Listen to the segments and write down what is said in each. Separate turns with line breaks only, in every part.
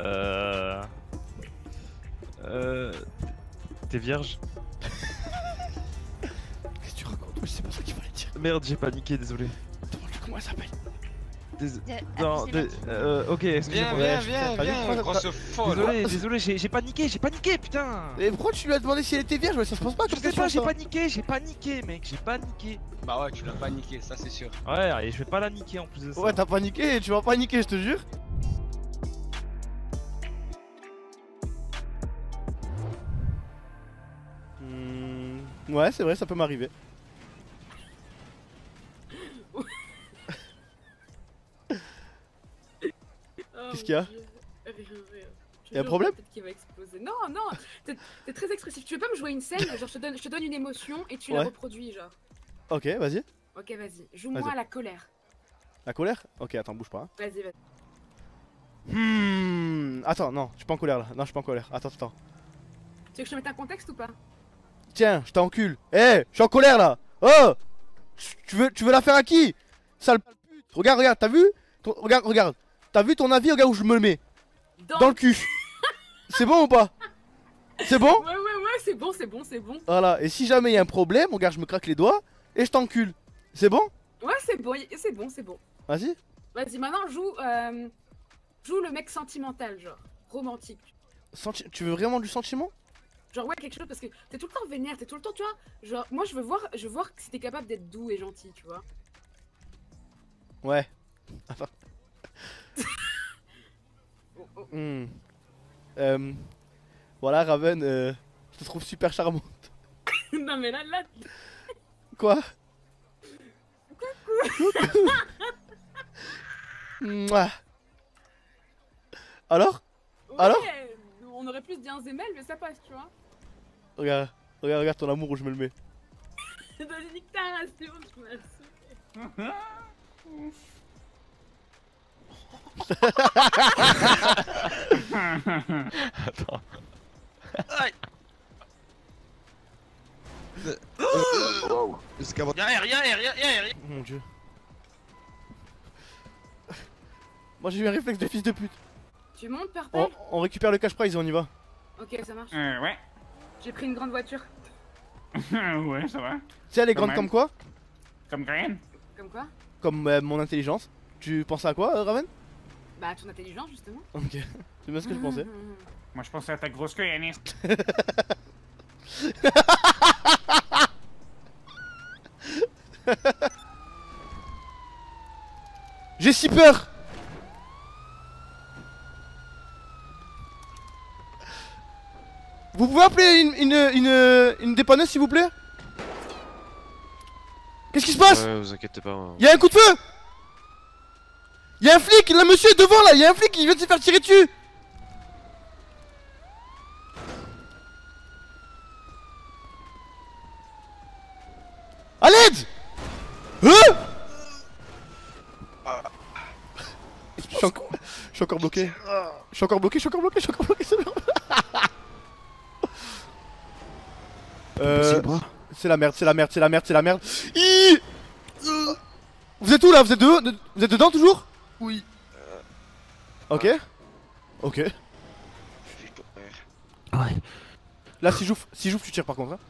Euh... Euh... T'es vierge?
Qu'est-ce que tu racontes? Moi, je sais pas ce qu'il fallait dire.
Merde, j'ai paniqué, désolé.
Demande-lui comment elle s'appelle.
Non, ok, excusez-moi.
Viens, grosse folle.
Désolé, j'ai paniqué, putain.
Et pourquoi tu lui as demandé si elle était vierge? Ça se passe pas
Je
comme
sais
question,
pas,
ça.
j'ai paniqué, mec, j'ai paniqué.
Bah ouais, tu l'as pas niqué, ça c'est sûr.
Ouais, et je vais pas la niquer en plus de ça.
Ouais, t'as paniqué, tu vas paniquer, je te jure. Ouais, c'est vrai, ça peut m'arriver. Qu'est-ce qu'il y a? Y'a un problème?
Qui va exploser. Non, t'es très expressif. Tu veux pas me jouer une scène? Genre, je te donne une émotion et tu la reproduis, genre.
Ok, vas-y.
Ok, vas-y. Joue-moi à la colère.
La colère? Ok, attends, bouge pas. Hein.
Vas-y.
Attends, non, je suis pas en colère là. Non, je suis pas en colère. Attends.
Tu veux que je te mette un contexte ou pas?
Tiens, je t'encule. Je suis en colère là. Oh, tu veux la faire à qui? Sale pute. Regarde, t'as vu? Regarde. T'as vu ton avis? Regarde où je me le mets. Dans le cul. C'est bon ou pas? C'est bon?
Ouais, c'est bon.
Voilà, et si jamais il y a un problème, regarde, je me craque les doigts et je t'encule. C'est bon?
Ouais, c'est bon.
Vas-y.
Vas-y, maintenant joue le mec sentimental, genre. Romantique.
Tu veux vraiment du sentiment?
Genre, ouais, quelque chose, parce que t'es tout le temps vénère, t'es tout le temps, tu vois. Genre, moi, je veux voir si t'es capable d'être doux et gentil, tu vois.
Ouais. Attends. Voilà, Raven, je te trouve super charmante.
Non, mais là.
Quoi? Mouah. Alors?
Ouais,
Alors?
on aurait plus dit un Zemel, mais ça passe, tu vois.
Regarde ton amour où je me le mets.
Dominique, ta ration, tu m'as saoulé.
Attends.
Aïe. Y'a
Mon dieu. Moi j'ai eu un réflexe de fils de pute.
Tu montes, Purple?
On récupère le cash prize et on y va.
Ok, ça marche.
Ouais.
J'ai pris une grande voiture.
Ouais, ça va.
Tu sais, elle est grande
même.
comme quoi?
Comme Graham.
Comme quoi?
Comme mon intelligence. Tu pensais à quoi, Raven?
Bah, ton intelligence, justement.
Ok. C'est bien ce que je pensais.
Moi, je pensais à ta grosse queue, Yanis.
J'ai si peur! Vous pouvez appeler une dépanneuse s'il vous plaît? Qu'est-ce qui se passe?
Ouais, vous inquiétez pas.
Y'a un coup de feu! Y'a un flic! Là, monsieur est devant là! Y'a un flic qui vient de se faire tirer dessus! A l'aide! Je suis encore bloqué. Je suis encore bloqué, c'est bon. C'est la merde. Vous êtes où là? Vous êtes dedans toujours?
Oui.
Ok.
Ouais.
Là, si j'ouvre, tu tires par contre. Hein.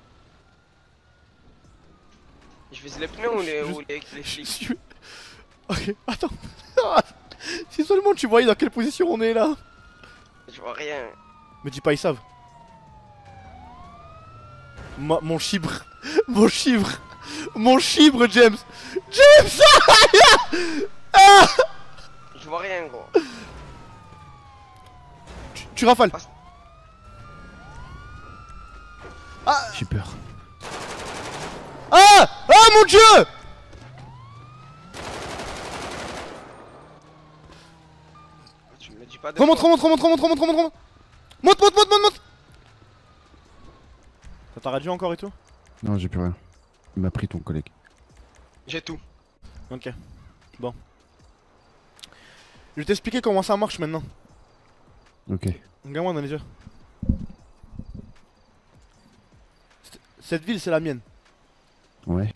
Je vise les pneus ou les flics?
Ok, attends. Si seulement tu voyais dans quelle position on est là.
Je vois rien.
Me dis pas, ils savent. Mon chibre, James.
Je vois rien, gros.
Tu rafales.
J'ai peur.
Ah mon dieu!
Tu me dis pas de.
Remonte. Monte. T'as radio encore et tout?
Non, j'ai plus rien. Il m'a pris ton collègue.
J'ai tout.
Ok. Bon. Je vais t'expliquer comment ça marche maintenant.
Ok.
Regarde-moi dans les yeux. Cette ville, c'est la mienne.
Ouais.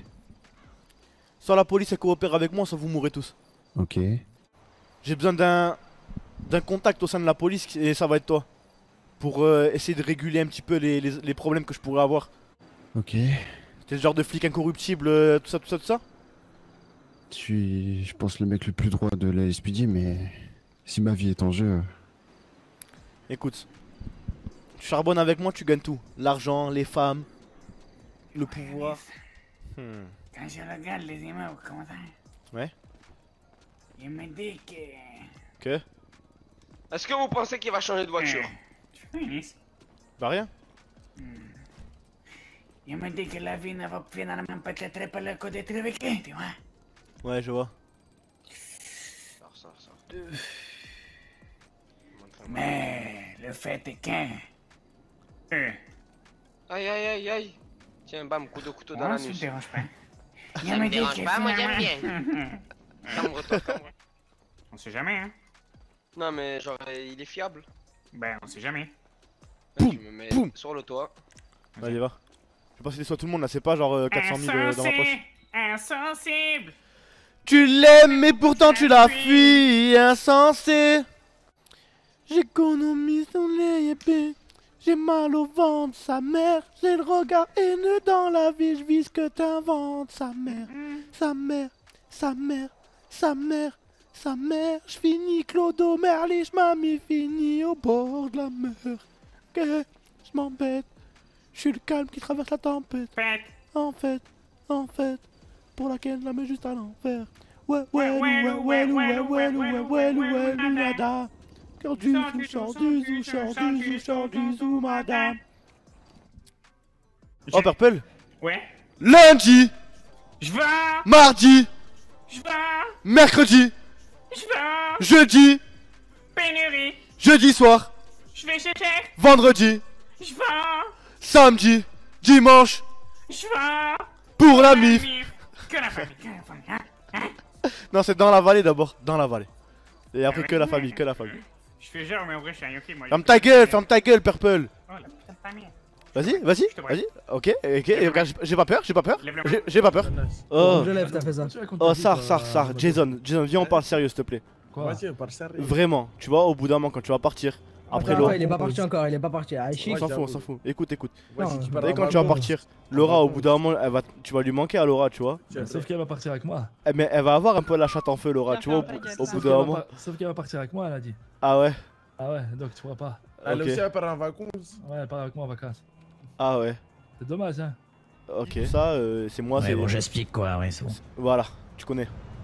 Soit la police elle coopère avec moi, soit vous mourrez tous.
Ok.
J'ai besoin d'un d'un contact au sein de la police et ça va être toi. Pour essayer de réguler un petit peu les problèmes que je pourrais avoir.
Ok.
T'es le genre de flic incorruptible, tout ça, tout ça, tout ça?
Je suis, je pense, le mec le plus droit de la LSPD, mais si ma vie est en jeu.
Écoute, tu charbonnes avec moi, tu gagnes tout. L'argent, les femmes, le pouvoir.
Quand je regarde les images au commentaire,
Ouais.
il me dit que...
Que?
Est-ce que vous pensez qu'il va changer de voiture?
Tu finis.
Bah rien.
Il me dit que la vie ne va finalement peut-être pas le côté truqué, tu vois.
Ouais, je vois.
Sors.
Mais le fait est que...
Aïe. Tiens, bam, coup de couteau dans
Moi, ça me
l'anus.
dérange pas.
Ça me dérange pas, moi j'aime bien. Cambre-toi.
On sait jamais, hein.
Non, mais genre, il est fiable.
Ben, on sait jamais.
Boum,
Tu me mets
boum.
sur le toit.
Allez, va. Je vais pas citer soit tout le monde là, c'est pas genre 400 000 dans ma poche.
Insensible.
Tu l'aimes, mais pourtant tu la fuis, insensé. J'économise ton lait épais. J'ai mal au ventre, sa mère. J'ai le regard haineux dans la vie, je vis ce que t'inventes, sa mère. Je finis Clodo Merlich, mamie fini au bord de la mer. Que je m'embête. Je suis le calme qui traverse la tempête.
Pète.
En fait, pour laquelle la mets juste à l'enfer. Ouais, nada. Cœur du zou, madame. Oh, Purple.
Ouais.
Lundi,
Je vais.
mardi,
Je vais.
mercredi,
Je vais.
jeudi,
Pénurie.
jeudi soir,
Je vais chercher.
vendredi,
Je vais.
samedi, dimanche,
Je vais.
pour la mif.
Que la famille, hein.
Non, c'est dans la vallée d'abord, dans la vallée. Et après que la famille, que la famille.
Je fais genre, mais en vrai, je suis un yoki, moi.
Ferme ta gueule, Purple.
Oh, la putain de famille.
Vas-y,
vois.
ok, et regarde, j'ai pas peur,
Lève la main.
j'ai pas peur. Oh,
Je lève, t'as fait ça.
oh, Sar, Jason, viens on parle sérieux s'il te plaît.
Quoi?
Vraiment, tu vois, au bout d'un moment quand tu vas partir, après
Attends,
Laura,
il est pas parti encore, il est pas parti. Ah, chic.
on s'en fout, écoute.
Non,
Et quand tu vas partir, Laura au bout d'un moment, tu vas lui manquer à Laura, tu vois.
Sauf qu'elle va partir avec moi.
Eh, mais elle va avoir un peu la chatte en feu, Laura, tu vois, au bout d'un moment.
Sauf qu'elle va partir avec moi, elle a dit.
Ah ouais,
Ah ouais, donc tu vois pas.
ok.
elle part en vacances.
Ouais, elle part avec moi en vacances.
Ah ouais,
C'est dommage, hein.
ok. Ça, c'est moi, c'est.
j'explique quoi, ouais, c'est bon.
Voilà, tu connais.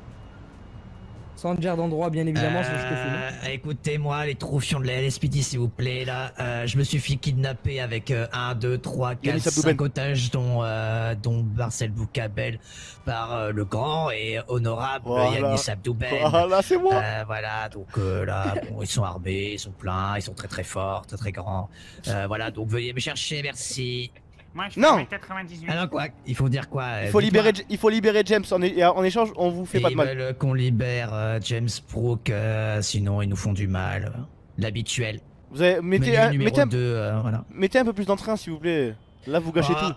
sans dire d'endroit, bien évidemment, c'est ce que je fais.
Écoutez-moi, les troufions de la LSPD, s'il vous plaît, là. Je me suis fait kidnapper avec 1, 2, 3, 4, 5 otages, dont Marcel Boukabel par le grand et honorable Yanis Abdouben.
Voilà, c'est moi.
Voilà, donc là, bon, ils sont armés, ils sont pleins, ils sont très très forts, très très grands. Voilà, donc veuillez me chercher, merci.
Moi, je
Non.
fais 98.
Alors quoi? Il faut dire quoi?
Il faut libérer James, en échange, on vous fait pas de
Ils
mal.
veulent qu'on libère James Brooke, sinon ils nous font du mal. L'habituel.
Vous avez, mettez,
Menu
un,
numéro 2, voilà.
mettez un peu plus d'entrain s'il vous plaît. Là vous gâchez tout.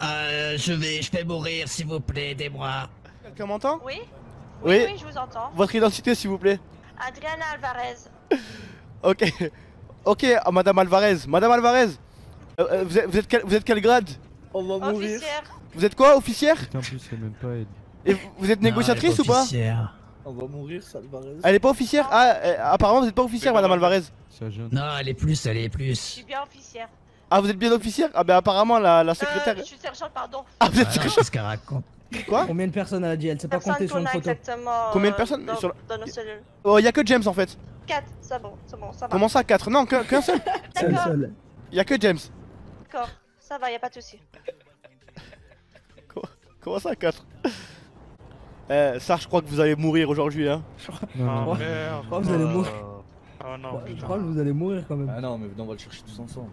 Je vais mourir s'il vous plaît, aidez-moi.
Quelqu'un m'entend?
Oui,
Oui.
oui, je vous entends.
Votre identité s'il vous plaît.
Adriana Alvarez.
Ok. Ok, Madame Alvarez. Madame Alvarez. Vous êtes quel grade?
On va mourir.
Officière.
Vous êtes quoi, officière?
Putain, en plus, c'est même pas aide.
Et vous êtes négociatrice ou pas?
On va mourir, Salvarez.
Elle est pas officière? Ah, apparemment vous êtes pas officière, Madame Alvarez.
Non, elle est plus, elle est
Je
plus.
suis bien officière.
Ah, vous êtes bien officière? Ah, ben apparemment la secrétaire.
Je suis sergent, pardon.
Ah, vous êtes
Alors,
secrétaire?
qu'est-ce qu'elle raconte?
Quoi?
Combien de personnes elle a dit? Elle s'est pas
Personne
comptée sur
qu'on
une
a
photo.
exactement.
Combien de personnes
dans,
sur la-
dans nos cellules?
Oh, y'a que James en fait.
4, c'est bon, ça va.
Comment ça, 4? Non, qu'un seul.
D'accord,
Y'a que James.
d'accord, ça va, y a pas de souci.
Comment ça, 4? Ça, je crois que vous allez mourir aujourd'hui, hein.
Non,
Je crois que vous allez mourir.
Oh non.
Je crois que vous allez mourir quand même.
Ah non, mais venez, on va le chercher tous ensemble.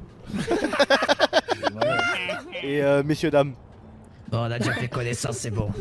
Et messieurs, dames.
Bon, on a déjà fait connaissance, c'est bon.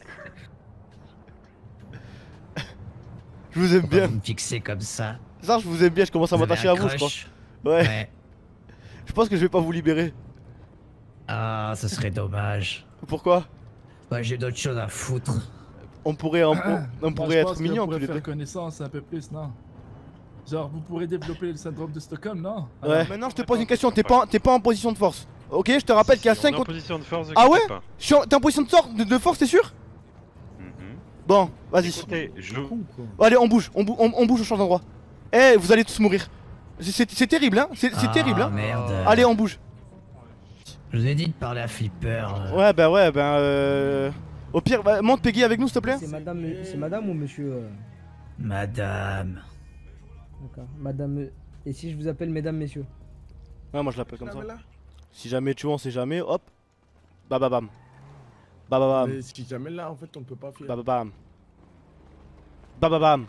Je vous aime
Pourquoi
bien.
vous me fixez comme ça?
Ça, je vous aime bien, je commence à
Vous avez
m'attacher
un
à vous, je crois.
crush?
Ouais. Je pense que je vais pas vous libérer.
Ah, ce serait dommage.
Pourquoi?
Ouais, j'ai d'autres choses à foutre.
On pourrait, on pourrait être mignons tous les deux.
faire connaissance un peu plus, non? Genre, vous pourrez développer le syndrome de Stockholm, non?
Ouais. Maintenant, je te pose une question. T'es pas en position de force. Ok, je te rappelle qu'il y a 5 contre.
position de force,
Ah ouais? T'es en position de force, t'es sûr? Bon, vas-y.
Écoutez, je...
Allez, on bouge, on bouge, on change d'endroit. Eh, vous allez tous mourir. C'est terrible, hein? C'est terrible, hein?
Merde.
Allez, on bouge.
Je vous ai dit de parler à Flipper.
Ouais, au pire, monte Peggy avec nous, s'il te plaît.
C'est madame ou monsieur
Madame.
D'accord, madame. Et si je vous appelle mesdames, messieurs?
Ouais, moi je l'appelle comme ça. Si jamais tu vois, on sait jamais, hop. Bababam. Bababam.
Mais si jamais là, en fait, on peut pas filer.
Bababam. Bababam.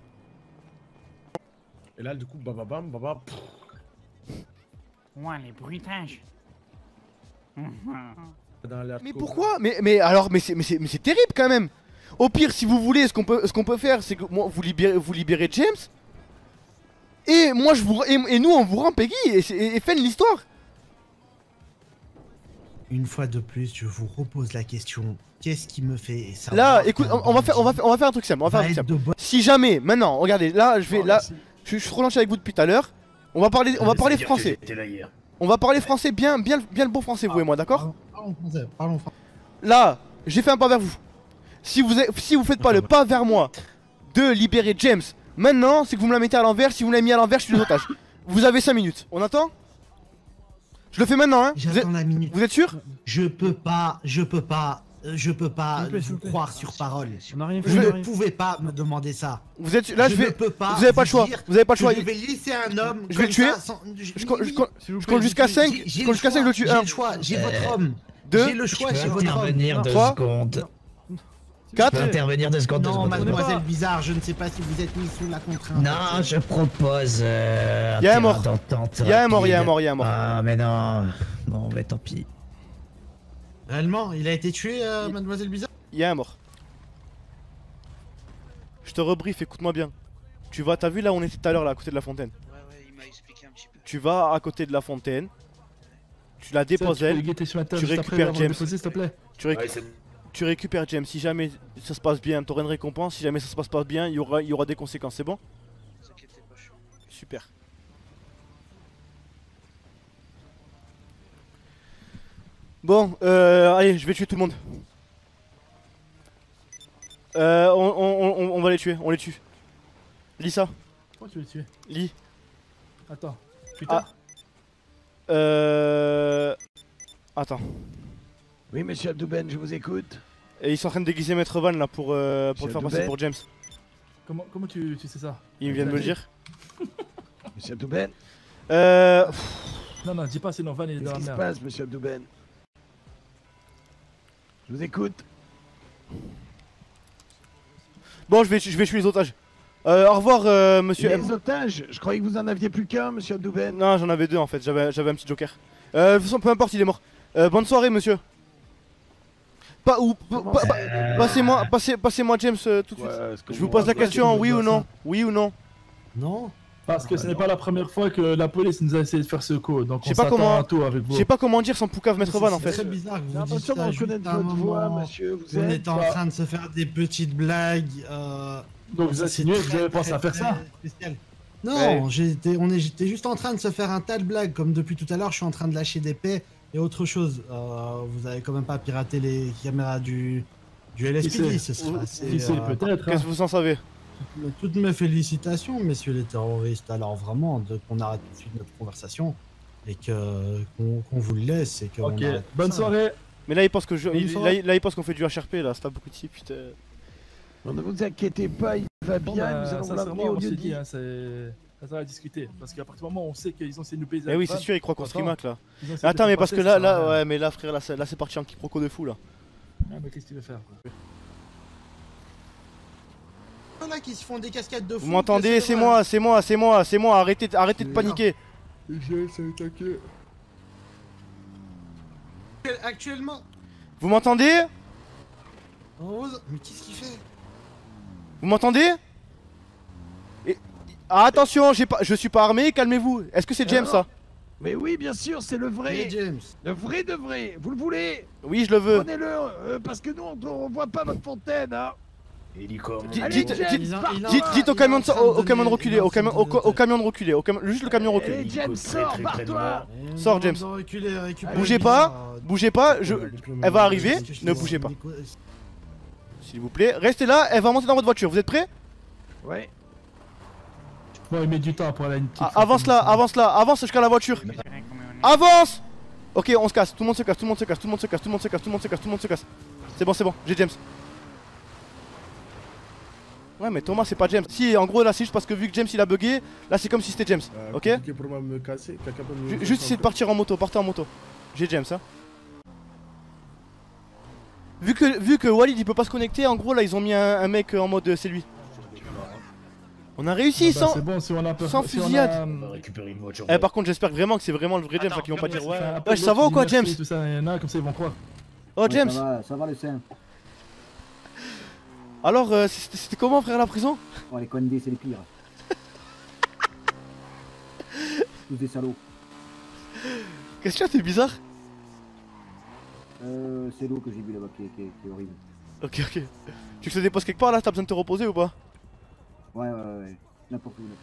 Et là, du coup, bababam, baba.
Ouais, les bruitages.
Mais pourquoi? Mais alors, mais c'est terrible quand même. Au pire, si vous voulez, ce qu'on peut faire, c'est que moi, vous libérez James. Et moi, et nous, on vous rend Peggy et fin de l'histoire.
Une fois de plus, je vous repose la question. Qu'est-ce qui me fait ça?
Là, écoute, on va faire un truc simple. Si jamais, maintenant, regardez, là, je suis relancé avec vous depuis tout à l'heure. On va parler français. On va parler français bien le bon français, vous et moi, d'accord?
Parlons français.
Là, j'ai fait un pas vers vous. Si vous faites pas le pas vers moi de libérer James, maintenant, c'est que vous me la mettez à l'envers. Si vous me l'avez mis à l'envers, je suis les otages. Vous avez 5 minutes. On attend? Je le fais maintenant, hein.
J'attends la minute.
Vous êtes sûr?
Je peux pas vous croire sur parole.
On a rien fait.
Vous ne pouvez pas me demander ça.
Vous êtes là,
je ne peux pas.
Vous avez pas le choix. Vous avez pas le choix.
Je vais laisser un homme.
Je vais le tuer. Je compte jusqu'à 5. Je compte jusqu'à 5, je le tue.
J'ai le choix. J'ai votre homme.
2.
J'ai le choix. J'ai votre homme.
Intervenir 2
3.
secondes.
4.
Intervenir 2 secondes.
Non, mademoiselle Bizarre, je ne sais pas si vous êtes mis sous la contrainte.
Non, je propose.
Il y a un mort. Il y a un mort.
Ah, mais non. Bon, mais tant pis.
Réellement, il a été tué, mademoiselle Bizarre?
Il y a un mort. Je te rebrief, écoute-moi bien. T'as vu là où on était tout à l'heure, là, à côté de la fontaine?
Ouais, il m'a expliqué un petit peu.
Tu vas à côté de la fontaine. Tu la déposes elle. Tu récupères James. Tu récupères James. Si jamais ça se passe bien, t'auras une récompense. Si jamais ça se passe pas bien, il y aura des conséquences. C'est bon?
Ne vous inquiétez pas, je suis...
Super. Bon, allez, je vais tuer tout le monde. On va les tuer, on les tue. Lis ça.
Pourquoi tu veux tuer?
Lis.
Attends. Putain.
Attends.
Oui, monsieur Abdouben, je vous écoute.
Et ils sont en train de déguiser Maître Van là pour le faire passer pour James.
Comment tu sais ça?
Il vient de me le dire.
Monsieur Abdouben.
Non, dis pas, sinon Van il est dans la merde.
Qu'est-ce qui se passe, monsieur Abdouben? Je vous écoute.
Bon, je vais tuer les otages. Au revoir, monsieur
Les
M.
otages? Je croyais que vous en aviez plus qu'un, monsieur Abdouben.
Non, j'en avais 2 en fait, j'avais un petit joker. De toute façon, peu importe, il est mort. Bonne soirée, monsieur. Passez-moi James tout de suite. Je vous pose la question, oui ou non? Oui ou non?
Non.
Parce que ce n'est pas la première fois que la police nous a essayé de faire ce coup, donc
Je
on s'attend à tout avec vous.
Je sais pas comment dire sans poucave Maître Van en fait.
C'est très bizarre que vous dites
Attention,
ça
on
juste
connaît
à un
votre voix,
moment.
monsieur. Vous
On
êtes
est en train de se faire des petites blagues.
Donc vous insinuez que vous avez pensé à faire ça?
Spécial. Non, j'étais juste en train de se faire un tas de blagues. Comme depuis tout à l'heure, je suis en train de lâcher des paix et autre chose. Vous avez quand même pas piraté les caméras du LSPD, ce sera assez...
peut-être.
Qu'est-ce que vous en savez?
Toutes mes félicitations, messieurs les terroristes. Alors vraiment, qu'on arrête tout de suite notre conversation et qu'on vous le laisse et qu'on
Ok,
arrête
bonne
ça.
soirée.
Mais là il pense que il pense qu'on fait du HRP là, c'est pas beaucoup de si putain.
Non, ne vous inquiétez pas, il va bien, nous allons l'amener au lieu dit.
Ça va discuter, parce qu'à partir du moment où on sait qu'ils ont essayé de nous payer.
Mais oui, c'est sûr, ils croient qu'on se remarque là. Attends, mais parce que là, ouais, mais là frère, là c'est parti en quiproquo de fou là.
Ah, mais qu'est-ce qu'il veut faire quoi?
Là qui se font des cascades de fou.
Vous m'entendez? C'est moi, arrêtez de paniquer.
Actuellement.
Vous m'entendez?
Mais qu'est-ce qu'il fait?
Vous m'entendez? Ah, attention, je suis pas armé, calmez-vous. Est-ce que c'est James ça?
Mais oui, bien sûr, c'est le vrai.
James.
Le vrai de vrai. Vous le voulez?
Oui, je le veux.
Prenez-le, parce que nous on voit pas votre fontaine, hein.
Dites au camion de reculer, au camion de reculer, juste le camion recule.
James, sors, barre-toi.
Sors, James. Bougez pas, elle va arriver, ne bougez pas. S'il vous plaît, restez là, elle va monter dans votre voiture, vous êtes prêts?
Ouais.
Bon, il met du temps pour aller à une petite.
Avance jusqu'à la voiture. Avance. Ok, on se casse, tout le monde se casse, tout le monde se casse. C'est bon, j'ai James. Ouais, mais Thomas, c'est pas James. Si, en gros, là, c'est juste parce que vu que James il a bugué, là, c'est comme si c'était James. Ok?
Pour moi me casser, quelqu'un peut me
Juste essayer de partir en moto, partez en moto. J'ai James, hein. Vu que Walid il peut pas se connecter, en gros, là, ils ont mis un mec en mode c'est lui. On a réussi sans,
bon, si on a
sans fusillade. Eh, par contre, j'espère vraiment que c'est vraiment le vrai James, qu'ils vont pas dire ouais, ça va ou quoi, James?
Tout ça, il y en a comme ça, ils vont croire.
Oh, James.
Ça va les seins.
Alors, c'était comment, frère, la prison?
Oh, les Condés, c'est les pires. Tous des salauds.
Qu'est-ce que tu as, t'es bizarre?
C'est l'eau que j'ai vu là-bas qui est horrible.
Ok. Tu te déposes quelque part là? T'as besoin de te reposer ou pas?
Ouais. N'importe où.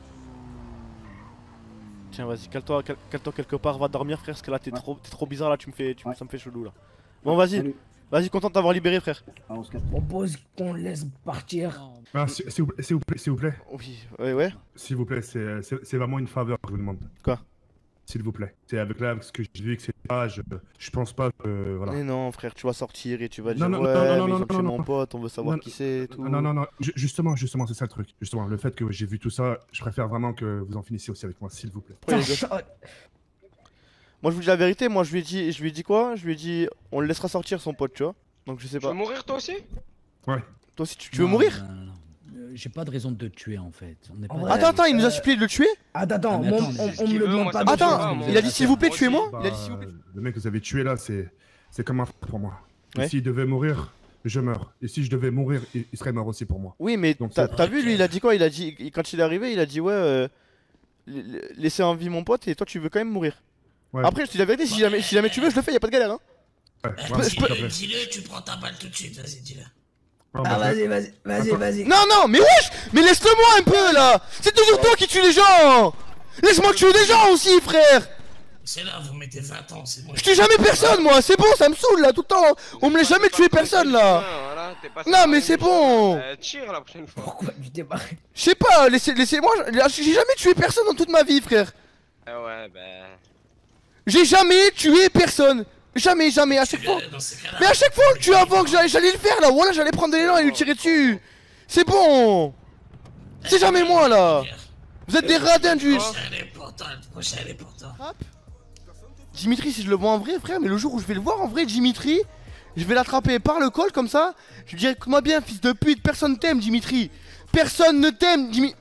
Tiens, vas-y, cale-toi quelque part, va dormir, frère, parce que là t'es trop bizarre là, ça me fait chelou là. Bon, vas-y, content de t'avoir libéré, frère.
On se capte.
On propose qu'on laisse partir.
Ah, s'il vous plaît.
Oui, ouais.
S'il vous plaît, c'est vraiment une faveur que je vous demande.
Quoi?
S'il vous plaît. C'est avec ce que j'ai vu, etc. Je pense pas que. Voilà.
Mais non, frère, tu vas sortir et tu vas dire
non,
ouais,
non,
mais ils
non,
ont tué mon pote, on veut savoir qui c'est et tout.
Non. Justement, c'est ça le truc. Justement, le fait que j'ai vu tout ça, je préfère vraiment que vous en finissiez aussi avec moi, s'il vous plaît.
Moi, je vous dis la vérité, moi, je lui ai dit quoi? Je lui ai dit, on le laissera sortir son pote, tu vois. Donc, je sais pas.
Tu veux mourir toi aussi?
Ouais.
Toi aussi, tu veux mourir?
Non. J'ai pas de raison de te tuer en fait. On est pas
Attends, il nous a supplié de le tuer?
Attends, on me le demande pas.
Attends, il a dit s'il vous plaît, tuez-moi? Il a dit s'il vous plaît.
Le mec que vous avez tué là, c'est comme un frère pour moi.
Ouais.
Et s'il devait mourir, je meurs. Et si je devais mourir, il serait mort aussi pour moi.
Oui, mais t'as vu, lui, il a dit quoi? Il a dit, quand il est arrivé, il a dit ouais, laissez en vie mon pote et toi, tu veux quand même mourir. Ouais. Après, je te dis la vérité, si jamais tu veux, je le fais, y'a pas de galère, hein.
Ouais, dis-le, tu prends ta balle tout de suite, vas-y, dis-le.
Ah, vas-y.
Non, mais wesh! Mais laisse-le-moi un peu là! C'est toujours toi qui tue les gens! Laisse-moi tuer des gens aussi, frère!
C'est là, vous mettez 20 ans, c'est bon.
Je tue jamais personne, moi, c'est bon, ça me saoule là, tout le temps! On me laisse jamais tuer personne là! Non, mais c'est bon!
Tire la prochaine fois.
Pourquoi tu t'es barré?
Je sais pas, laissez-moi, j'ai jamais tué personne dans toute ma vie, frère!
Ouais,
J'ai jamais tué personne! Jamais, à chaque fois. Mais à chaque fois on le tue avant que j'allais le faire là, voilà, j'allais prendre de l'élan et lui tirer dessus. C'est bon. C'est jamais moi là. Vous êtes des radins du.
Prochain est pourtant.
Dimitri, si je le vois en vrai, frère, mais le jour où je vais le voir en vrai, Dimitri, je vais l'attraper par le col comme ça. Je lui dirai, écoute-moi bien, fils de pute, personne t'aime, Dimitri. Personne ne t'aime, Dimitri.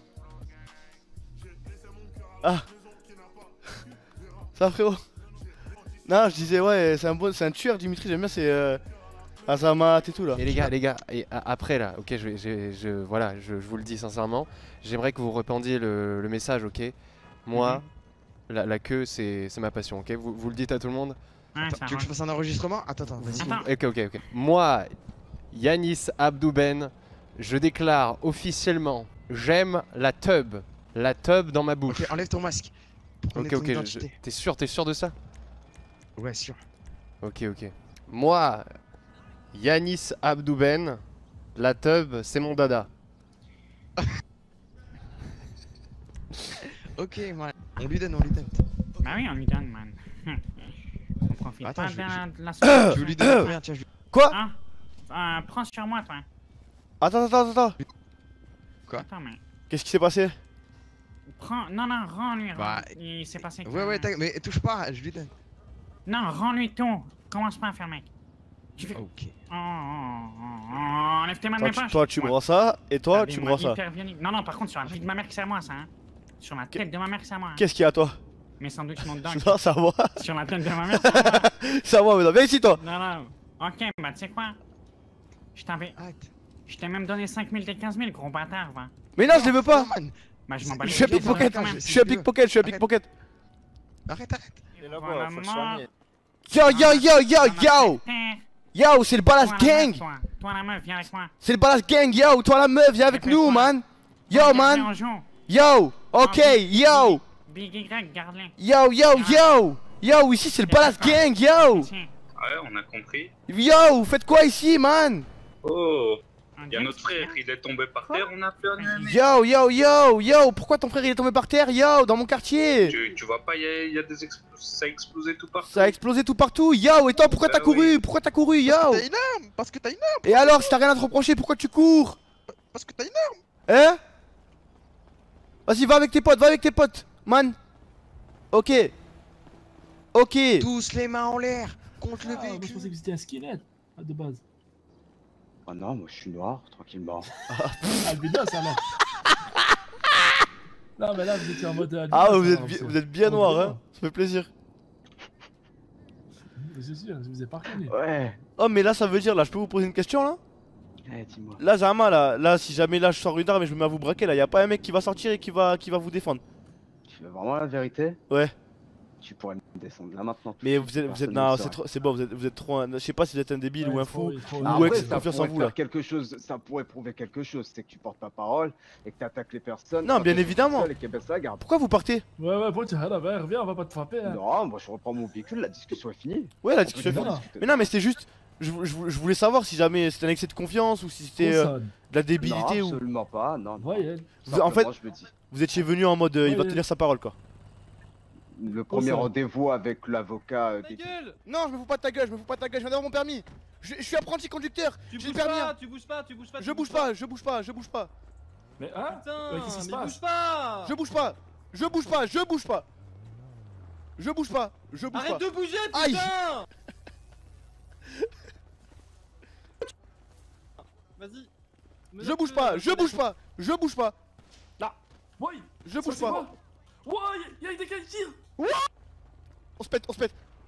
Ah. Ça, frérot. Non, je disais ouais, c'est un tueur, Dimitri, j'aime bien, c'est Azamat et tout là.
Et les gars, et après là, ok, je vous le dis sincèrement, j'aimerais que vous répandiez le message, ok. Moi, la queue, c'est ma passion, ok. Vous le dites à tout le monde.
Attends, tu veux que je fasse un enregistrement? Attends, vas-y.
Ok. Moi, Yanis Abdouben, je déclare officiellement, j'aime la tub dans ma bouche.
Ok, enlève ton masque.
Ok, t'es sûr de ça?
Ouais, sûr.
Ok. Moi, Yanis Abdouben, la tub, c'est mon dada.
Ok, man. On lui donne.
Bah oui, on lui donne, man. On profite
Attends,
pas de la
je veux lui donner combien? Tiens,
Quoi?
Prends sur moi, toi.
Attends.
Quoi?
Attends, mais...
Qu'est-ce qui s'est passé?
Non, rends-lui. Il s'est passé quoi?
Ouais, mais touche pas, je lui donne.
Non, rends-lui tout. Commence pas à faire mec. Tu fais...
Ok.
Enlève tes mains de mes poches.
Toi, tu broies ça, et toi, tu broies ça.
Non, par contre, sur la vie de ma mère, c'est à moi, ça. Hein. Sur la tête de ma mère, c'est à moi.
Qu'est-ce qu'il y a à toi?
Mes sandwichs montent dedans.
Non, ça va.
Sur la tête de ma mère, c'est à moi.
Ça va, mais viens ici, toi.
Non. Ok, bah, tu sais quoi? Je t'ai même donné 5 000 et 15 000, gros bâtard, va.
Mais non, je les veux pas.
Bah, je m'en bats
Je suis à pickpocket.
Arrête.
Yo. Yo, c'est le Ballas Gang.
Toi la meuf, viens avec moi.
C'est le Ballas Gang, yo. Toi la meuf, viens avec nous, man. Yo, man. Yo, ok, yo.
Big Y, garde-les.
Yo, yo, yo. Yo, ici c'est le Ballas Gang, yo.
Ouais, on a compris.
Yo, vous faites quoi ici, man?
Oh, y'a notre frère, il est tombé par terre, on a appelé un ami.
Yo, yo, yo, yo. Pourquoi ton frère il est tombé par terre, yo, dans mon quartier?
Tu vois pas, y a des ça a explosé tout partout.
Ça a explosé tout partout, yo. Et toi, pourquoi t'as couru? Pourquoi t'as couru, yo?
T'as une arme. Parce que t'as une arme.
Et alors, si t'as rien à te reprocher, pourquoi tu cours?
Parce que t'as une arme.
Hein? Vas-y, va avec tes potes, man. Ok. Ok.
Tous les mains en l'air contre le
Moi je
véhicule.
pensais que c'était un squelette, de base.
Oh non, moi je suis noir, tranquillement.
Albinos alors. Non mais là vous étiez en mode albinos.
Ah,
vous
êtes bien noir, hein. Ça fait plaisir.
C'est sûr, je vous ai pas reconnu.
Ouais.
Oh, mais là, ça veut dire, là, je peux vous poser une question, là?
Dis-moi.
Là, Zama, là, si jamais là je sors une arme et je me mets à vous braquer, là, y a pas un mec qui va sortir et qui va vous défendre.
Tu veux vraiment la vérité?
Ouais.
Tu pourrais me descendre là maintenant.
Mais vous êtes, non, c'est bon, vous êtes trop, je sais pas si vous êtes un débile ou un fou, ou
Après,
ex
ça
confiance en
pourrait
vous, là.
faire quelque chose, ça pourrait prouver quelque chose, c'est que tu portes ta parole et que t'attaques les personnes.
Non,
quand
bien
t'es
évidemment.
seul et qu'il baisse la garde.
Pourquoi vous partez?
Ouais, bon, tu reviens, on va pas te frapper. Hein.
Non, moi je reprends mon véhicule, la discussion est finie.
Ouais, la
On
discussion est
peut
finie.
discuter.
Mais non, mais c'était juste, je voulais savoir si jamais c'était un excès de confiance ou si c'était de la débilité
non,
ou.
absolument pas, non.
Ouais,
En fait,
je me dis.
vous étiez venu en mode il va tenir sa parole, quoi.
Le premier rendez-vous avec l'avocat.
Non, je me fous pas de ta gueule, je viens d'avoir mon permis. Je suis apprenti conducteur, j'ai le permis.
Tu bouges pas.
Je bouge pas.
Mais hein?
Putain,
qu'est-ce qui se
mais
passe?
bouge pas.
Je bouge pas.
Arrête de bouger,
Aïe.
putain. Vas-y.
Je bouge pas.
Là. Oui.
Je bouge pas.
Ouais, y'a des gars qui tirent.
On se pète.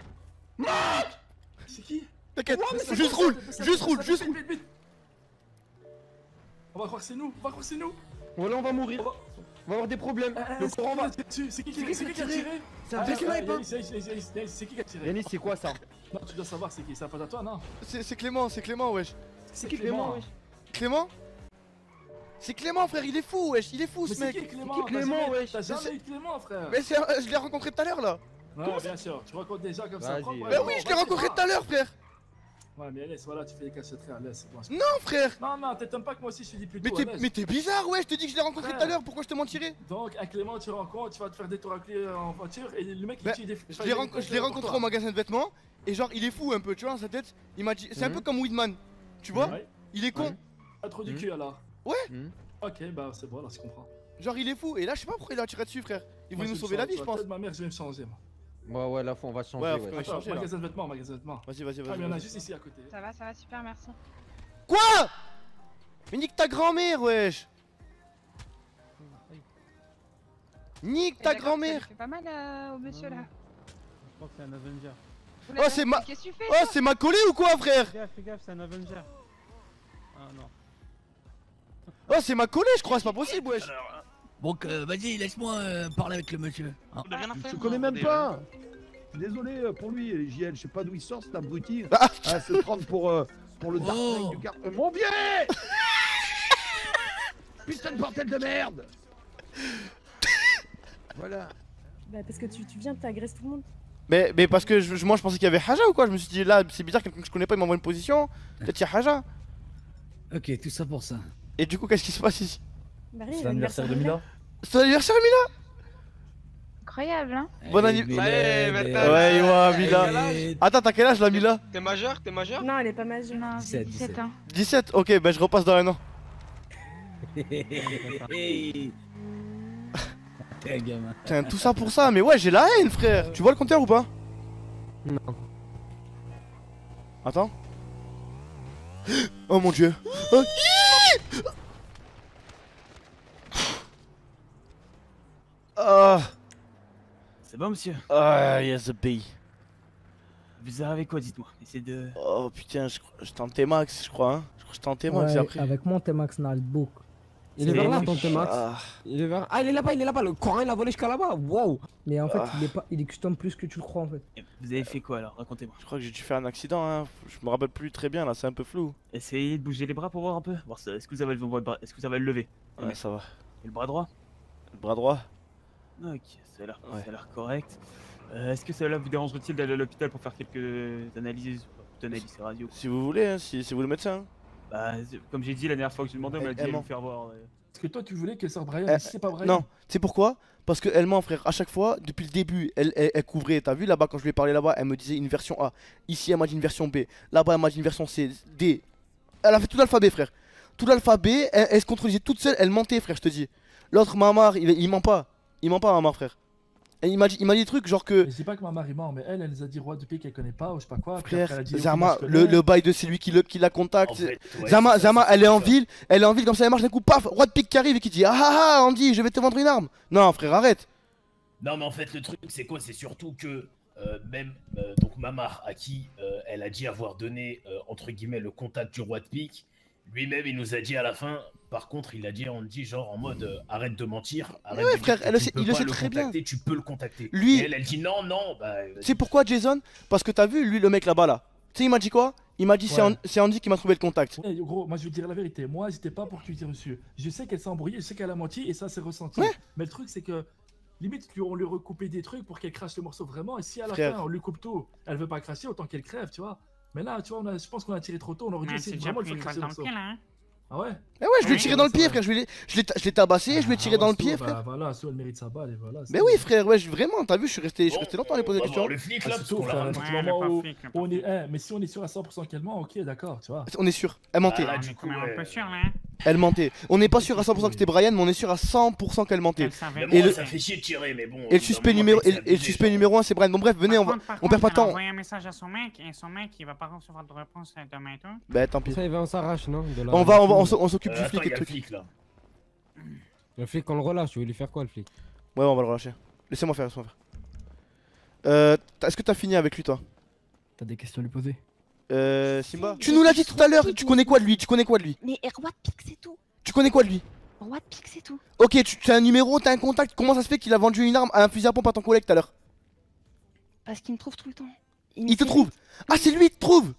C'est qui?
T'inquiète,
Ouais, mais c'est
juste
bon,
roule.
Vite. On va croire que c'est nous.
Voilà, on va mourir. On va avoir des problèmes. Le courant va.
C'est qui qui a tiré?
C'est un vrai snipe.
C'est qui qui a tiré?
Yanis, c'est quoi ça?
Non, tu dois savoir c'est qui, c'est pas à toi, non?
C'est Clément, wesh.
C'est qui Clément, wesh?
Clément? C'est Clément, frère, il est fou, wesh, ce mec.
C'est qui Clément, wesh? T'as jamais eu Clément, frère.
Mais je l'ai rencontré tout à l'heure, là.
Ouais, bien sûr, tu rencontres des gens comme ça.
Bah oui, je l'ai rencontré tout à l'heure, frère.
Ouais, mais laisse, voilà, tu fais des cachotteries à l'aise.
Non, frère.
Non, t'étonnes pas que moi aussi je te dis plutôt.
Mais t'es bizarre, ouais, je te dis que je l'ai rencontré tout à l'heure, pourquoi je te mentirais?
Donc, un Clément, tu rencontres, tu vas te faire des tours à clé en voiture et le mec il tue des.
Je l'ai rencontré au magasin de vêtements et genre il est fou un peu, tu vois, dans sa tête. Il m'a dit, c'est un peu comme Weedman, tu vois? Il est con.
Pas trop du cul alors.
Ouais.
Ok, bah c'est bon, alors je comprends.
Genre il est fou et là je sais pas pourquoi il a tiré dessus, frère. Il voulait nous sauver la vie, je pense.
Ma mère, je vais me changer, moi.
Ouais, là, on va changer.
Ouais, changer,
magasin de vêtements. Vas-y. Ah, mais il y en a juste ici à côté.
Ça va, super, merci.
Quoi? Mais nique ta grand-mère, wesh. Nique ta grand-mère.
Ça fait pas mal au monsieur là.
Je crois que c'est un Avenger.
Oh, c'est ma.
Qu'est-ce que tu fais?
Oh, c'est ma collée ou quoi, frère?
Fais gaffe, c'est un Avenger. Ah non.
Oh, c'est ma collée, je crois, c'est pas possible, wesh.
Donc, vas-y, laisse-moi parler avec le monsieur. Hein.
Je connais même pas. Désolé pour lui, JL, je sais pas d'où il sort cet abruti. Se prendre pour le Dark Knight du quart. Mon biais. Putain de bordel de merde. Voilà.
Bah parce que tu viens, t'agresses tout le monde.
Mais parce que moi je pensais qu'il y avait Haja ou quoi? Je me suis dit là, c'est bizarre, quelqu'un que je connais pas il m'envoie une position. Peut-être qu'il y a Haja.
Ok, tout ça pour ça.
Et du coup, qu'est-ce qui se passe ici?
C'est l'anniversaire de
Mila. C'est l'anniversaire de Mila?
Incroyable, hein?
Bon anniversaire. Ouais, Mila. Attends, t'as quel âge là, Mila?
T'es majeur?
Non, elle est pas majeure.
Non, j'ai 17 ans.
17? Ok, bah je repasse dans un an. Tiens, tout ça pour ça, mais ouais, j'ai la haine, frère. Tu vois le compteur ou pas?
Non.
Attends. Oh mon dieu. Oh.
C'est bon, monsieur?
Ah, yes, B.
Vous avez quoi, dites-moi? Essayez de.
Oh putain, je tentais Max, je crois, hein. Je crois que je tentais Max
Ouais,
après.
avec moi, t'es Max Naltbook. Il est vers là, tonton Max. Il est vers. Ah, il est là-bas, le corin il a volé jusqu'à là-bas. Wow. Mais en fait, il est custom plus que tu le crois en fait.
Vous avez fait quoi alors? Racontez-moi.
Je crois que j'ai dû faire un accident, hein. Je me rappelle plus très bien là, c'est un peu flou.
Essayez de bouger les bras pour voir un peu. Voir est-ce que vous avez le lever?
Ouais, ça va.
Et le bras droit?
Le bras droit?
Ok, ça a l'air correct. Est-ce que cela vous dérangerait-il d'aller à l'hôpital pour faire quelques analyses radio?
Si vous voulez, hein, si vous le médecin.
Bah, comme j'ai dit la dernière fois que je demandé, on m'a dit de me faire voir.
Parce que toi, tu voulais qu'elle sorte Brian, mais si c'est pas Brian.
Non, c'est pourquoi? Parce que elle ment, frère. À chaque fois, depuis le début, elle couvrait. T'as vu là-bas, quand je lui ai parlé là-bas, elle me disait une version A. Ici, elle m'a dit une version B. Là-bas, elle m'a dit une version C, D. Elle a fait tout l'alphabet, frère. Tout l'alphabet, elle se contredisait toute seule, elle mentait, frère, je te dis. L'autre, Mamar, il ment pas. Il ment pas, Mamar, frère. Et il m'a dit des trucs genre que.
Je dis pas que Mamar il ment, mais elle nous a dit roi de pique qu'elle connaît pas ou je sais pas quoi.
Frère, Zama, le bail de c'est lui qui la contacte. En fait, ouais, Zama, elle est en ville, comme ça elle marche d'un coup, paf, roi de pique qui arrive et qui dit ah Andy, je vais te vendre une arme. Non, frère, arrête.
Non, mais en fait, le truc c'est quoi? C'est surtout que même donc Mamar à qui elle a dit avoir donné entre guillemets le contact du roi de pique, lui-même il nous a dit à la fin. Par contre, il a dit à Andy genre en mode arrête de mentir. Arrête
ouais,
de
frère,
dire
il le sait très bien.
Tu peux le contacter.
Lui,
et elle dit non. Bah,
c'est pourquoi Jason? Parce que t'as vu lui le mec là-bas là. Tu sais il m'a dit quoi? Il m'a dit c'est Andy qui m'a trouvé le contact.
Ouais, gros, moi je vais te dire la vérité. Moi, j'étais pas pour que tu tires dessus. Je sais qu'elle s'est embrouillée, je sais qu'elle a menti et ça c'est ressenti. Ouais. Mais le truc c'est que limite on lui recoupait des trucs pour qu'elle crache le morceau vraiment. Et si à la fin on lui coupe tout, elle veut pas cracher, autant qu'elle crève, tu vois. Mais là, tu vois, je pense qu'on a tiré trop tôt. On aurait dû essayer de vraiment le faire cracher le morceau. Ah ouais?
Eh ouais, je lui ai tiré dans le pied, frère. Je l'ai tabassé, je lui ai tiré dans le pied, frère.
Bah voilà, soit elle mérite sa balle et voilà.
Mais oui, frère, ouais, vraiment, t'as vu, je suis resté longtemps à lui poser des questions.
Le flic là,
mais si on est sûr à 100% qu'elle ment, ok, d'accord, tu vois.
On est sûr, elle mentait.
Ah, du coup, un peu sûr là.
Elle mentait. On n'est pas sûr à 100% que c'était Brian, mais on est sûr à 100% qu'elle mentait.
Et ça fait chier de tirer, mais bon.
Et le suspect numéro 1 c'est Brian. Bon bref, venez, on perd pas de temps.
Envoyer un message à son mec et son mec il va pas recevoir de réponse demain et tout.
Bah tant pis.
Ça, on s'arrache, non?
On s'occupe du flic et tout.
Le flic, on le relâche, tu veux lui faire quoi le flic?
Ouais, on va le relâcher. Laissez-moi faire, Est-ce que t'as fini avec lui, toi?
T'as des questions à lui poser?
Simba. Tu nous l'as dit tout à l'heure, tu connais quoi de lui?
Mais roi de pique, c'est tout.
Tu connais quoi de lui?
Roi de pique, c'est tout.
Ok, tu as un numéro, t'as un contact. Comment ça se fait qu'il a vendu une arme à un fusil à pompe à ton collègue tout à l'heure?
Parce qu'il me trouve tout le temps.
Il te trouve? Ah, c'est lui qui te trouve?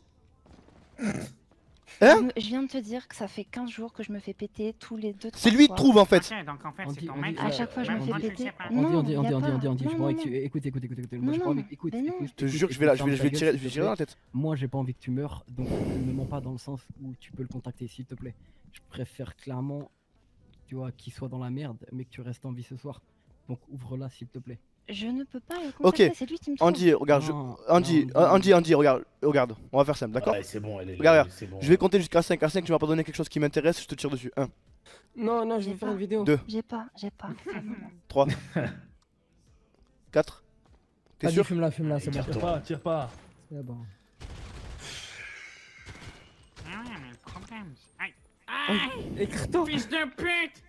Hein?
Je viens de te dire que ça fait 15 jours que je me fais péter tous les 2-3
C'est lui qui te trouve en fait.
Donc en fait, c'est ton mec.
À chaque fois, je me fais péter.
Andy, écoute.
Je te jure que je vais tirer dans la tête.
Moi, j'ai pas envie que tu meurs, donc ne mens pas dans le sens où tu peux le contacter, s'il te plaît. Je préfère clairement, tu vois, qu'il soit dans la merde, mais que tu restes en vie ce soir. Donc ouvre-la, s'il te plaît.
Je ne peux pas le contacter, c'est lui qui me trouve.
Andy, regarde, Andy, regarde, on va faire simple, d'accord?
Ouais, c'est bon,
regarde, je vais compter jusqu'à 5. À 5, tu m'as pas donné quelque chose qui m'intéresse, je te tire dessus. 1.
Non, je vais faire une vidéo.
2.
J'ai pas.
3. 4. T'es sûr?
Fume-la, c'est bon.
Tire pas.
C'est bon.
Ah ouais, mais le problème, c'est...
Écris-toi!
Fils de pute!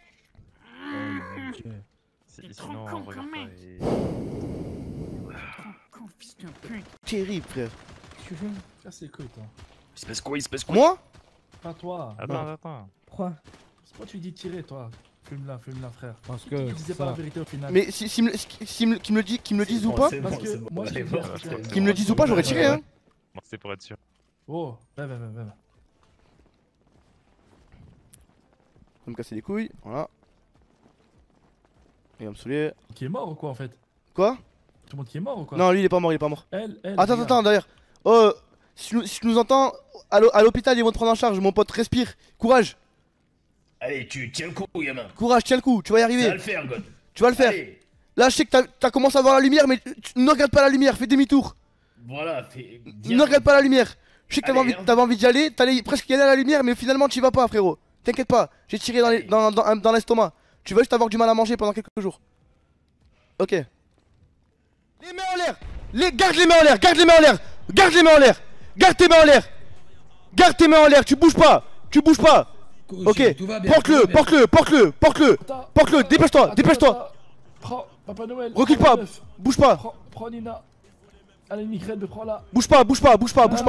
C'est trop con quand même.
Trop con, fils de pute.
Terrible, frère.
Tu veux? Casse les couilles, toi.
Il se passe quoi?
Moi?
Pas toi.
Attends.
Pourquoi?
C'est pas tu dis tirer, toi. Fume-la, frère.
Parce que.
Tu disais pas la vérité au final.
Mais qui me le disent ou pas?
Parce que moi,
Qui me le disent ou pas, j'aurais tiré, hein.
Bon, c'est pour être sûr.
Oh, va.
Va me casser les couilles, voilà. Il va me saouler.
Qui est mort ou quoi en fait?
Quoi?
Tout le monde qui est mort ou quoi?
Non, lui il est pas mort,
Elle,
Attends, derrière. Oh, si tu nous entends, à l'hôpital ils vont te prendre en charge, mon pote, respire. Courage.
Allez, tu tiens le coup, gamin.
Courage, tiens le coup, tu vas y arriver.
Tu vas le faire, God.
Tu vas le faire.
Allez.
Là, je sais que t'as commencé à voir la lumière, mais ne regarde pas la lumière, fais demi-tour.
Voilà,
ne regarde pas la lumière. Je sais que t'avais envie d'y aller, t'allais presque y aller à la lumière, mais finalement t'y vas pas, frérot. T'inquiète pas, j'ai tiré dans l'estomac. Tu vas juste avoir du mal à manger pendant quelques jours. Ok. Les mains en l'air. Garde les mains en l'air. Garde tes mains en l'air. Tu bouges pas. Ok. Porte-le. Dépêche-toi.
Prends Papa Noël.
Recule pas. Bouge pas.
Prends Nina. Elle a une migraine, prends-la.
Bouge pas.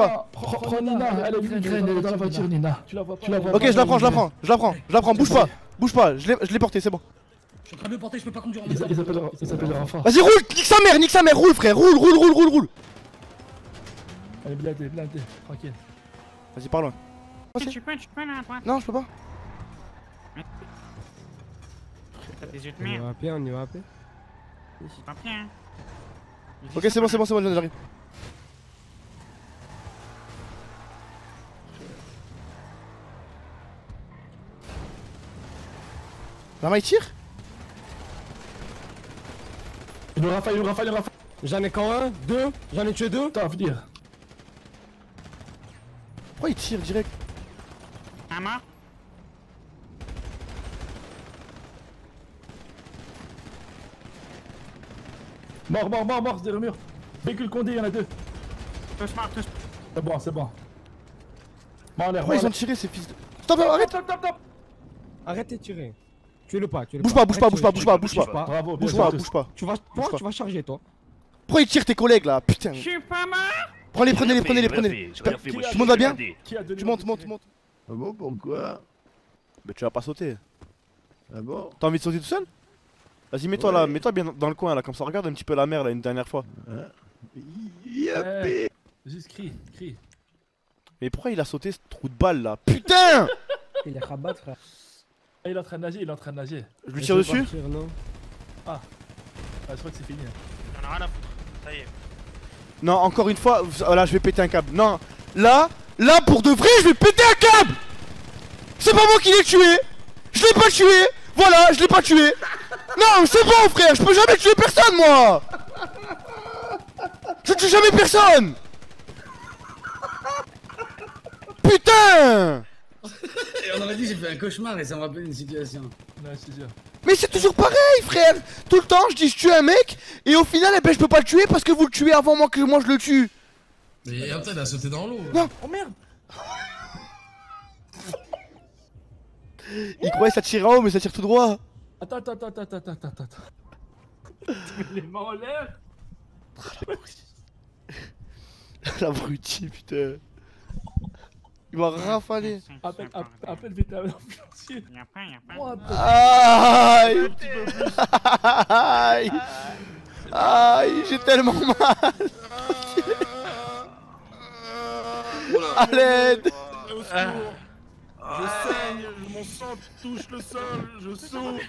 Prends Nina. Elle a une migraine, elle est dans la voiture, Nina. Tu la vois pas.
Ok, je la prends. Bouge pas. Bouge pas, je l'ai porté, c'est bon.
Je suis en train de le porter, je peux pas conduire en
Il s'appelle le renfort.
Vas-y, roule, nique sa mère, roule frère, roule.
Allez, blindé, tranquille.
Vas-y, par loin.
Tu peux là, toi.
Non, je peux pas.
T'as des yeux de
On y
merde.
va à pied, on y va à pied.
Tant pis, hein.
Ok, c'est bon, j'arrive. Lama il tire?
Il nous rafale.
J'en ai quand un, deux, j'en ai tué deux.
Attends, venir.
Pourquoi il tire direct?
Un mort.
Mort, c'est derrière le mur. Véhicule condé, il y en a deux.
Tous morts.
C'est bon. Bon,
pourquoi ils ont tiré ces fils de... Stop, arrête.
Stop.
Arrêtez de tirer. Tuez-le pas.
Bouge pas.
Bravo,
Bouge pas.
Tu vas charger toi.
Pourquoi ils tirent tes collègues là? Putain.
Je suis pas mort.
Prenez-les. Tout le monde va bien? Tu montes.
Ah bon, pourquoi?
Mais tu vas pas sauter.
Ah bon?
T'as envie de sauter tout seul? Vas-y, mets-toi là, mets-toi bien dans le coin là, comme ça, regarde un petit peu la mer là une dernière fois.
Juste crie.
Mais pourquoi il a sauté ce trou de balle là? Putain!
Il est rabat, frère.
Il est en train de nager,
Je lui tire dessus?
Ah, je crois que c'est fini.
On a rien à foutre. Ça y est.
Non, encore une fois, là je vais péter un câble. Non, là pour de vrai, je vais péter un câble! C'est pas moi qui l'ai tué! Je l'ai pas tué! Voilà, je l'ai pas tué! Non, c'est bon frère, je peux jamais tuer personne moi! Je tue jamais personne! Putain!
Et on aurait dit j'ai fait un cauchemar et ça me rappelle une situation.
Non, c'est sûr.
Mais c'est toujours pareil frère! Tout le temps je dis je tue un mec et au final eh ben, je peux pas le tuer parce que vous le tuez avant moi que moi je le tue!
Mais après il a sauté dans l'eau.
Non!
Oh merde!
Il croyait ça tirait en haut mais ça tire tout droit!
Attends. Les mains en l'air.
L'abruti putain! Il m'a rafalé!
Appelle vite un ambulancier.
Y'a pas.
Aïe! Aïe! J'ai tellement mal! À l'aide!
Je saigne, mon sang touche le sol, je souffre.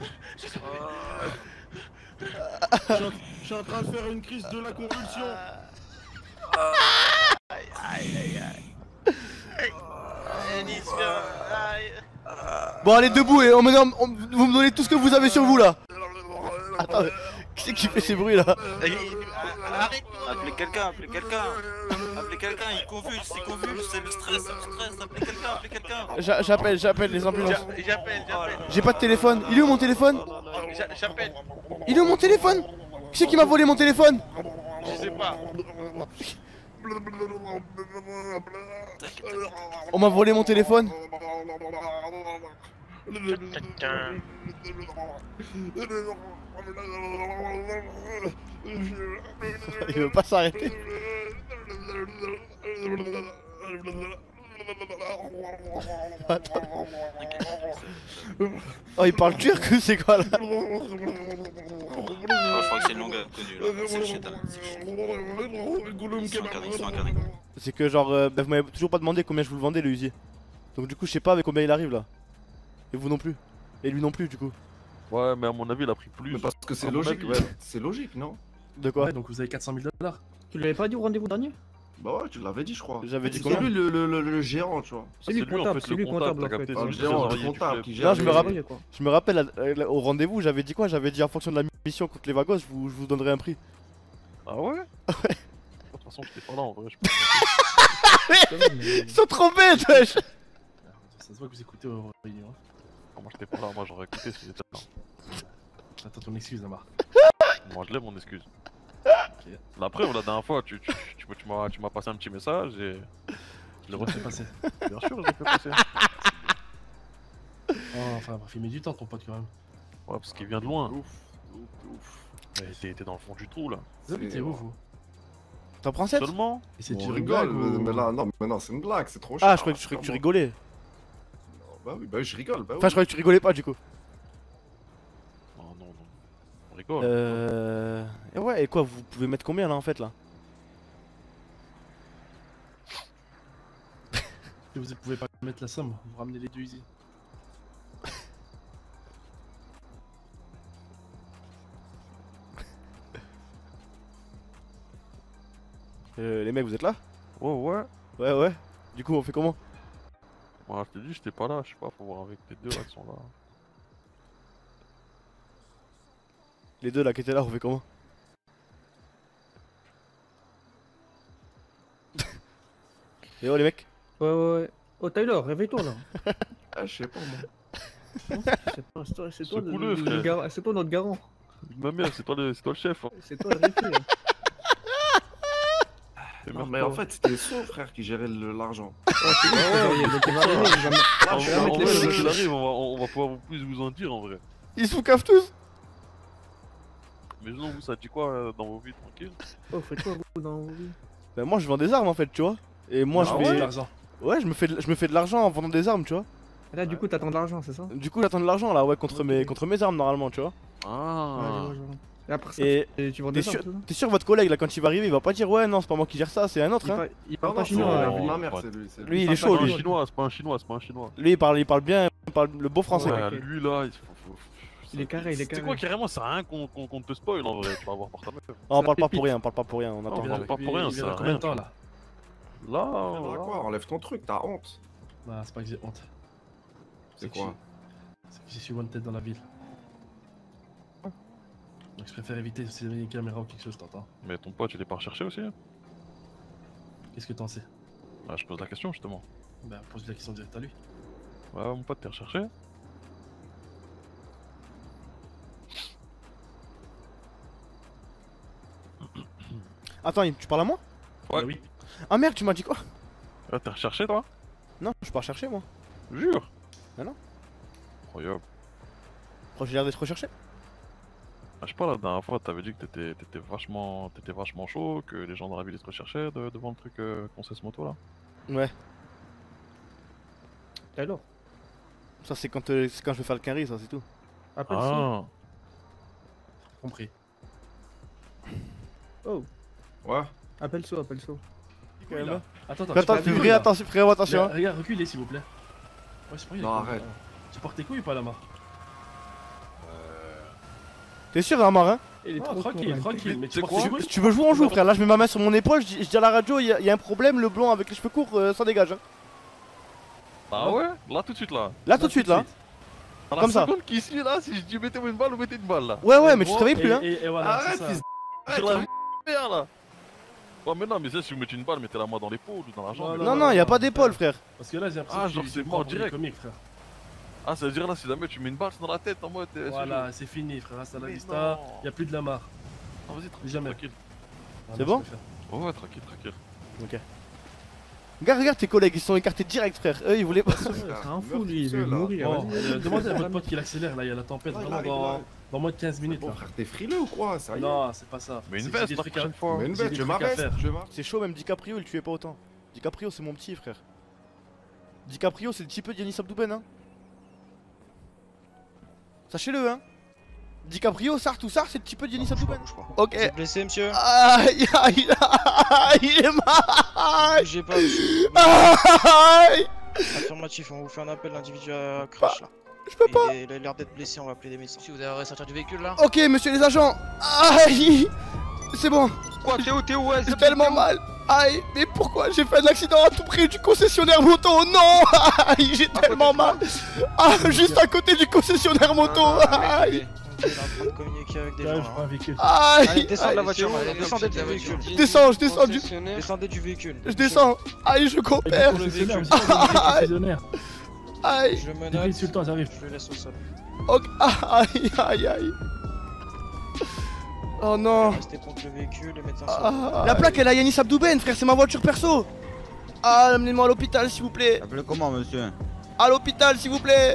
Je suis en train de faire une crise de la convulsion.
Bon allez debout et vous me donnez tout ce que vous avez sur vous là. Attends, qui c'est qui fait ces bruits là?
Arrête. Appelez quelqu'un, il convulse, c'est le stress, appelez quelqu'un.
J'appelle les ambulances.
J'appelle.
J'ai pas de téléphone, il est où mon téléphone?
J'appelle.
Il est où mon téléphone? Qui c'est qui m'a volé mon téléphone?
Je sais pas.
On m'a volé mon téléphone. Il veut pas s'arrêter. Oh il parle turc ou c'est quoi là?
Je crois que c'est une langue connue là, c'est le chétan.
C'est que genre, vous m'avez toujours pas demandé combien je vous le vendais le Uzi. Donc du coup je sais pas avec combien il arrive là. Et vous non plus. Et lui non plus du coup.
Ouais mais à mon avis il a pris plus.
Mais parce que c'est logique, c'est logique non?
De quoi?
Ouais, donc vous avez 400 000 $.
Tu l'avais pas dit au rendez-vous dernier?
Bah ouais, tu l'avais dit je crois.
J'avais dit
c'est
combien?
lui le gérant tu vois.
C'est lui le comptable, c'est lui le comptable en fait.
Le gérant, le comptable qui gère.
Non je me rappelle au rendez-vous j'avais dit quoi? J'avais dit en fonction de la mission contre les vagos je vous donnerai un prix.
Ah ouais?
Ouais.
De toute façon j'étais pas là en vrai.
Ils sont trop bêtes wesh.
Ça se voit que vous écoutez aux réunions.
Moi j'étais pas là, moi j'aurais écouté si j'étais là.
J'attends ton excuse Amar.
Moi je l'ai mon excuse. La preuve, la dernière fois, tu m'as passé un petit message et je l'ai refait passer. Bien sûr, je l'ai fait passer.
Oh, enfin, bref, il met du temps ton pote quand même.
Ouais, parce qu'il vient de loin. Ouf. T'es dans le fond du trou là.
Vous habitez où vous?
T'en prends 7?
Seulement?
Et c'est
On rigole, mais là, non, c'est une blague, c'est trop cher.
Ah, je croyais que tu rigolais.
Bah oui, bah je rigole. Bah
Enfin, je croyais que tu rigolais pas du coup.
Non, non, non. On rigole.
Et ouais, et quoi, vous pouvez mettre combien là en fait là?
Si vous pouvez pas mettre la somme, vous ramenez les deux ici.
Les mecs, vous êtes là?
Ouais.
Ouais. Du coup, on fait comment?
Moi, je t'ai dit, j'étais pas là, je sais pas, faut voir avec les deux là qui sont là.
Les deux là qui étaient là, on fait comment? Et oh les mecs?
Ouais. Oh Tyler, réveille-toi là.
Ah, je sais pas moi.
C'est toi notre garant.
Ma mère, c'est toi le chef. Hein.
C'est toi le réfé.
Non, mais en fait, c'était son frère qui gérait l'argent.
On va pouvoir plus vous en dire en vrai.
Ils se vous cavent tous.
Mais non, vous, ça dit quoi dans vos vies tranquille?
Oh, faites quoi vous dans vos vies?
Bah, moi je vends des armes en fait, tu vois. Et moi je fais. Ouais, je me fais de l'argent en vendant des armes, tu vois.
Et là, du coup, t'attends de l'argent, c'est ça?
Du coup, j'attends de l'argent là, ouais, contre mes armes normalement, tu vois.
Ah.
Et après ça, tu vends
t'es
des armes,
t'es sûr, votre collègue là, quand il va arriver, il va pas dire ouais, non, c'est pas moi qui gère ça, c'est un autre, hein.
Il parle pas chinois.
Ma mère, c'est lui.
Lui, il est chaud, lui.
C'est pas un chinois.
Lui, il parle bien, il parle le beau français.
Ouais, lui là,
il est carré.
C'est quoi, carrément, ça sert à rien qu'on te spoil en vrai, tu vas voir par ta meuf.
On parle pas pour rien, on attend.
On parle pas pour rien, ça sert à rien. Là,
quoi, enlève ton truc, t'as honte.
Bah, c'est pas que j'ai honte.
C'est quoi?
C'est que je suis wanted dans la ville. Donc je préfère éviter si il y a une caméra ou quelque chose, t'entends?
Mais ton pote, il est pas recherché aussi?
Qu'est-ce que t'en sais?
Ah, je pose la question justement.
Bah, pose la question directe à lui.
Ouais, mon pote, t'es recherché?
Attends, tu parles à moi?
Ouais.
Oui.
Ah merde, tu m'as dit quoi?
Ah, t'es recherché toi?
Non, je suis pas recherché moi.
Jure?
Ah non.
Incroyable.
Pourquoi j'ai l'air d'être recherché?
Ah, je sais pas, la dernière fois t'avais dit que t'étais vachement chaud, que les gens dans la ville ils te recherchaient devant le truc Concesse Moto là.
Ouais.
Et alors?
Ça c'est quand je vais faire le quinri, ça c'est tout.
Appelle
Ah.
Compris.
Oh.
Ouais.
Appelle ça.
Attends,
frérot, attention.
Regarde, reculez s'il vous plaît. Ouais, c'est pas
Non, arrête.
Tu portes tes couilles ou pas la main?
T'es sûr, Amar, hein?
Tranquille, mais tu
tu veux jouer, on joue, frère. Là, je mets ma main sur mon épaule, je dis à la radio, il y a un problème, le blond avec les cheveux courts, ça dégage. Hein.
Ah ouais? Là tout de suite là.
Là tout de suite là. Comme ça.
Qui suit là, si je dis mettez-moi une balle ou mettez une balle là.
Ouais, mais tu te réveilles plus, hein.
Et voilà,
arrête,
c'est ça.
Sur la merde là. Oh mais non, mais ça, si vous mettez une balle, mettez-la moi dans l'épaule ou dans la jambe.
Non, y a pas d'épaule, frère.
Parce que là, j'ai l'impression
que genre c'est mort direct.
Comique, frère.
Ah, ça veut dire là, si jamais tu mets une balle dans la tête en mode.
Voilà, c'est fini, frère. Hasta la vista. Y'a plus de la marre.
Ah, vas-y, tranquille.
C'est bon?
Ouais, tranquille.
Ok. Regarde tes collègues, ils sont écartés direct, frère. Eux, ils voulaient pas.
C'est un fou, lui, il veut mourir.
Bon, demandez à votre pote qu'il accélère, là, il y a la tempête vraiment dans moins de 15 minutes.
Frère, t'es frileux ou quoi?
Non, c'est pas ça.
Mais une veste la prochaine fois.
Mais une veste, je m'arrête.
C'est chaud, même DiCaprio, il tuait pas autant. DiCaprio, c'est mon petit, frère. DiCaprio, c'est le petit peu d'Yanis Abdouben, hein. Sachez-le, hein. DiCaprio, Sartre, tout ça, c'est le petit peu d'Yanis Abdouben. Ok.
Vous êtes blessé, monsieur?
Aïe, il est mal.
Bougez pas, monsieur.
Aïe.
Affirmatif, on vous fait un appel, l'individu à crash là.
Je peux pas.
Il a l'air d'être blessé, on va appeler des médecins. Si vous allez sortir du véhicule là?
Ok, monsieur les agents. Aïe. C'est bon.
Quoi, t'es où ouais,
j'ai tellement mal. Aïe, mais pourquoi j'ai fait un accident à tout près du concessionnaire moto? Non. Aïe, j'ai tellement mal. Ah, juste à côté du concessionnaire moto. Aïe.
Il est en train de communiquer avec des gens.
Aïe.
Allez, descends de la voiture, descendez du véhicule.
Je descends du...
Descendez du véhicule.
Je descends. Aïe, je coopère. Aïe.
Je le menotte.
Je
le laisse au sol.
Ok. Aïe. Oh non.
Restez contre le véhicule, les médecins sont...
La plaque elle a Yanis Abdouben, frère, c'est ma voiture perso. Ah, amenez-moi à l'hôpital s'il vous plaît.
Appelez comment, monsieur?
À l'hôpital s'il vous plaît.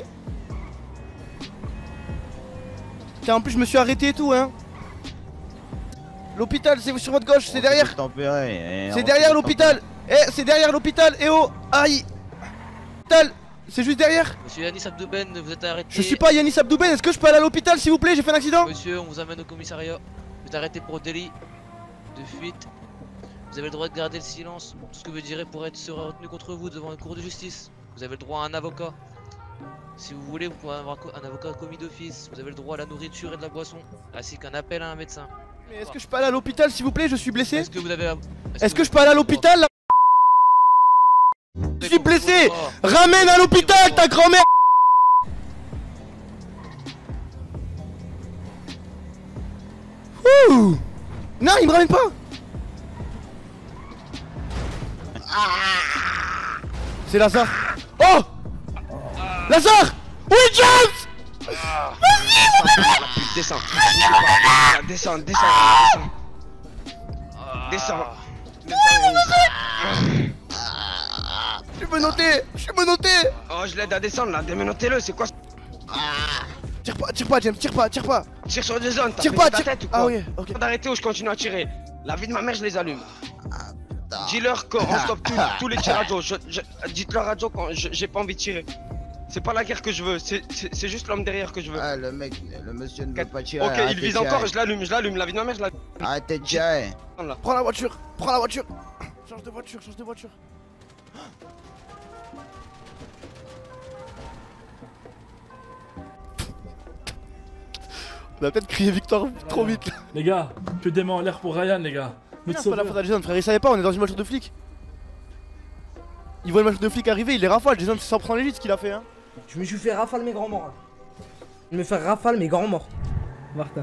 Tiens, en plus je me suis arrêté et tout, hein. L'hôpital, c'est sur votre gauche, c'est derrière. C'est derrière l'hôpital. C'est derrière l'hôpital. Eh oh, aïe. L'hôpital. C'est juste derrière.
Monsieur Yanis Abdouben, vous êtes arrêté.
Je suis pas Yanis Abdouben, est-ce que je peux aller à l'hôpital s'il vous plaît? J'ai fait un accident.
Monsieur, on vous amène au commissariat. Vous êtes arrêté pour délit de fuite. Vous avez le droit de garder le silence. Tout ce que vous direz pourrait être retenu contre vous devant une cour de justice. Vous avez le droit à un avocat. Si vous voulez, vous pouvez avoir un avocat commis d'office. Vous avez le droit à la nourriture et de la boisson, ainsi qu'un appel à un médecin.
Mais est-ce que je peux aller à l'hôpital s'il vous plaît? Je suis blessé.
Est-ce que vous avez...
Est-ce que je peux aller à l'hôpital là? Je suis blessé. Ramène à l'hôpital ta grand-mère. Ouh. Non, il me ramène pas. C'est Lazare. Oh, Lazare. Oui, James.
Descends. Descends.
Je suis menotté.
Oh, je l'aide à descendre là, démenotez-le, c'est quoi?
Tire pas, James, tire pas.
Tire sur des zones,
Tire pas,
ta tête ou quoi?
Ah oui, ok.
D'arrêter ou je continue à tirer. La vie de ma mère, je les allume. Dis-leur qu'on stoppe tous les tirs radio. Dites-leur radio quand j'ai pas envie de tirer. C'est pas la guerre que je veux, c'est juste l'homme derrière que je veux.
Ah, le monsieur ne veut pas tirer.
Ok, il vise encore, je l'allume, la vie de ma mère, je l'allume.
Arrêtez de tirer.
Prends la voiture. Change de voiture. On a peut-être crié victoire trop vite là.
Les gars, que des mains en l'air pour Ryan, les gars.
C'est pas la faute à Jason, frère, il savait pas, on est dans une voiture de flic. Il voit une voiture de flic arriver, il les rafale, Jason s'en prend légit ce qu'il a fait hein.
Je me suis fait rafale mes grands morts là. Je me fais rafale mes grands morts. Martin.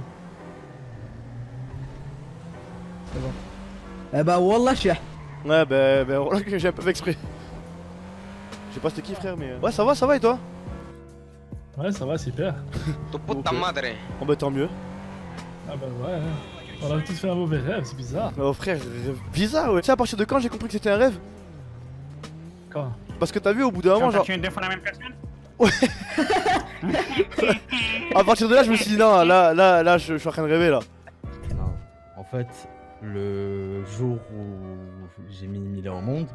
C'est bon. Eh bah wallah chien.
Ouais bah voilà que j'ai un peu fait exprès. Je sais pas c'était qui frère mais... Ouais ça va et toi?
Ouais ça va super.
Ta madre.
Oh bah tant mieux.
Ah bah ouais. On a tous fait un mauvais rêve, c'est bizarre.
Oh frère, bizarre ouais. Tu sais à partir de quand j'ai compris que c'était un rêve?
Quand?
Parce que t'as vu au bout d'un moment genre...
Tu as tué deux fois la même personne?
Ouais. À partir de là je me suis dit non là je suis en train de rêver là.
Non. En fait, le jour où j'ai mis Mila au monde,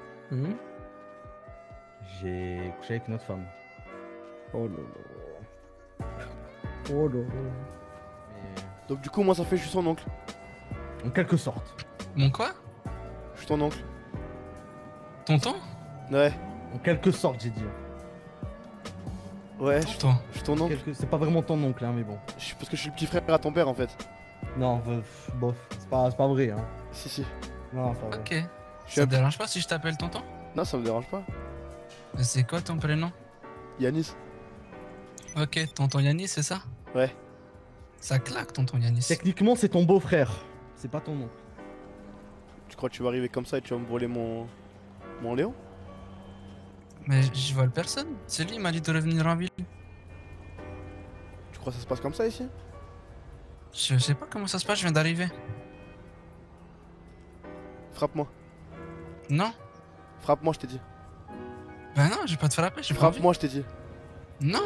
j'ai couché avec une autre femme.
Oh là là.
Donc du coup moi ça fait je suis son oncle.
En quelque sorte.
Mon quoi?
Je suis ton oncle.
Tonton?
Ouais.
En quelque sorte j'ai dit.
Ouais, je suis ton oncle.
C'est pas vraiment ton oncle hein mais bon.
Parce que je suis le petit frère à ton père en fait.
Non, bof, c'est pas vrai hein.
Si.
Non, c'est pas vrai.
Ok. Ça te dérange pas si je t'appelle tonton?
Non, ça me dérange pas.
C'est quoi ton prénom?
Yanis.
Ok, tonton Yanis, c'est ça?
Ouais.
Ça claque, tonton Yanis.
Techniquement, c'est ton beau-frère. C'est pas ton oncle.
Tu crois que tu vas arriver comme ça et tu vas me voler mon Léon?
Mais je vole personne. C'est lui, il m'a dit de revenir en ville.
Tu crois que ça se passe comme ça ici?
Je sais pas comment ça se passe, je viens d'arriver.
Frappe-moi.
Non.
Frappe-moi, je t'ai dit.
Bah non, j'ai pas te frapper, j'ai pas envie.
Frappe-moi, je t'ai dit.
Non.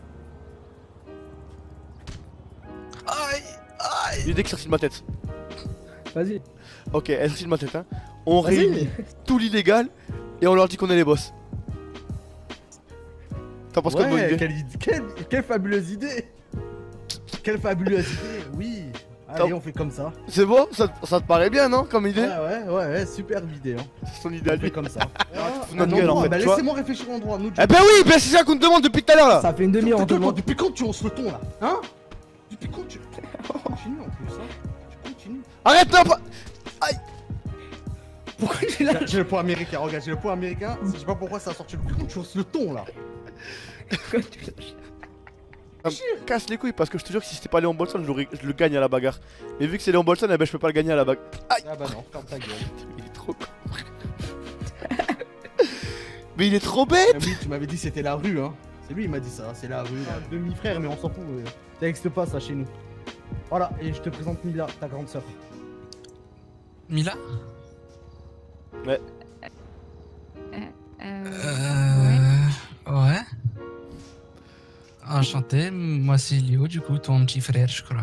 Aïe.
L'idée qui est sortie de ma tête.
Vas-y.
Ok, elle est sortie de ma tête hein. On réunit tout l'illégal et on leur dit qu'on est les boss. T'en penses quoi de mon idée?
Quelle fabuleuse idée! Quelle fabuleuse idée, oui! Allez, on fait comme ça.
C'est bon? Ça te paraît bien, non? Comme idée?
Ouais, superbe idée. Hein.
C'est son idée à lui.
On fait comme ça.
Notre gueule en fait.
Laissez-moi réfléchir à l'endroit.
Eh ben oui, ben c'est ça qu'on te demande depuis tout à l'heure là!
Ça fait une demi-heure, on te demande.
Depuis quand tu hausses le ton là? Hein? Depuis quand tu continues en plus, hein? Tu continues.
Arrête là! Aïe!
Pourquoi il est là? J'ai le point américain, regarde, j'ai le point américain. Je sais pas pourquoi ça a sorti le coup. Tu hausses le ton là.
Casse les couilles parce que je te jure que si c'était pas Léon Bolson je le gagne à la bagarre. Mais vu que c'est Léon Bolson, eh ben je peux pas le gagner à la bagarre. Aïe!
Ah bah non, ferme ta gueule.
Il est trop con. Mais il est trop bête!
Oui, tu m'avais dit c'était la rue hein. C'est lui il m'a dit ça, c'est la rue. Demi-frère mais on s'en fout. Ça n'existe pas ça chez nous. Voilà, et je te présente Mila, ta grande sœur.
Mila?
Ouais.
Ouais. Enchanté, moi c'est Léo, du coup, ton petit frère, je crois.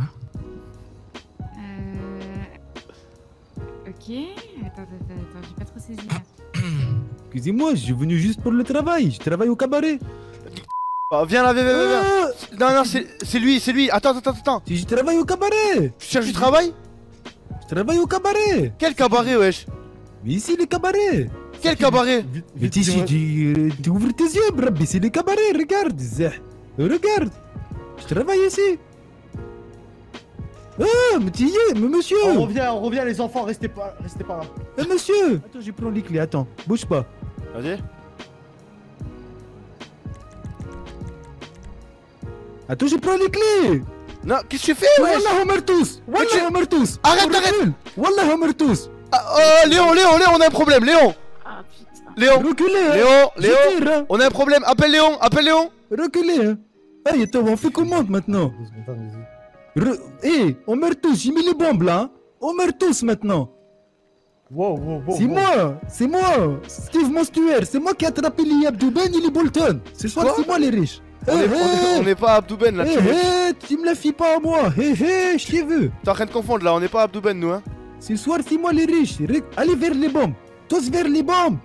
Ok. Attends, j'ai pas trop saisi là.
Ok, Excusez-moi, je suis venu juste pour le travail. Je travaille au cabaret.
Oh, viens là, viens. Non, non, c'est lui. Attends.
Si je travaille au cabaret.
Tu cherches du travail?
Je travaille au cabaret.
Quel cabaret, wesh?
Mais ici, les cabarets.
Quel cabaret?
Mais ici, tu ouvres tes yeux, Brabbi, c'est les cabarets, regarde, Zah. Regarde. Je travaille ici. Ah, mais tu y es, mais monsieur.
On revient les enfants, restez pas là.
Monsieur. Attends, je prends les clés, attends, bouge pas.
Vas-y.
Attends, je prends les clés.
Non, qu'est-ce que tu fais, wesh?
Wallah, Homer tous. Wallah, Homer tous.
Arrête.
Wallah, Homer tous.
Léon, on a un problème, Léon. Léon,
reculez,
Léon, on a un problème, appelle Léon.
Reculez, hein. Hey, attends, on fait comment maintenant? Hey, on meurt tous, j'ai mis les bombes là, hein. On meurt tous maintenant.
Wow.
C'est moi, Steve Monstuer, c'est moi qui ai attrapé les Abdouben et les Bolton. Ce soir, c'est moi les riches.
On n'est pas Abdouben là,
tu me la fies pas à moi, je t'ai vu.
T'es en train de confondre là, on n'est pas Abdouben nous, hein.
Ce soir, c'est moi les riches, allez vers les bombes, tous vers les bombes.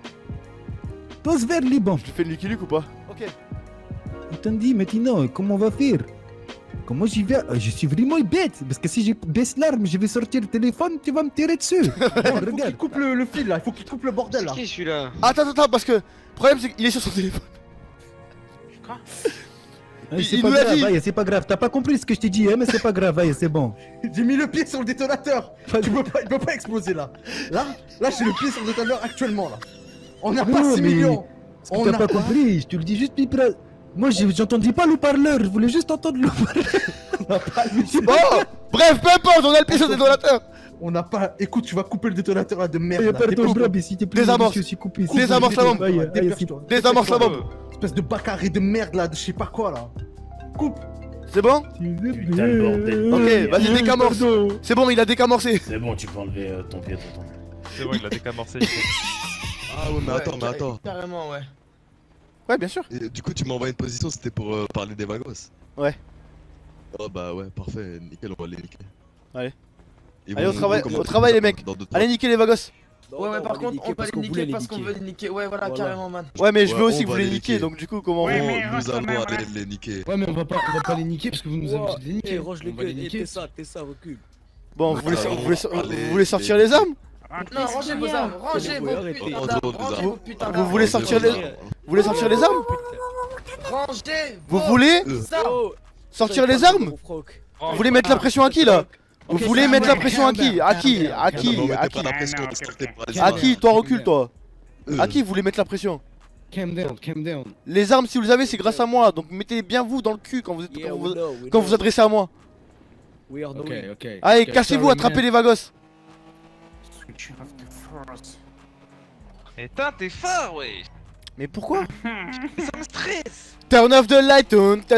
Tu fais le Lucky Luke ou pas? Ok.
Attendez, maintenant, comment on va faire? Comment j'y vais? Je suis vraiment bête, parce que si je baisse l'arme, je vais sortir le téléphone, tu vas me tirer dessus.
Bon, regarde. Il faut qu'il coupe le fil là, il faut qu'il coupe le bordel là.
C'est qui celui-là?
Attends, parce que le problème c'est qu'il est sur son téléphone.
Quoi?
C'est pas grave, t'as pas compris ce que je t'ai dit, hein, mais c'est pas grave, c'est bon.
J'ai mis le pied sur le détonateur. Il peut pas exploser là. Là, j'ai le pied sur le détonateur actuellement là. On n'a pas 6 millions.
On n'a pas compris, je te le dis juste plus près. Moi j'entendais pas le parleur, je voulais juste entendre le parleur.
Bon, bref, peu importe, on a le pied sur le détonateur.
On n'a pas. Écoute, tu vas couper le détonateur là de merde.
Pardon, Brab, s'il te plaît.
Désamorce la bombe. Désamorce la bombe.
Espèce de bacarré de merde là, de je sais pas quoi là. Coupe.
C'est bon?
Putain de bordel.
Ok, vas-y, décamorce. C'est bon, il a décamorcé.
C'est bon, tu peux enlever ton pied, tonton.
C'est bon, il a décamorcé.
Ah ouais, mais attends.
Carrément, ouais.
Ouais, bien sûr.
Et, du coup, tu m'as envoyé une position, c'était pour parler des vagos.
Ouais.
Oh bah ouais, parfait, nickel, on va les niquer.
Allez.
Ils
Allez,
vont
au travail les mecs. Allez niquer les vagos.
Ouais, par contre, on va les niquer parce qu'on veut les niquer. Ouais, voilà, carrément, man.
Ouais, mais je veux aussi que vous les niquez, donc du coup, comment
nous allons aller les niquer.
Ouais, mais on va pas les niquer parce que vous nous avez dit de les niquer.
Roche le gueule, t'es ça, recule.
Bon, vous voulez sortir les armes?
Non, rangez vos armes, rangez vos putains d'armes.
Vous voulez sortir les armes?
Rangez.
Vous voulez sortir les armes? Vous voulez mettre la pression à qui là? Vous voulez mettre la pression à qui? À qui? Toi recule toi. À qui vous voulez mettre la pression?
Calm down.
Les armes si vous les avez c'est grâce à moi, donc mettez bien vous dans le cul quand vous adressez à moi. Allez, cassez-vous, attrapez les vagos.
Putain, t'es fort, wesh.
Mais pourquoi?
Ça me stresse.
Turn off the light,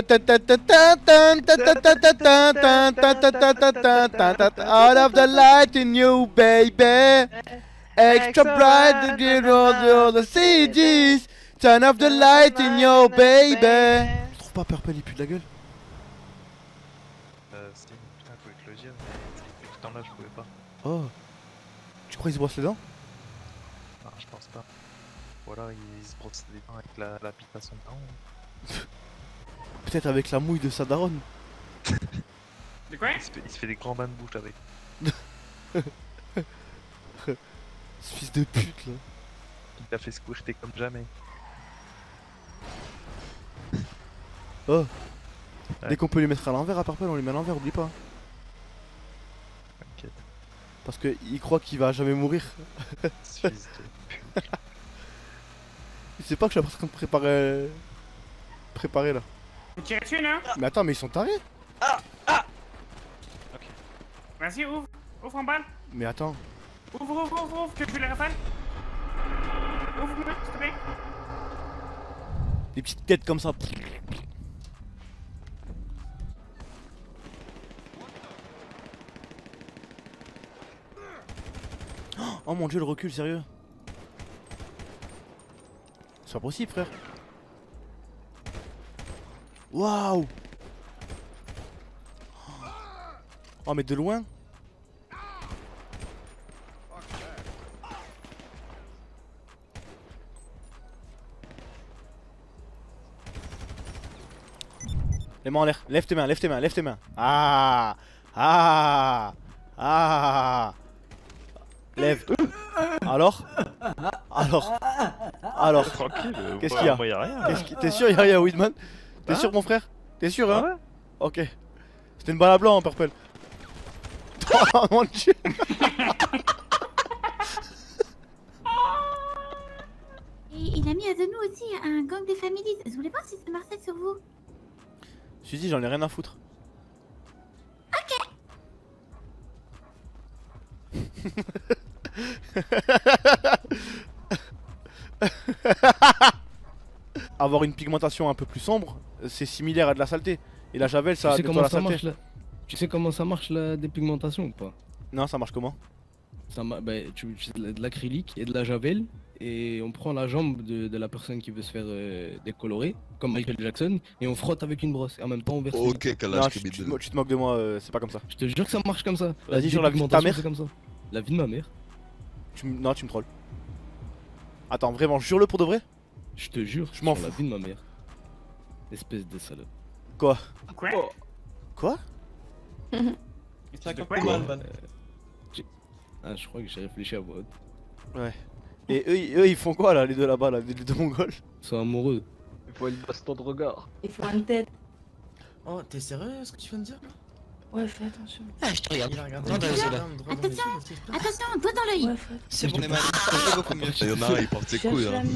out of the light in you, baby. Extra bright to get all the CGs. Turn off the light in you, baby. Je trouve pas Purple, il pue de la gueule.
Si, putain, faut que je le gère, mais ce temps-là, je pouvais pas.
Oh. Tu crois qu'il se brosse les dents?
Non, je pense pas. Ou alors il se brosse les dents avec la pipe à son dent.
Peut-être avec la mouille de sa daronne.
De quoi?
Il se fait des grands bains de bouche avec.
Ce fils de pute là.
Il t'a fait squirter comme jamais.
Oh. Dès qu'on peut lui mettre à l'envers à Purple, on lui met à l'envers, oublie pas.
T'inquiète.
Parce qu'il croit qu'il va jamais mourir.
Ce fils de pute.
Il sait pas que je suis en train de préparer là.
Vous tirez dessus, non?
Mais attends, mais ils sont tarés.
Ok.
Vas-y, ouvre. Ouvre en balle.
Mais attends.
Ouvre, que je les rafale. Ouvre-moi, s'il te plaît.
Des petites têtes comme ça. Oh mon dieu, le recul, sérieux. C'est pas possible, frère. Waouh. Oh, mais de loin. Les mains en l'air. Lève tes mains, lève tes mains, lève tes mains. Ah. Ah. Ah. Lève. Alors.
Tranquille,
Qu'est-ce qu'il y a?
moi, y a rien.
T'es sûr, y'a rien, Weedman? T'es sûr, mon frère? T'es sûr, hein?
Ouais.
Ok. C'était une balle à blanc, hein, Purple. Oh mon dieu!
Et il a mis à genoux aussi un gang des families. Je voulais voir si ça marchait sur vous.
Je suis dit, j'en ai rien à foutre. Avoir une pigmentation un peu plus sombre, c'est similaire à de la saleté. Et la javel, ça
Tu sais
nettoie
comment
la
ça
saleté.
marche là? Tu sais comment ça marche la dépigmentation ou pas?
Non, ça marche comment?
Tu utilises de l'acrylique et de la javel et on prend la jambe de la personne qui veut se faire décolorer, comme Michael Jackson, et on frotte avec une brosse et en même temps on verse.
Ok,
Non,
Kalash,
tu te moques de moi, c'est pas comme ça.
Je te jure que ça marche comme ça.
Vas-y, sur la vie de ta mère.
C'est comme ça. La vie de ma mère.
Non, tu me trolles. Attends, vraiment, jure-le pour de vrai?
Je te jure,
je m'en
sur
fous.
la vie de ma mère. Espèce de salope.
Quoi?
Quoi?
Quoi?
Ah, je crois que j'ai réfléchi à voix haute.
Ouais. Et eux, ils font quoi là, les deux là-bas, là, les deux mongols?
Ils sont amoureux.
Il faut une baston de regard.
Il faut une tête.
Oh, t'es sérieux ce que tu viens de dire?
Ouais, fais attention.
Ah, je te regarde. Il a regardé.
Attention, doigt dans l'œil.
C'est bon, Emma. C'est beaucoup mieux.
Il y en a un, il porte ses couilles. Hein.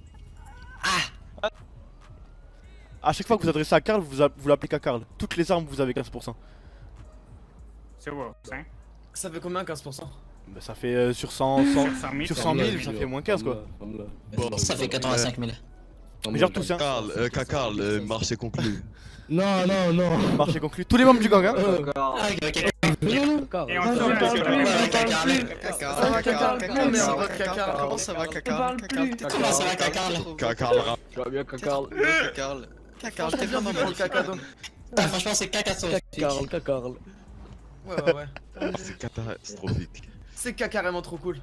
À chaque fois que vous adressez à Karl, vous l'appelez qu'à Karl. Toutes les armes, vous avez 15%.
C'est bon, hein?
Ça fait combien 15%?
Bah, ça fait sur 100 000, ça fait moins 15 quoi.
Bon, ça fait 85 000.
Mais genre tous, hein.
Karl, marché conclu.
Non, non, non.
Marché conclu. Tous les membres du gang, hein.
Et on sort
Comment ça va, Cacarl? Comment ça va, Cacarl?
Cacarl.
Tu vas bien, Cacarl?
Cacarl. Cacarl, t'es vraiment bon, Cacarl. Franchement, c'est catastrophique.
Cacarl.
Ouais.
C'est catastrophique.
C'est carrément trop cool.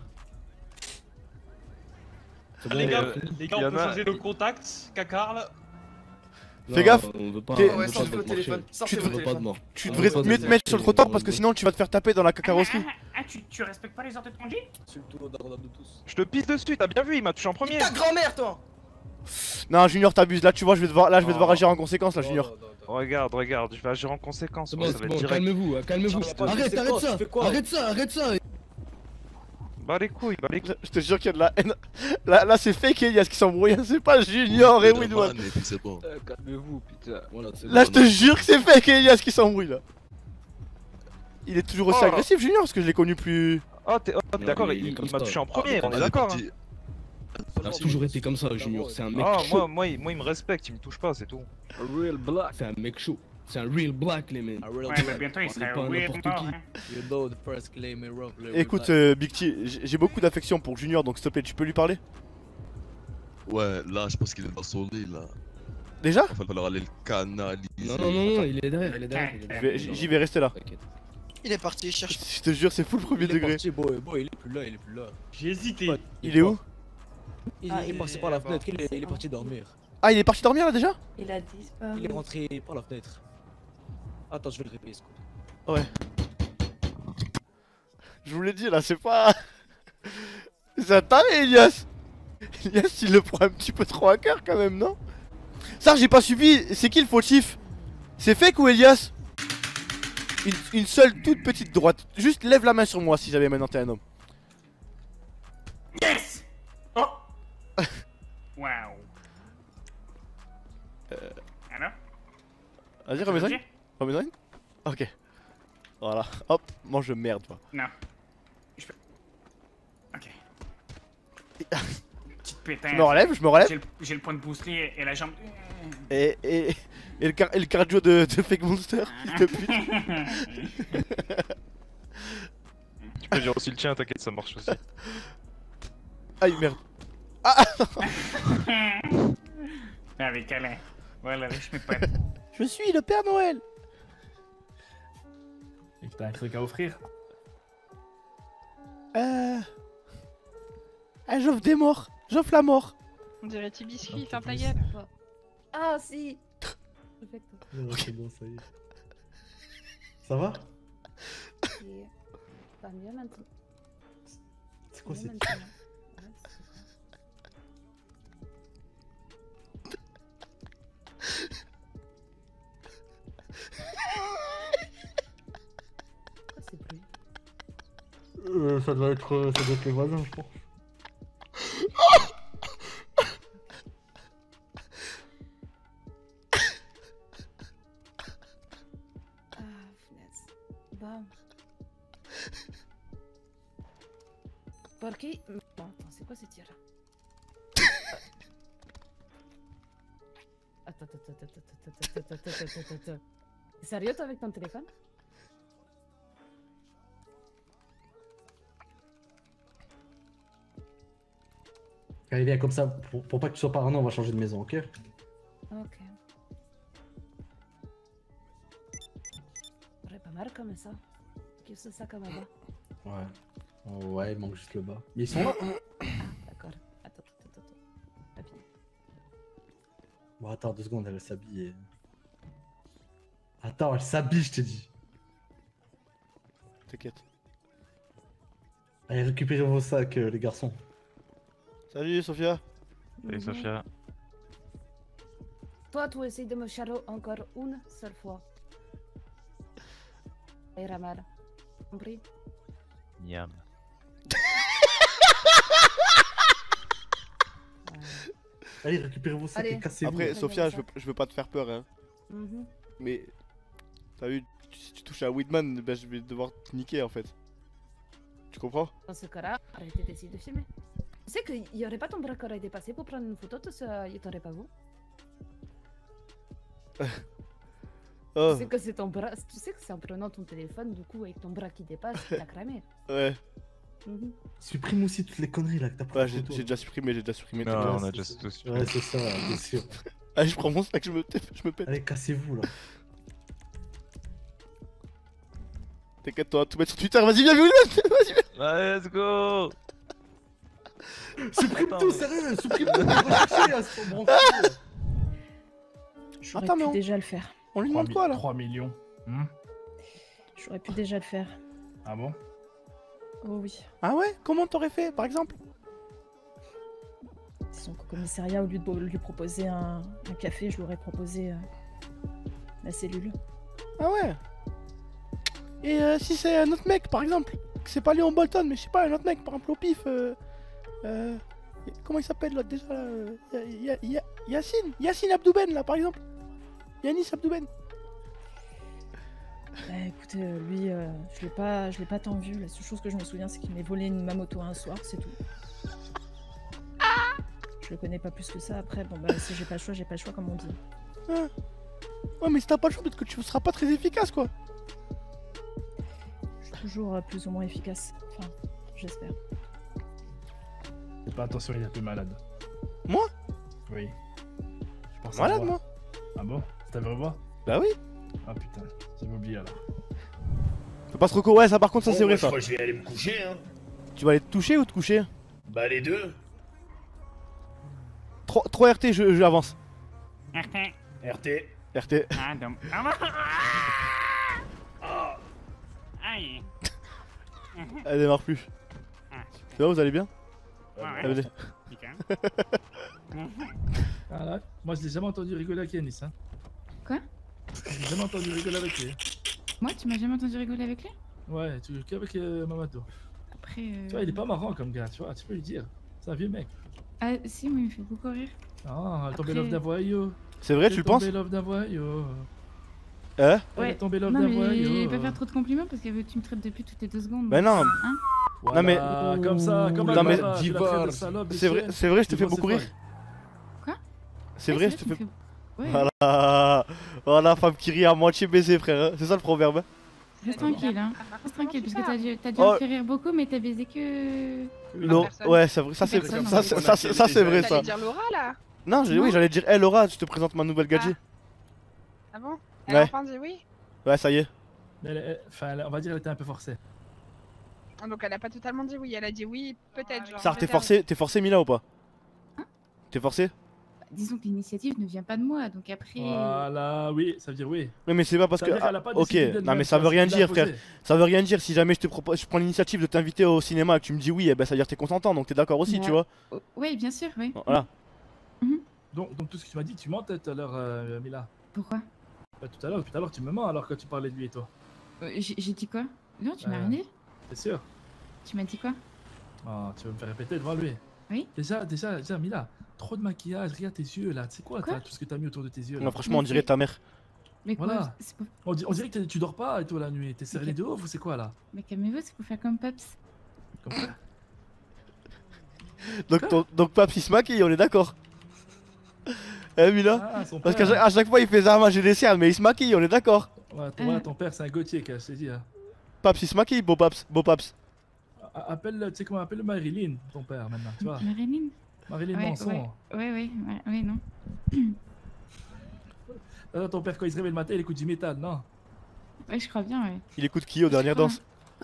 Les gars, on peut changer de contact, Cacarl.
Fais gaffe,
sortez vos téléphones.
tu devrais mieux te mettre sur le trottoir parce que sinon tu vas te faire taper dans la carrosserie.
Ah, tu respectes pas les ordres de conduite?
Je te pisse dessus, t'as bien vu, il m'a touché en premier.
Ta grand-mère, toi!
Non, Junior, t'abuses. Là, tu vois, je vais devoir agir en conséquence, là, Junior.
Regarde, je vais agir en conséquence.
C'est bon, calmez-vous, calmez-vous. Arrête ça.
Bah les couilles.
Je te jure qu'il y a de la haine. Là, c'est fake Elias qui s'embrouille, hein, c'est pas Junior et Winwan.
Calmez-vous, putain.
Là, je te jure que c'est fake Elias qui s'embrouille là. Il est toujours aussi agressif, Junior, parce que je l'ai connu plus.
Oh, t'es d'accord, il m'a touché en premier, on est d'accord.
Ça a toujours été comme ça, Junior. C'est un mec
chaud.
chaud.
Moi, il me respecte, il me touche pas, c'est tout.
Real black. C'est un mec chaud. C'est un real black, les mecs.
Ouais, mais bientôt il sera real mort, hein.
You know the first claim is rough.
Écoute, Big T, j'ai beaucoup d'affection pour Junior, donc s'il te plaît, tu peux lui parler?
Ouais, là, je pense qu'il est dans son lit, là.
Déjà?
Il va falloir aller le canaliser.
Non, il est derrière,
J'y vais rester là.
Il est parti, il cherche.
Je te jure, c'est full premier degré.
Il est plus là,
J'ai hésité.
Il est où?
Il est passé par la fenêtre, il est parti dormir.
Ah, il est parti dormir là déjà?
Il a disparu.
Il est rentré par la fenêtre. Attends, je vais le répéter, ce coup.
Ouais. Je vous l'ai dit là, c'est pas. C'est un taré, Elias. Elias, il le prend un petit peu trop à cœur quand même, non? Ça, j'ai pas suivi. C'est qui le fautif? C'est fake ou Elias? Une seule toute petite droite. Juste lève la main sur moi si jamais maintenant t'es un homme.
Yes! Oh! Waouh! Alors?
Vas-y, remets-en une. Remets-en une. Ok. Voilà. Hop, mange merde, toi.
Non. Je peux. Ok. Petite pétain.
Je me relève, je me relève.
J'ai le point de booster et la jambe.
Et le cardio de Fake Monster, fils de pute.
Tu peux dire aussi le tien, t'inquiète, ça marche aussi.
Aïe, merde. Ah!
Avec Alain. Voilà, je me pote.
Je suis le Père Noël.
Et que t'as un truc à offrir?
J'offre des morts. J'offre la mort.
On dirait petit biscuit, ferme ta gueule.
Ah si. Perfecto.
Ouais, c'est bon, ça y est. Ça va?
Sí. También maintenant.
C'est quoi cette... ça doit être les voisins, je pense.
Ah, finesse. Bon. ¿Por qué? Bon, attends, c'est quoi ce tir là? Attends. T'es sérieux toi avec ton téléphone?
Allez, viens, comme ça, pour pas que tu sois parano, on va changer de maison, ok?
Ok. Ouais, pas mal comme ça. Qu'est-ce que c'est ça comme là?
Ouais. Oh, ouais, il manque juste le bas. Mais ils sont là.
D'accord. Attends. Papier.
Bon, attends 2 secondes, elle s'habille. Attends, elle s'habille, je t'ai dit.
T'inquiète.
Allez, récupérez vos sacs, les garçons.
Salut Sofia.
Salut Sofia.
Toi, tu essayes de me charler encore une seule fois. Ça ira mal. Compris?
Niam.
Allez, récupérez vos sacs et cassez-vous.
Après, Sofia, je veux pas te faire peur, hein.
Mhm.
Mais, t'as vu, si tu touches à Whitman, ben, je vais devoir te niquer en fait. Tu comprends?
Dans ce cas-là, arrêtez d'essayer de filmer. Tu sais qu'il y aurait pas ton bras qui aurait dépassé pour prendre une photo, tout ça, il t'aurait pas vu.
Oh.
Tu sais que c'est ton bras, tu sais que c'est en prenant ton téléphone, du coup, avec ton bras qui dépasse, t'as cramé.
Ouais.
Mhm.
Supprime aussi toutes les conneries là que t'as pris.
Ouais, j'ai déjà supprimé,
Non,
tout.
on a déjà tout supprimé.
Ouais, c'est ça, bien sûr.
Allez, je prends mon sac, je me pète.
Allez, cassez-vous là.
T'inquiète, toi, tout mettre sur Twitter, vas-y, viens, vas-y, viens.
Let's go.
Supprime tout, sérieux, supprime tout,
J'aurais
Attends,
pu
mais
déjà le faire.
On lui demande quoi là?
3 millions.
J'aurais pu déjà le faire.
Ah bon?
Oh oui.
Ah ouais? Comment t'aurais fait, par exemple?
Disons qu'au commissariat, au lieu de lui proposer un café, je lui aurais proposé la cellule.
Ah ouais? Et si c'est un autre mec, par exemple, que c'est pas Léon Bolton, mais je sais pas, un autre mec, par exemple, au pif, comment il s'appelle l'autre déjà Yacine Abdouben, là, par exemple. Yanis Abdouben.
Bah écoutez, lui, je l'ai pas tant vu. La seule chose que je me souviens, c'est qu'il m'ait volé ma moto un soir, c'est tout. Je le connais pas plus que ça. Après, bon bah si j'ai pas le choix, comme on dit.
Ah. Ouais, mais si t'as pas le choix, peut-être que tu seras pas très efficace, quoi.
Je suis toujours plus ou moins efficace. Enfin, j'espère.
Fais pas attention, il est un peu malade.
Moi?
Oui. Je pense
Malade,
savoir.
moi?
Ah bon? T'as vu revoir?
Bah oui.
Ah putain, j'avais oublié alors.
Faut pas se recours, ouais, ça par contre, ça
Bon,
c'est
moi,
vrai
je
ça.
crois que je vais aller me coucher, hein.
Tu vas aller te toucher ou te coucher?
Bah, les deux.
3 RT, j'avance.
RT.
RT.
Aïe.
Elle démarre plus. C'est bon, vous allez bien?
Ouais.
Ah là, moi je l'ai jamais entendu rigoler avec Yanis, hein.
Quoi?
J'ai jamais entendu rigoler avec lui.
Moi, tu m'as jamais entendu rigoler avec lui?
Ouais, qu'avec Mamato.
Après.
Tu vois, il est pas marrant comme gars, tu vois, tu peux lui dire. C'est un vieux mec.
Ah, si, moi, il me fait beaucoup rire.
Ah, elle tombé
Après-
love d'un voyou.
C'est vrai, tu le penses?
Elle tombé love d'un voyou.
Hein?
Elle est tombée love
Non,
d'un
mais
voyou.
pas faire trop de compliments parce que tu me traites de pute toutes les 2 secondes.
Bah non.
Hein?
Non mais.
Comme ça, comme
non, mais...
tu la traites de salope,
C'est vrai, je te fais
Divorce,
beaucoup
c'est
rire.
Quoi?
C'est
Ouais,
vrai,
c'est
je te
vrai,
fais.
tu me fais- Ouais.
Voilà. Voilà, femme qui rit à moitié baisée, frère. C'est ça le proverbe.
Reste tranquille, hein. Reste tranquille, parce que t'as dû
Oh.
me faire rire beaucoup, mais t'as baisé que.
Non, ouais, c'est vrai, ça c'est
Personne,
ça,
hein.
c'est vrai ça.
T'allais dire Laura là?
Non, oui, j'allais dire, hey Laura, je te présente ma nouvelle gadget.
Ah bon? Elle a
Ouais.
enfin dit oui?
Ouais, ça y est.
Enfin, on va dire qu'elle était un peu forcée.
Ah, donc elle a pas totalement dit oui, elle a dit oui, peut-être. genre,
Sarah,
peut-être.
t'es forcé Mila ou pas? T'es forcé?
disons que l'initiative ne vient pas de moi, donc après.
Voilà, oui, ça veut dire oui.
Oui, mais c'est pas parce
Ça
que.
veut dire qu'elle a pas
Ok,
décidé
non,
d'elle-même,
mais ça
tu
veut
vois,
rien
c'est qu'il l'a
dire, frère.
posé.
Ça veut rien dire. Si jamais je prends l'initiative de t'inviter au cinéma et que tu me dis oui, eh ben ça veut dire que t'es consentant, donc t'es d'accord aussi, tu vois.
Oui, bien sûr, oui.
Voilà.
Donc tout ce que tu m'as dit, tu mentais tout à l'heure, Mila.
Pourquoi?
Bah, tout à l'heure, tu me mens alors que tu parlais de lui et toi.
J'ai dit quoi? Non, tu m'as rien dit?
T'es sûr?
Tu m'as dit quoi?
Oh, tu veux me faire répéter devant lui?
Oui.
Déjà, Mila, trop de maquillage, regarde tes yeux là. C'est quoi, tout ce que t'as mis autour de tes yeux là?
Non, franchement, on dirait ta mère.
Mais quoi?
Voilà. On dirait que tu dors pas et tout la nuit. T'es serré de ouf ou c'est quoi là?
Mais calmez-vous, c'est pour faire comme Paps.
Comme ça?
Donc Paps il se maquille, on est d'accord. Eh Mila?
Ah, son
Parce
père.
qu'à chaque fois il fait ça, j'ai des cernes, mais il se maquille, on est d'accord.
Ouais, ton père c'est un Gauthier, je t'ai dit. Hein.
Paps il se maquille, beau Paps.
Appelle, tu sais comment, appelle Marilyn, ton père maintenant, tu vois.
Marilyn?
Marilyn
Ouais,
Manson.
ouais, non.
Ton père quand il se réveille le matin, il écoute du métal, non?
Ouais, je crois bien, ouais.
Il écoute qui aux dernières danses?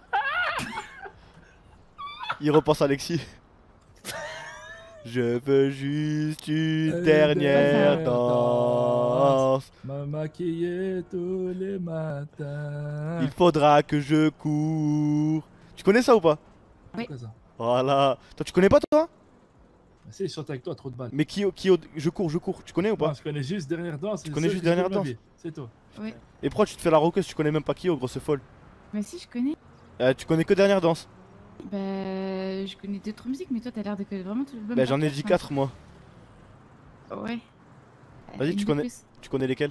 Il repense à Alexis. Je veux juste une dernière danse.
Me maquiller tous les matins.
Il faudra que je cours. Tu connais ça ou pas?
Oui.
Voilà. Toi tu connais pas toi?
Si, je chante avec toi, trop de balles.
Mais je cours, tu connais ou pas?
Non, je connais juste dernière danse.
Tu connais juste dernière danse?
C'est tout.
Ouais.
Et pourquoi tu te fais la roqueuse? Tu connais même pas Kyo, grosse folle.
Bah si, je connais.
Tu connais que dernière danse?
Bah, je connais 2-3 musiques, mais toi t'as l'air de connaître vraiment tout le bon.
Bah j'en ai dit 4 moi.
Ouais.
Vas-y, tu connais lesquelles?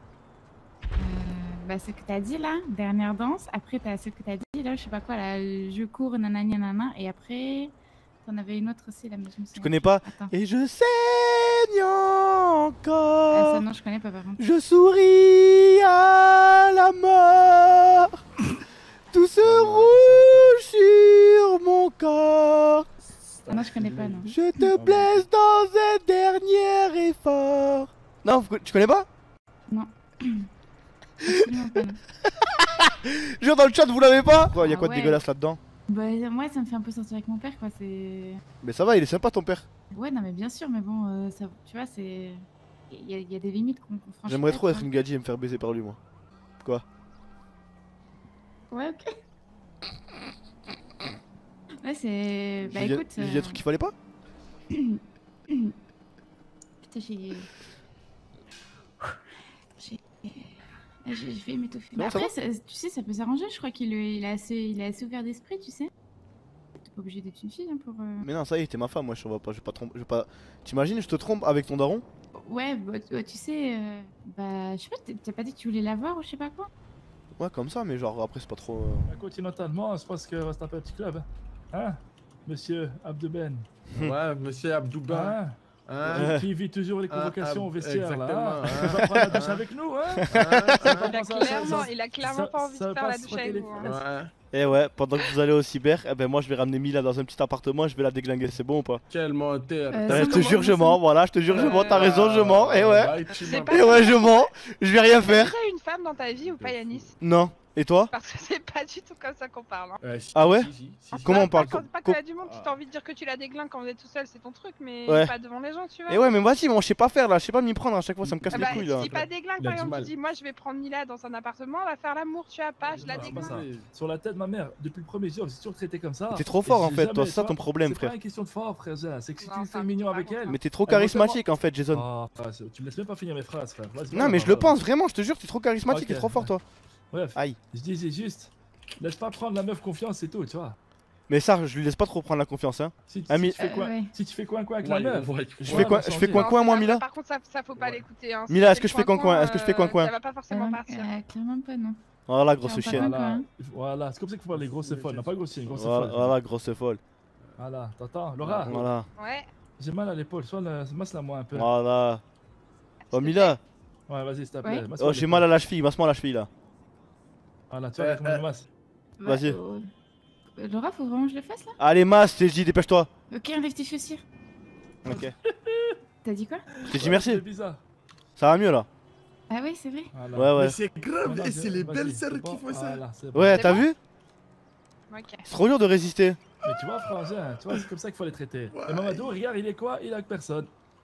Bah ce que t'as dit là, dernière danse, après t'as ce que t'as dit là, je sais pas quoi là, je cours nanani nanana, et après t'en avais une autre aussi là, mais je me souviens.
Tu connais pas?
Attends.
Et je saigne encore.
Ah ça non, je connais pas par contre.
Je souris à la mort. Tout ce rouge sur mon corps.
Ah non, je connais pas non.
Je te blesse dans un dernier effort. Non, tu connais pas?
Non. Absolument pas non.
Genre dans le chat, vous l'avez pas? Quoi, y'a quoi de
ouais.
dégueulasse là-dedans?
Bah moi ça me fait un peu sortir avec mon père quoi, c'est...
Mais ça va, il est sympa ton père.
Ouais non mais bien sûr, mais bon, ça, tu vois c'est... Il y a des limites qu'on franchit.
J'aimerais
pas,
trop être
quoi.
une gadji et me faire baiser par lui moi. Quoi?
Ouais ok. Ouais c'est... Bah
J'ai dit-
écoute...
j'ai dit des trucs qu'il fallait pas?
Putain j'ai fait m'étouffer. Mais
Non, ça
après, tu sais, ça peut s'arranger. Je crois qu'il est assez ouvert d'esprit, tu sais. T'es pas obligé d'être une fille hein, pour.
Mais non, ça y est, t'es ma femme, moi je vais pas tromper. Je vais pas. T'imagines, je te trompe avec ton daron?
Ouais, bah, tu sais, bah, je sais pas, t'as pas dit que tu voulais la voir ou je sais pas quoi?
Ouais, comme ça, mais genre après, c'est pas trop.
Continentalement, je pense que c'est un peu un petit club. Hein, monsieur Abdouben?
Ouais, monsieur Abdouben.
Qui vit toujours les convocations au vestiaire
exactement,
là. Tu vas prendre la douche avec nous, hein?
Il a clairement pas envie de faire la douche avec vous. Hein.
Et ouais, pendant que vous allez au cyber, eh ben moi je vais ramener Mila dans un petit appartement et je vais la déglinguer, c'est bon ou pas?
Quel menteur!
Je te jure, je mens, voilà, je te jure, je mens, t'as raison, je mens, et ouais.
C'est pas
Et ouais, je mens, je vais rien faire.
T'as une femme dans ta vie ou pas, Yanis?
Non, et toi?
Parce que c'est pas du tout comme ça qu'on parle. Hein.
Ah ouais? Comment on parle?
Quand il y a du monde, si t'as envie de dire que tu la déglingues quand vous êtes tout seul, c'est ton truc, mais
Ouais.
pas devant les gens, tu vois.
Et ouais, mais vas-y, moi je sais pas faire là, je sais pas m'y prendre à chaque fois, ça me casse
Ah
les
bah,
couilles là.
si pas déglingue, par exemple, tu dis moi je vais prendre Mila dans un appartement, on va faire l'amour, tu as pas, je la
C'est pas ça.
déglingue.
Sur la tête de ma mère, depuis le premier jour, j'ai toujours traité comme ça.
T'es trop
Et
fort en
j'ai
fait,
jamais-
toi, c'est ça
tu
ton
vois,
problème,
C'est
frère.
pas une question de fort, frère, c'est que si tu fais mignon avec elle.
Mais t'es trop charismatique en fait, Jason.
Oh, frère, tu me laisses même pas finir mes phrases, frère. Vas-y,
Non,
voilà,
mais je le
voilà.
pense vraiment, je te jure, t'es trop charismatique,
Ok.
t'es trop fort toi.
Bref,
Aïe.
je disais juste, laisse pas prendre la meuf confiance et tout, tu vois.
Mais ça, je lui laisse pas trop prendre la confiance, hein.
Si
Ami-
tu fais quoi, si tu fais coin avec la
Ouais,
meuf,
Je fais quoi, je fais coin moi, Mila?
Par contre, ça faut pas l'écouter. Hein.
Mila,
Si
est-ce que je fais coin-coin? Est-ce que je fais coin-coin?
Ça va pas forcément partir.
Clairement pas, non.
Voilà, grosse
Clairement pas
chienne.
coin-coin, hein.
Voilà, c'est comme ça qu'il faut faire les grosses folles, non pas grosses chiennes, grosses
Voilà,
folles.
voilà, grosse folle.
Voilà, t'entends, Laura?
Voilà.
Ouais.
J'ai mal à l'épaule, masse-la moi un peu.
Voilà. Oh, Mila.
Ouais, vas-y, s'il te
Ouais.
plaît.
Oh, j'ai mal à la cheville, masse-moi la cheville là.
Voilà, tu vois comment je masse.
Vas-y.
Laura, faut vraiment que je le fasse là?
Allez, masse, t'es dit, dépêche-toi.
Ok, enlève tes chaussures.
Ok.
T'as dit quoi?
Je t'ai dit merci.
C'est bizarre.
Ça va mieux là.
Ah ouais, c'est vrai?
Ouais, ouais.
Mais c'est grave, et c'est les belles sœurs qui font ça.
Ouais, t'as vu?
Ok.
C'est trop dur de résister.
Mais tu vois, frangin, tu vois, c'est comme ça qu'il faut les traiter. Et Mamadou, regarde, il est quoi? Il est avec personne.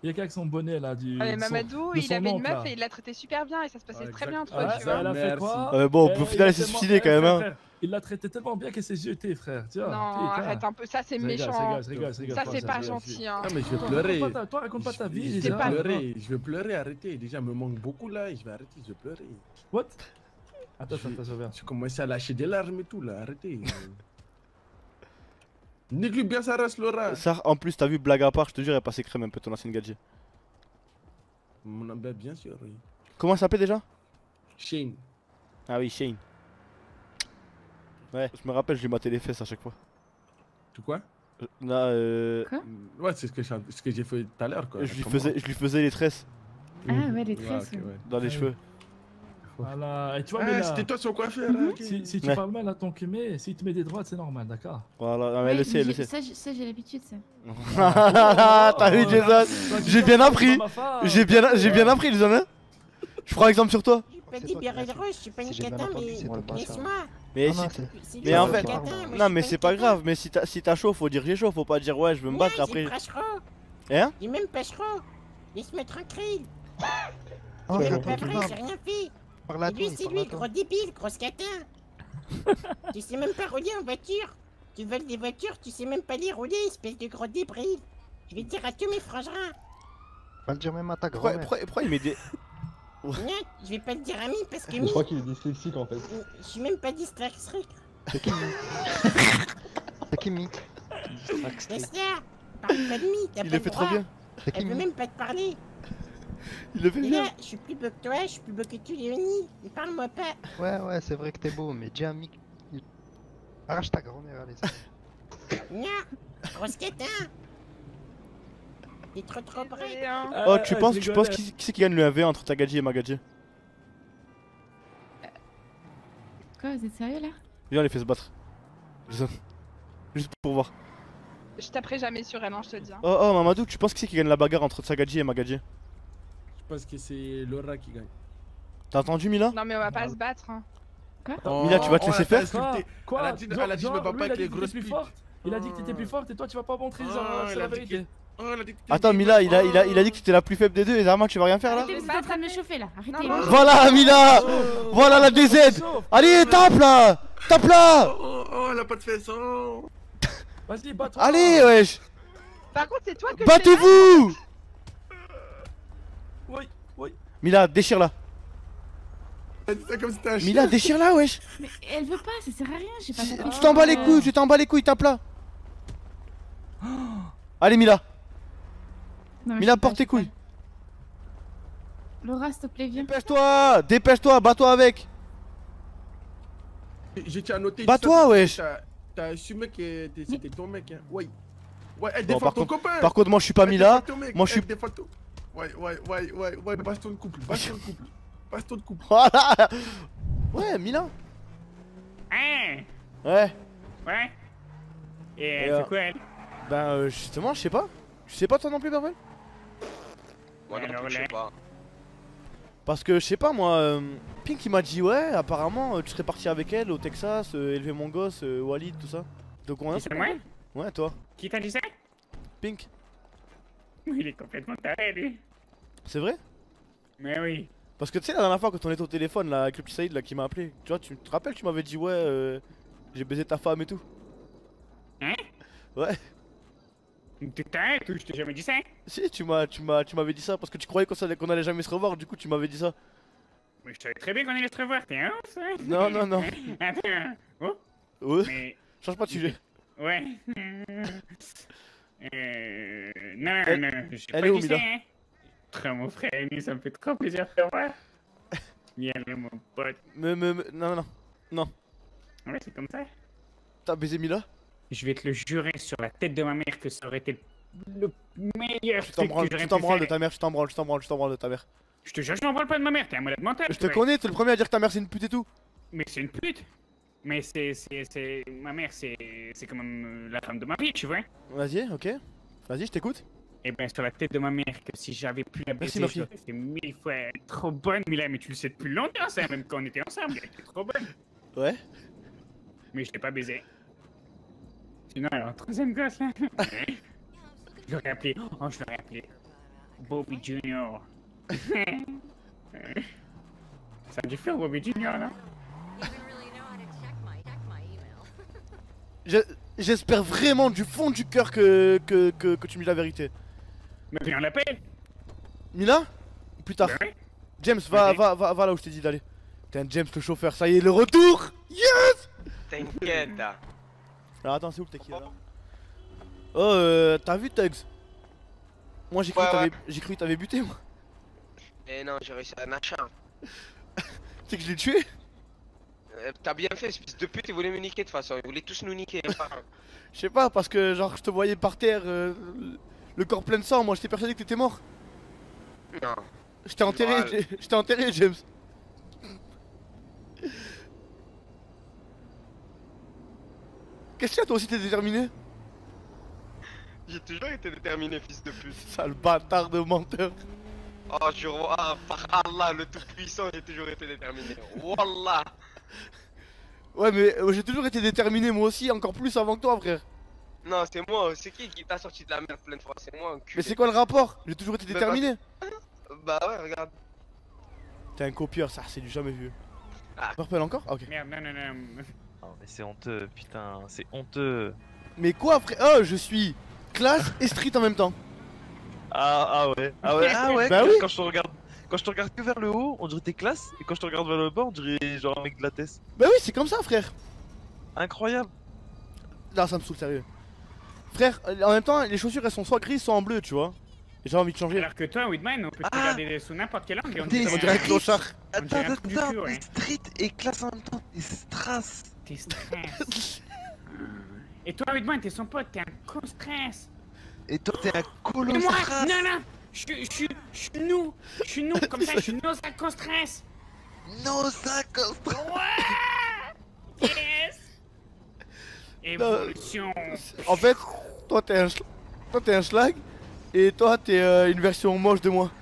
Il y a qu'avec son bonnet là du.
Ah, mais
de
Mamadou,
de
il
son
avait une
oncle,
meuf
là.
et il l'a traité super bien et ça se passait très bien entre
Ouais,
eux, tu vois.
elle a fait quoi
Bon, au
Il
final,
a
elle s'est
tellement-
suicidée quand même,
frère,
hein.
frère, il l'a traité tellement bien qu'elle s'est jetée, frère. Tu vois.
Non, arrête un peu, ça c'est
Je rigole,
méchant.
je rigole,
Ça c'est pas gentil, hein.
Ah, mais je vais
Toi,
pleurer.
Toi, raconte pas ta vie,
Je
déjà.
vais pleurer, je vais pleurer, arrêtez. Déjà, il me manque beaucoup là et je vais arrêter, je vais pleurer.
What? Attends, je viens.
Je commence à lâcher des larmes et tout là, arrêtez. Nique-lui bien sa race, Laura.
Ça, en plus, t'as vu, blague à part, je te jure, elle passait crème un peu ton ancienne gadget.
Bien sûr, oui.
Comment ça s'appelait déjà?
Shane.
Ah oui, Shane. Ouais, je me rappelle, je lui matais les fesses à chaque fois.
Tu quoi?
Là,
Ouais, c'est ce que j'ai fait tout à l'heure quoi.
je lui faisais les tresses.
Ah ouais, les tresses.
ok, ouais.
Dans les cheveux.
Voilà, et tu vois,
Ah,
mais là,
c'était toi son coiffeur. hein, ok.
si tu
Ouais.
parles mal à ton cumé, s'il te met des droites, c'est normal, d'accord?
Voilà, non, mais
Ouais,
elle le sait, elle le
mais
sait.
ça, j'ai l'habitude, ça.
T'as vu, Jason? J'ai bien appris. J'ai bien appris, Jason, hein. Je prends exemple sur toi.
Petit Birel Rouge, je suis pas une cata, mais laisse-moi.
Mais mais en fait, non mais c'est pas grave, mais si t'as chaud, faut dire j'ai chaud, faut pas dire ouais je veux me battre après. Hein?
J'ai même pas chaud. Laisse-moi tranquille.
Oh,
C'est
c'est
pas
toi qui
vrai,
parles.
j'ai rien fait.
Parle à
Et lui,
toi,
c'est
parle
lui,
à
le
toi.
gros débile, grosse catin. Tu sais même pas rouler en voiture. Tu voles des voitures, tu sais même pas les rouler, espèce de gros débris. Je vais dire à tous mes frangins.
Va le dire même à ta
Pourquoi,
grand-mère.
pourquoi il met des...
Non, je vais pas le dire à Mi parce que
Je
Mi,
crois qu'il est dyslexique en fait.
je suis même pas dyslexique.
C'est qui C'est qui Mick
Laisse-la. Parle pas de Mi, t'as
Il
pas
le
le
fait trop
droit.
bien.
C'est qui
Elle veut même pas te parler.
Il le fait
Et
bien.
là, je suis plus beau que toi, je suis plus beau que tu, Léonie. Mais parle-moi pas.
Ouais, c'est vrai que t'es beau, mais dis à Mick. Arrache ta grand-mère, allez.
Non, grosse catin. T'es trop vrai.
Oh tu penses qui c'est qui gagne le 1v entre Tagadji et Magadji?
Quoi, vous êtes sérieux là?
Viens on les fait se battre. Jason. Juste pour voir.
Je taperai jamais sur elle, hein, je te le dis. hein.
Oh Mamadou, tu penses qui c'est qui gagne la bagarre entre Tagadji et Magadji?
Je pense que c'est Laura qui gagne.
T'as entendu Mila?
Non mais on va pas se battre. Hein.
Quoi?
Mila tu vas te laisser faire?
Quoi?
Elle a dit, elle a dit je me bats pas avec les grosses
plus
piques.
forte. Il a dit que t'étais plus forte et toi tu vas pas montrer genre c'est la vérité.
Attends Mila, il a dit que t'étais la plus faible des deux et Zama tu vas rien faire là?
Arrêtez, vous êtes en train de me chauffer là. Arrêtez.
Voilà Mila! Voilà la DZ! Allez tape là! Tape là!
Oh, elle a pas de fesses. Oh.
Vas-y, bats-toi.
Allez wesh!
Par contre c'est toi que
Battez-vous!
Oui.
Mila, déchire là!
C'est comme si c'était un chien.
Mila, déchire là wesh!
Mais elle veut pas, ça sert à rien, j'ai pas compris.
Tu t'en bats les couilles, tu t'en bats les couilles, tape là! Allez Mila!
Non, mais
Mila,
je sais pas,
porte tes couilles!
Laura, s'il te plaît, viens.
Dépêche-toi! Dépêche-toi, bats-toi avec!
J'ai tiens à noter.
Bats-toi, wesh.
T'as assumé que c'était ton mec, hein. Ouais. Ouais, elle
Bon,
défend ton copain.
par contre, moi je suis pas
Elle
Mila.
défend ton mec,
Moi je suis.
elle défend ton- Ouais, baston de couple, baston de couple. Baston de couple.
Voilà! Ouais, Mila!
Hein?
Ouais.
Ouais? Et
Et,
c'est quoi elle?
Ben justement, je sais pas. Tu sais pas toi non plus, Barvel?
Moi non plus, je sais pas.
Parce que je sais pas moi, Pink il m'a dit ouais, apparemment tu serais parti avec elle au Texas, élever mon gosse, Walid, tout ça. Donc on a.
C'est moi?
Ouais, toi.
Qui t'a dit ça?
Pink.
Il est complètement taré, lui.
C'est vrai?
Mais oui.
Parce que tu sais la dernière fois quand on était au téléphone là avec le petit Saïd là qui m'a appelé, tu vois, tu te rappelles, tu m'avais dit ouais, j'ai baisé ta femme et tout.
Hein?
Ouais.
T'es taré, toi, je t'ai jamais dit ça?
Si, tu m'avais dit ça parce que tu croyais qu'on allait jamais se revoir, du coup tu m'avais dit ça.
Mais je savais très bien qu'on allait se revoir, t'es un ouf, hein?
Non, non, non.
Attends. Oh?
Ouais.
Mais...
Change pas de sujet.
Ouais. Non,
Elle-
non, j'ai
elle
pas
est où,
dit ça,
Mila?
hein? Trop mon frère aîné, ça me fait trop plaisir de te voir. Viens là, mon pote.
Non.
Ouais, c'est comme ça.
T'as baisé Mila?
Je vais te le jurer sur la tête de ma mère que ça aurait été le meilleur
Tu
truc
t'en
que j'aurais pu
branles de
faire.
ta mère, tu t'en branles de ta mère.
Je te jure, je m'en branle pas de ma mère, t'es un malade mental.
Je te connais, t'es le premier à dire que ta mère c'est une pute et tout.
Mais c'est une pute. Mais ma mère, c'est quand même la femme de ma vie, tu vois.
Vas-y, ok. Vas-y, je t'écoute.
Et ben sur la tête de ma mère, que si j'avais pu la
Merci,
baiser,
Murphy.
j'aurais fait 1000 fois trop bonne, Mila, mais tu le sais depuis longtemps, ça, même quand on était ensemble, elle était trop bonne.
Ouais.
Mais je l'ai pas baisé. Sinon, alors, troisième gosse, là. Je l'aurais appelé, oh, je l'aurais appelé Bobby Junior. Ça a dû faire Bobby Junior, là.
J'espère vraiment du fond du cœur que tu me dis la vérité.
Mais viens, on l'appelle.
Mila? Plus tard. James, va là où je t'ai dit d'aller. Putain, James le chauffeur, ça y est, le retour. Yes.
T'inquiète.
Alors attends, c'est où le tequila là? Oh, t'as vu Tugs? Moi j'ai cru que t'avais buté moi.
Eh non, j'ai réussi à un achat.
C'est que je l'ai tué?
T'as bien fait, espèce de pute, ils voulaient me niquer de toute façon, ils voulaient tous nous niquer.
Je sais pas, parce que genre je te voyais par terre, le corps plein de sang, moi j'étais persuadé que t'étais mort.
Non.
Je t'ai enterré, James. Qu'est-ce qu'il y a, toi aussi t'es déterminé?
J'ai toujours été déterminé, fils de pute.
Sale bâtard de menteur.
Oh, je vois, par Allah, le tout-puissant, j'ai toujours été déterminé. Wallah.
Ouais, mais j'ai toujours été déterminé, moi aussi, encore plus avant que toi, frère.
Non, c'est moi, c'est qui t'a sorti de la merde plein de fois? C'est moi, enculé.
Mais c'est quoi le rapport? J'ai toujours été déterminé.
Bah ouais, regarde.
T'es un copieur, ça, c'est du jamais vu. Purple encore? Ah, ok.
Merde, non.
Oh, mais c'est honteux, putain, c'est honteux.
Mais quoi, frère? Oh, je suis classe et street en même temps.
Ah ouais.
Bah oui.
Quand je te regarde que vers le haut, on dirait t'es classe, et quand je te regarde vers le bas, on dirait genre un mec de la tête.
Bah oui, c'est comme ça, frère.
Incroyable.
Non, ça me saoule, sérieux. Frère, en même temps, les chaussures elles sont soit grises, soit en bleu, tu vois. Et j'ai envie de changer.
Alors que toi, Whitman, on peut te regarder sous n'importe quel angle.
On dirait un clochard.
Attends,
t'es street et classe en même temps, t'es strass.
T'es stress. Et toi, Whitman, t'es son pote, t'es un con stress.
Et toi, t'es un colo
Et moi,
strass.
non, je suis nous, comme ça, je suis nos stress.
Nos stress.
Ouais. Yes. Évolution.
En fait, toi t'es un schlag et toi t'es une version moche de moi.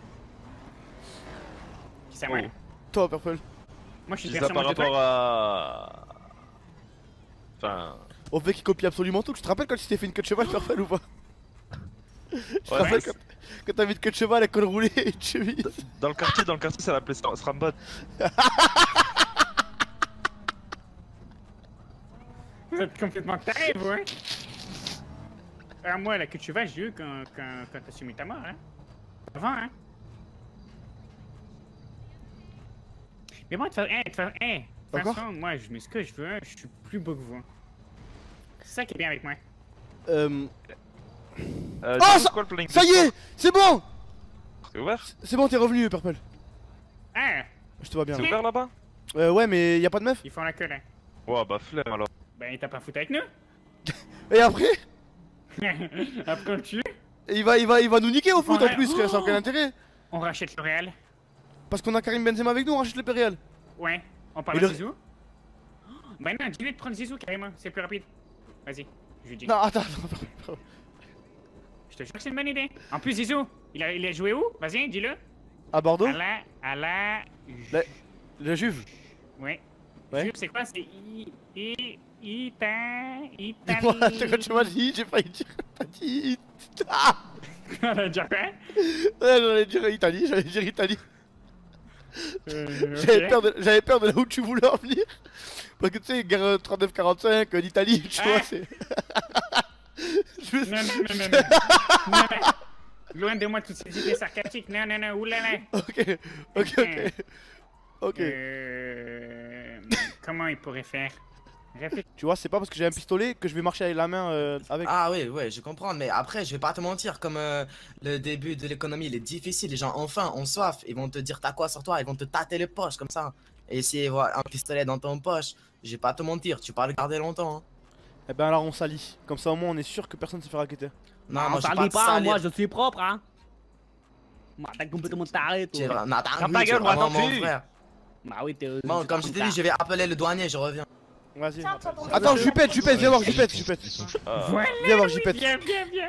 Qui ça, moi?
Toi, Purple.
Moi je suis
C'est ça par rapport à... Enfin...
Au fait qu'il copie absolument tout. Tu te rappelles quand tu t'es fait une queue de cheval, Purple, ou pas? Tu te rappelles quand t'avais une queue de cheval, à col roulé et une chemise?
Dans le quartier, ça l'appelait Srambot.
Vous êtes complètement taré, vous, hein? Alors moi, la queue de cheval, j'ai eu quand t'as soumis ta mort, hein? Avant, hein? Mais moi, de toute façon, moi, je mets ce que je veux, hein, je suis plus beau que vous. C'est ça qui est bien avec moi.
Oh,
quoi, le
ça y est! C'est bon!
C'est ouvert?
C'est bon, t'es revenu, Purple.
Ah!
Je te vois bien.
C'est ouvert là-bas?
Ouais, mais y'a pas de meuf?
Ils font la queue, là.
Ouais, bah flemme alors.
Ben, t'as pas foutu avec nous?
Et après?
Après, on le tue?
Il va nous niquer au foot en plus, frère, ça n'a aucun intérêt.
On rachète le Real.
Parce qu'on a Karim Benzema avec nous, on rachète le Real.
Ouais, on parle de Zizou. Bah non, dis-lui de prendre Zizou carrément, c'est plus rapide. Vas-y, je lui dis.
Non, attends.
Je te jure que c'est une bonne idée. En plus, Zizou, il a joué où? Vas-y, dis-le.
À Bordeaux?
À la...
La Juve?
Ouais.
Ouais.
Juve, c'est quoi? C'est Italie.
Dis-moi, quand tu m'as dit, j'ai failli dire. T'as dit.
On a déjà fait?
Ouais, j'allais dire Italie, J'avais peur de là où tu voulais en venir. Parce que tu sais, guerre 39-45, l'Italie, tu vois, c'est.
Non. Loin de moi toutes ces idées sarcastiques. Non, oulala.
Ok.
Comment il pourrait faire?
Tu vois, c'est pas parce que j'ai un pistolet que je vais marcher avec la main avec.
Ah oui, je comprends, mais après, je vais pas te mentir, comme le début de l'économie, il est difficile, les gens ont faim, ont soif, ils vont te dire t'as quoi sur toi, ils vont te tâter les poches comme ça. Et si voilà, un pistolet dans ton poche, je vais pas te mentir, tu vas le garder longtemps. Hein.
Eh ben alors on salit, comme ça au moins on est sûr que personne se fait raqueter.
Non, moi je
salit pas, moi je suis propre, hein. Moi t'as complètement taré, toi.
Ferme ta gueule, moi, mon frère.
Bah oui, t'es...
Bon, comme je t'ai dit, je vais appeler le douanier, je reviens.
Vas-y. Attends, Jupette, viens voir Jupette. Viens voir Jupette.
Viens.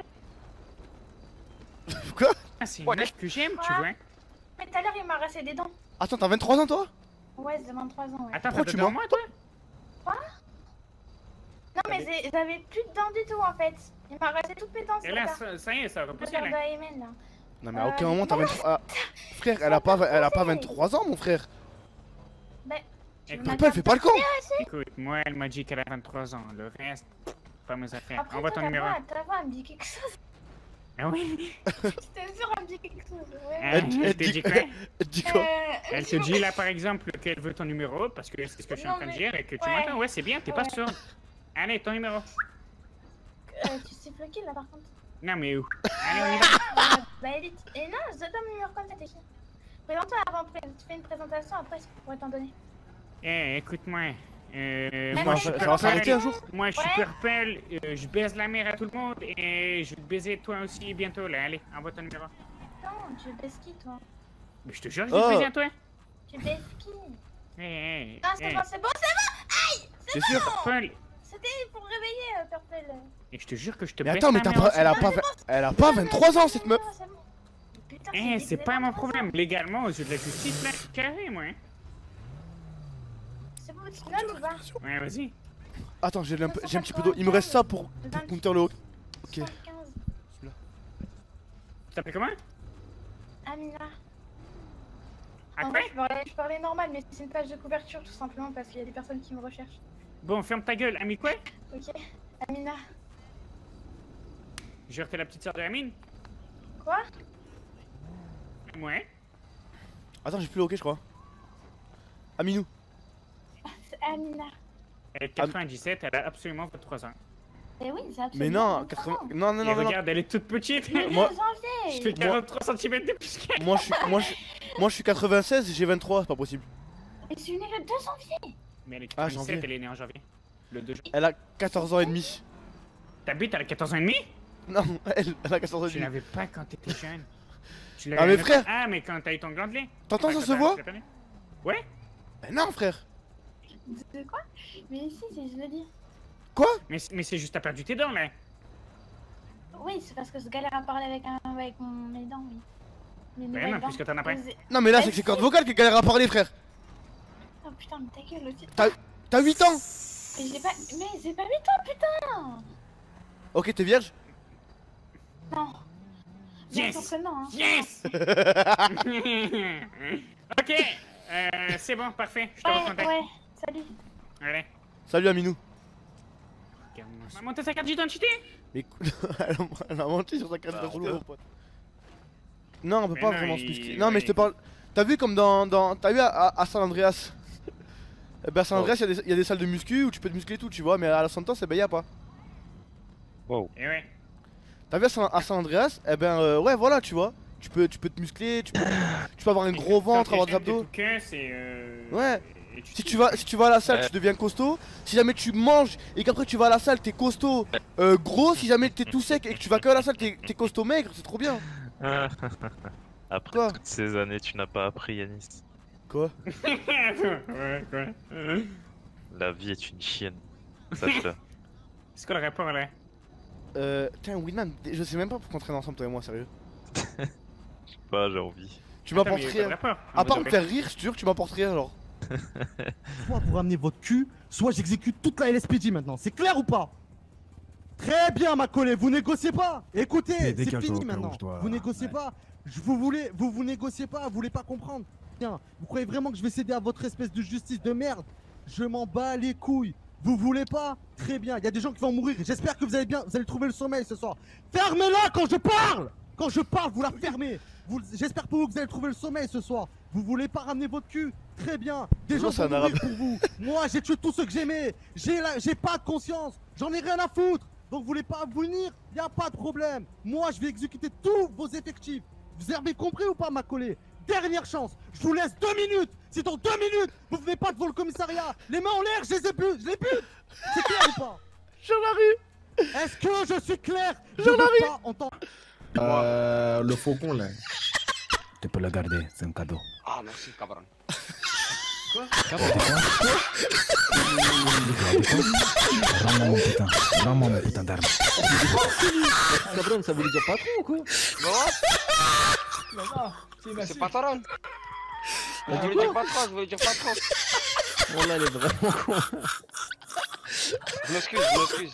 Quoi?
Ah, c'est une meuf que j'aime, tu vois.
Mais tout à l'heure, il m'a arraché des dents.
Attends, t'as 23 ans toi?
Ouais, j'ai 23 ans, ouais.
Attends, tu mens moi, toi?
Quoi? Non, mais j'avais plus de dents du tout, en fait. Il m'a arraché toutes mes dents,
et là, ça y est, ça a repoussé, là.
là.
Non mais à aucun moment t'as 23... Frère, elle a pas 23 ans mon frère. Papa, elle fait pas le con.
Écoute, moi, elle m'a dit qu'elle a 23 ans. Le reste, pas mes affaires.
Après,
Envoie ton numéro.
Ta voix, elle me dit quelque chose.
Ah oui?
J'étais sûre, elle me dit quelque chose. Ouais.
Elle te dit quoi?
Elle dit quoi?
Elle te dit là, par exemple, qu'elle veut ton numéro parce que c'est ce que je suis en train de dire et que tu m'entends. Ouais, c'est bien, t'es pas sûr. Allez, ton numéro.
Tu sais bloquer là, par contre.
Non, mais où? Allez, on y va.
Bah, Elite. Et non, je donne mon numéro comme ça, t'es qui? Présente-toi avant, tu fais une présentation, après, je pourrais t'en donner.
Eh, écoute-moi.
Moi, ça va s'arrêter un jour.
Moi, je suis Purple, je baise la mère à tout le monde et je vais te baiser toi aussi bientôt là. Allez, envoie ton numéro.
Non, tu baises qui, toi?
Mais je te jure, je vais te baiser à toi.
Tu baises qui?
Non,
c'est bon, c'est bon, c'est bon! Aïe!
C'est sûr?
Purple.
C'était pour me réveiller, Purple.
Et je te jure que je te
Mais
baise
attends, mais
ta mère
elle a pas 23 ans cette meuf.
Eh, c'est pas mon problème. Légalement, aux yeux de la justice, là, carré, moi.
C'est bon, tu notes ou pas?
Ouais, vas-y.
Attends, j'ai un petit peu d'eau. Il me reste ça pour compter le haut. Ok.
Tu t'appelles comment?
Amina.
À
En
quoi?
vrai, je parlais normal, mais c'est une page de couverture tout simplement parce qu'il y a des personnes qui me recherchent.
Bon, ferme ta gueule. Ami quoi?
Ok. Amina.
Jure, t'es la petite sœur de Amine?
Quoi?
Ouais.
Attends, j'ai plus le ok, je crois. Aminou.
C'est Amina.
Elle est de 97, elle a absolument 23 ans.
Eh oui, c'est absolument.
Mais non, 80... Non, non,
Et
non, non.
regarde, elle est toute petite.
Moi-
Je fais 43 cm de plus qu'elle.
Moi je suis 96, j'ai 23, c'est pas possible.
Mais c'est une le 2 janvier.
Mais elle est
Ah,
97,
janvier.
elle est née en janvier. Le 2 janvier.
Elle a 14 ans et demi.
T'habites à 14 ans et demi?
Non, elle a 14 ans et
Tu
demi.
l'avais pas quand t'étais jeune. Tu
Ah, mais frère.
Ah, mais quand t'as eu ton glandelet.
T'entends, ça
Quand
se
t'as-
voit?
t'as perdu. Ouais.
Mais non, frère.
De quoi? Mais ici, je le dis.
Quoi?
Mais c'est juste, t'as perdu tes dents là.
Oui, c'est parce que je galère à parler avec mes dents, oui. Mes
Ouais,
nouvelles
non,
dents.
puisque t'en as pas.
Non, mais là, c'est que c'est cordes vocales qui galère à parler, frère.
Oh putain, mais ta gueule aussi.
T'as 8 ans.
Mais j'ai pas 8 ans, putain.
Ok, t'es vierge?
Non.
Yes.
Bien sûr que non, hein.
Yes. Ok, c'est bon, parfait. Je te recontacte.
Ouais, salut.
Allez.
Salut, Aminou.
Maman, monter sa carte d'identité?
Mais elle a menti sur sa carte d'identité, mon pote. Non, on peut
Mais
pas
non,
vraiment se
il-
muscler. Non, mais je te parle. T'as vu comme t'as vu à San Andreas? Eh ben, à San Andreas, il y a des salles de muscu où tu peux te muscler tout, tu vois, mais à la Santos, eh ben, y a pas.
Wow.
Et ouais.
T'as vu à San Andreas? Eh ben, ouais, voilà, tu vois. Tu peux te muscler, tu peux avoir un gros ventre, avoir des abdos. Ouais. Si tu vas à la salle, tu deviens costaud. Si jamais tu manges et qu'après tu vas à la salle, t'es costaud gros. Si jamais t'es tout sec et que tu vas que à la salle, t'es costaud maigre, c'est trop bien.
Après toutes ces années, tu n'as pas appris, Yanis.
Quoi?
Ouais, quoi?
La vie est une chienne. Sache-le.
C'est quoi le rapport là?
Tiens, Winman, je sais même pas pourquoi on traîne ensemble, toi et moi, sérieux.
Je sais pas, j'ai envie.
Tu m'apportes
Attends, mais y a
rien.
pas de rapport.
À part me faire rire, je te jure que tu m'apportes rien, genre.
Soit vous ramenez votre cul, soit j'exécute toute la LSPD maintenant. C'est clair ou pas? Très bien, ma collègue, vous négociez pas. Écoutez, c'est fini maintenant. Vous négociez pas. Vous négociez pas, vous voulez pas comprendre. Tiens, vous croyez vraiment que je vais céder à votre espèce de justice de merde? Je m'en bats les couilles. Vous voulez pas? Très bien, il y a des gens qui vont mourir. J'espère que vous allez trouver le sommeil ce soir. Fermez-la quand je parle! Quand je parle, vous la fermez. J'espère pour vous que vous allez trouver le sommeil ce soir. Vous voulez pas ramener votre cul? Très bien. Des gens vont mourir pour vous. Moi, j'ai tué tous ceux que j'aimais. J'ai pas de conscience. J'en ai rien à foutre. Donc, vous voulez pas venir? Y a pas de problème. Moi, je vais exécuter tous vos effectifs. Vous avez compris ou pas, ma collée? Dernière chance. Je vous laisse 2 minutes. Si dans 2 minutes, vous venez pas devant le commissariat, les mains en l'air, je les ai plus. Je les bute. C'est clair ou pas?
Sur la rue.
Est-ce que je suis clair? Je veux pas entendre.
Le faucon là.
Tu peux le garder, c'est un cadeau.
Ah, merci, cabron.
Quoi? Rends-moi mon putain. Rends-moi mon putain d'arme.
Cabron, ça voulait dire patron ou quoi?
C'est patron.
T'as
Je
dit
voulais
quoi?
dire patron, je voulais dire patron.
Oh là, elle est vraiment con.
Je m'excuse.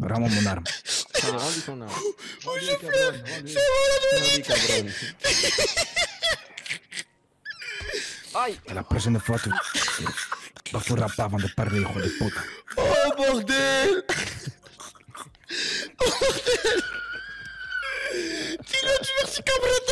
Vraiment mon arme.
Rendu ton arme.
Je pleure.
Aïe.
La prochaine fois, tu bafoueras pas avant de parler, hijo de puta.
Oh bordel. Bordel. Dis-le, tu merci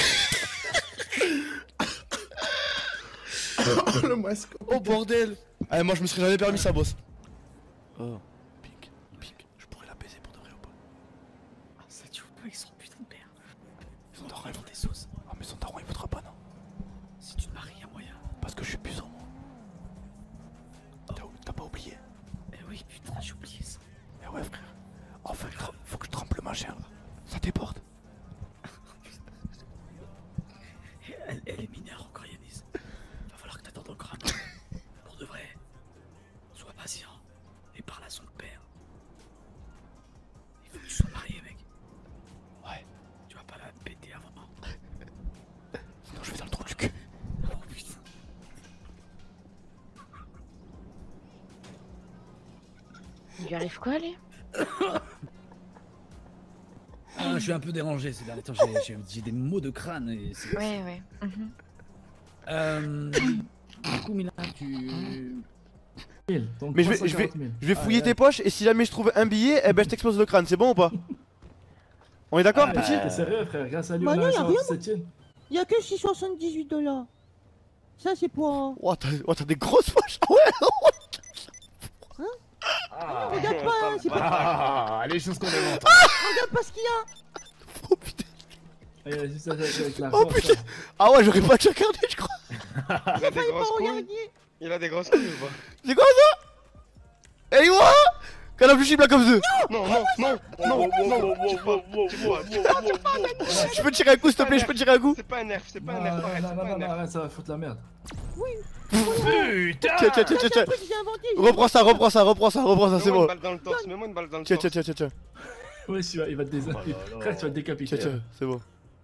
cabrette.
Le masque.
Oh bordel. Allez, moi je me serais jamais permis ça, boss. Oh, Pink, je pourrais la baiser pour de vrai ou pas?
Ça, tu vois pas, ils sont putain de père.
Son daron il vaut des sauces. Ah, mais son daron il voudra pas, non?
Si tu te maries, y'a moyen.
Parce que je suis puissant, moi. T'as pas oublié?
Eh oui, putain, j'ai oublié ça.
Eh ouais, frère. Enfin, faut que je trempe ma chair. Ça déborde.
Elle est mineure encore, Yanis. Va falloir que t'attendes encore un peu. Pour de vrai. Sois patient. Et parle à son père. Il faut que tu sois marié, mec.
Ouais.
Tu vas pas la péter avant.
Sinon je vais dans le trou du cul.
Oh putain.
Il lui arrive quoi, allez?
Ah, je suis un peu dérangé ces derniers temps, j'ai des maux de crâne et c'est...
Ouais.
Du coup, Milan, tu...
Mais je vais fouiller tes poches et si jamais je trouve un billet, eh ben je t'explose le crâne, c'est bon ou pas? On est d'accord, petit?
T'es sérieux, frère? Grâce à lui,
Bah
on
non,
a
y'a
un
rien.
7ème.
Y'a que 678 $. Ça, c'est pour.
Oh, t'as des grosses poches. Ah ouais.
Ah, regarde pas, hein, c'est pas.
Les choses qu'on invente.
Regarde pas ce qu'il y a.
Oh putain.
Juste avec la
Oh putain. Ah ouais, j'aurais pas dû regarder, je crois.
Il a des grosses couilles. Il a des grosses couilles ou pas?
C'est quoi ça? Eh ouais. Qu'elle a plus là comme ça.
Non.
Je peux tirer un coup s'il te plaît, je peux tirer un coup.
C'est pas un nerf, c'est pas un
Non,
nerf.
non, ça va foutre la merde.
Oui.
Tiens. Reprends ça, c'est bon.
Mets-moi une balle dans le
Tiens.
Ouais, il va te désinfecter. Frère, tu vas te décapiter.
Tiens, c'est bon.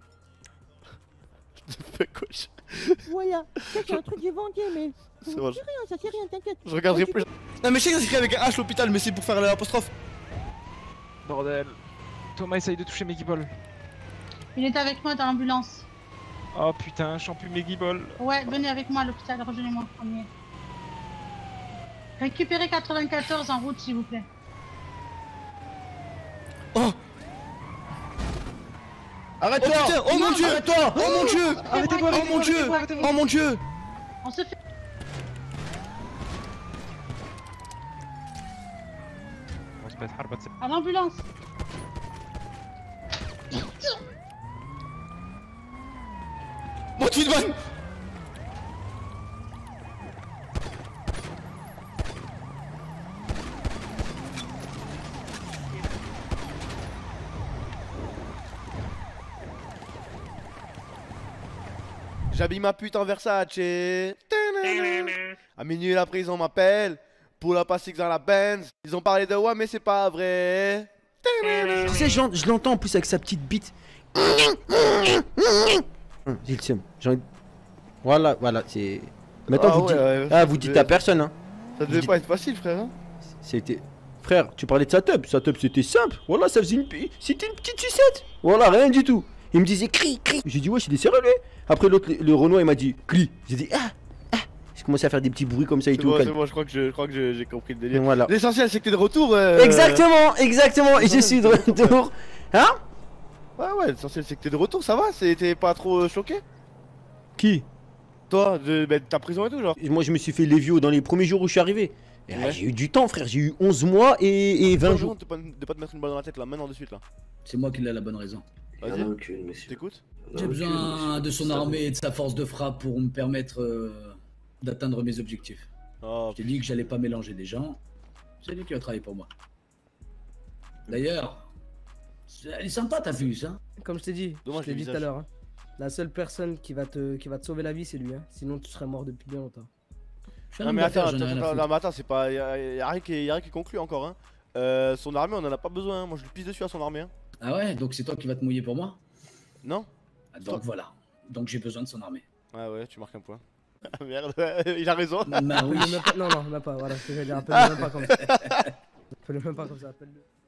Fais couche.
Ouais, ça c'est un truc j'ai vendu, mais.
C'est bon.
Ça c'est rien, t'inquiète.
Je regarderai plus. Non, mais je sais que ça s'écrit avec un H l'hôpital, mais c'est pour faire l'apostrophe.
Bordel. Thomas essaye de toucher mes guibolles.
Il est avec moi dans l'ambulance.
Oh putain, je sens plus mes guibolles.
Ouais, venez avec moi à l'hôpital, rejoignez-moi en premier. Récupérez 94 en route, s'il vous plaît.
Oh! Arrête-toi! Oh putain! Oh mon dieu! Arrête-toi! Oh mon dieu!
Arrêtez-moi!
Oh mon dieu! Oh mon dieu!
On se fait. À l'ambulance!
Mon tweetman! J'habille ma pute en Versace. À minuit la prison m'appelle pour la passer dans la Benz. Ils ont parlé de ouais mais c'est pas vrai.
Tu sais, je l'entends en plus avec sa petite bite. J'ai le seum. Voilà, c'est. Maintenant,
Ah
vous,
ouais,
dites... vous dites à personne, hein.
Ça devait pas être facile, frère. Hein.
C'était. Frère, tu parlais de sa teub. Sa teub, c'était simple. Voilà, ça faisait C'était une petite sucette. Voilà, rien du tout. Il me disait crie. J'ai dit, ouais, c'est des sérieux, lui. Après, l'autre, le Renoir, il m'a dit crie. J'ai dit, J'ai commencé à faire des petits bruits comme ça et tout.
C'est bon, je crois que j'ai compris le délire.
Voilà.
L'essentiel, c'est que t'es de retour.
Exactement. Et je suis de retour. Hein?
Ouais, l'essentiel, c'est que t'es de retour, ça va? T'es pas trop choqué?
Qui?
Toi, de ta prison et tout, genre?
Moi, je me suis fait lévio dans les premiers jours où je suis arrivé. Et là, j'ai eu du temps, frère. J'ai eu 11 mois et 20 jours.
De pas te mettre une balle dans la tête là, maintenant de suite là.
C'est moi qui ai la bonne raison.
Vas-y, t'écoutes?
J'ai besoin de son armée et de sa force de frappe pour me permettre d'atteindre mes objectifs.
Oh,
je t'ai dit que j'allais pas mélanger des gens. C'est lui qui va travailler pour moi. D'ailleurs, elle est sympa ta fille, ça.
Comme je t'ai dit,
Dommage,
je t'ai
le
dit tout à l'heure. Hein. La seule personne qui va te sauver la vie, c'est lui. Hein. Sinon, tu serais mort depuis bien longtemps.
Non mais attends, c'est pas, y a rien qui est conclu encore. Hein. Son armée, on en a pas besoin. Hein. Moi, je lui pisse dessus à son armée. Hein.
Ah ouais, donc c'est toi qui vas te mouiller pour moi?
Non.
Donc voilà. Donc j'ai besoin de son armée.
Ouais, tu marques un point. Merde, il a raison.
Bah oui.
Non, même pas, voilà, ce que j'allais dire. Appelle-le même pas comme ça. Appelle-le même pas comme ça, appelle-le.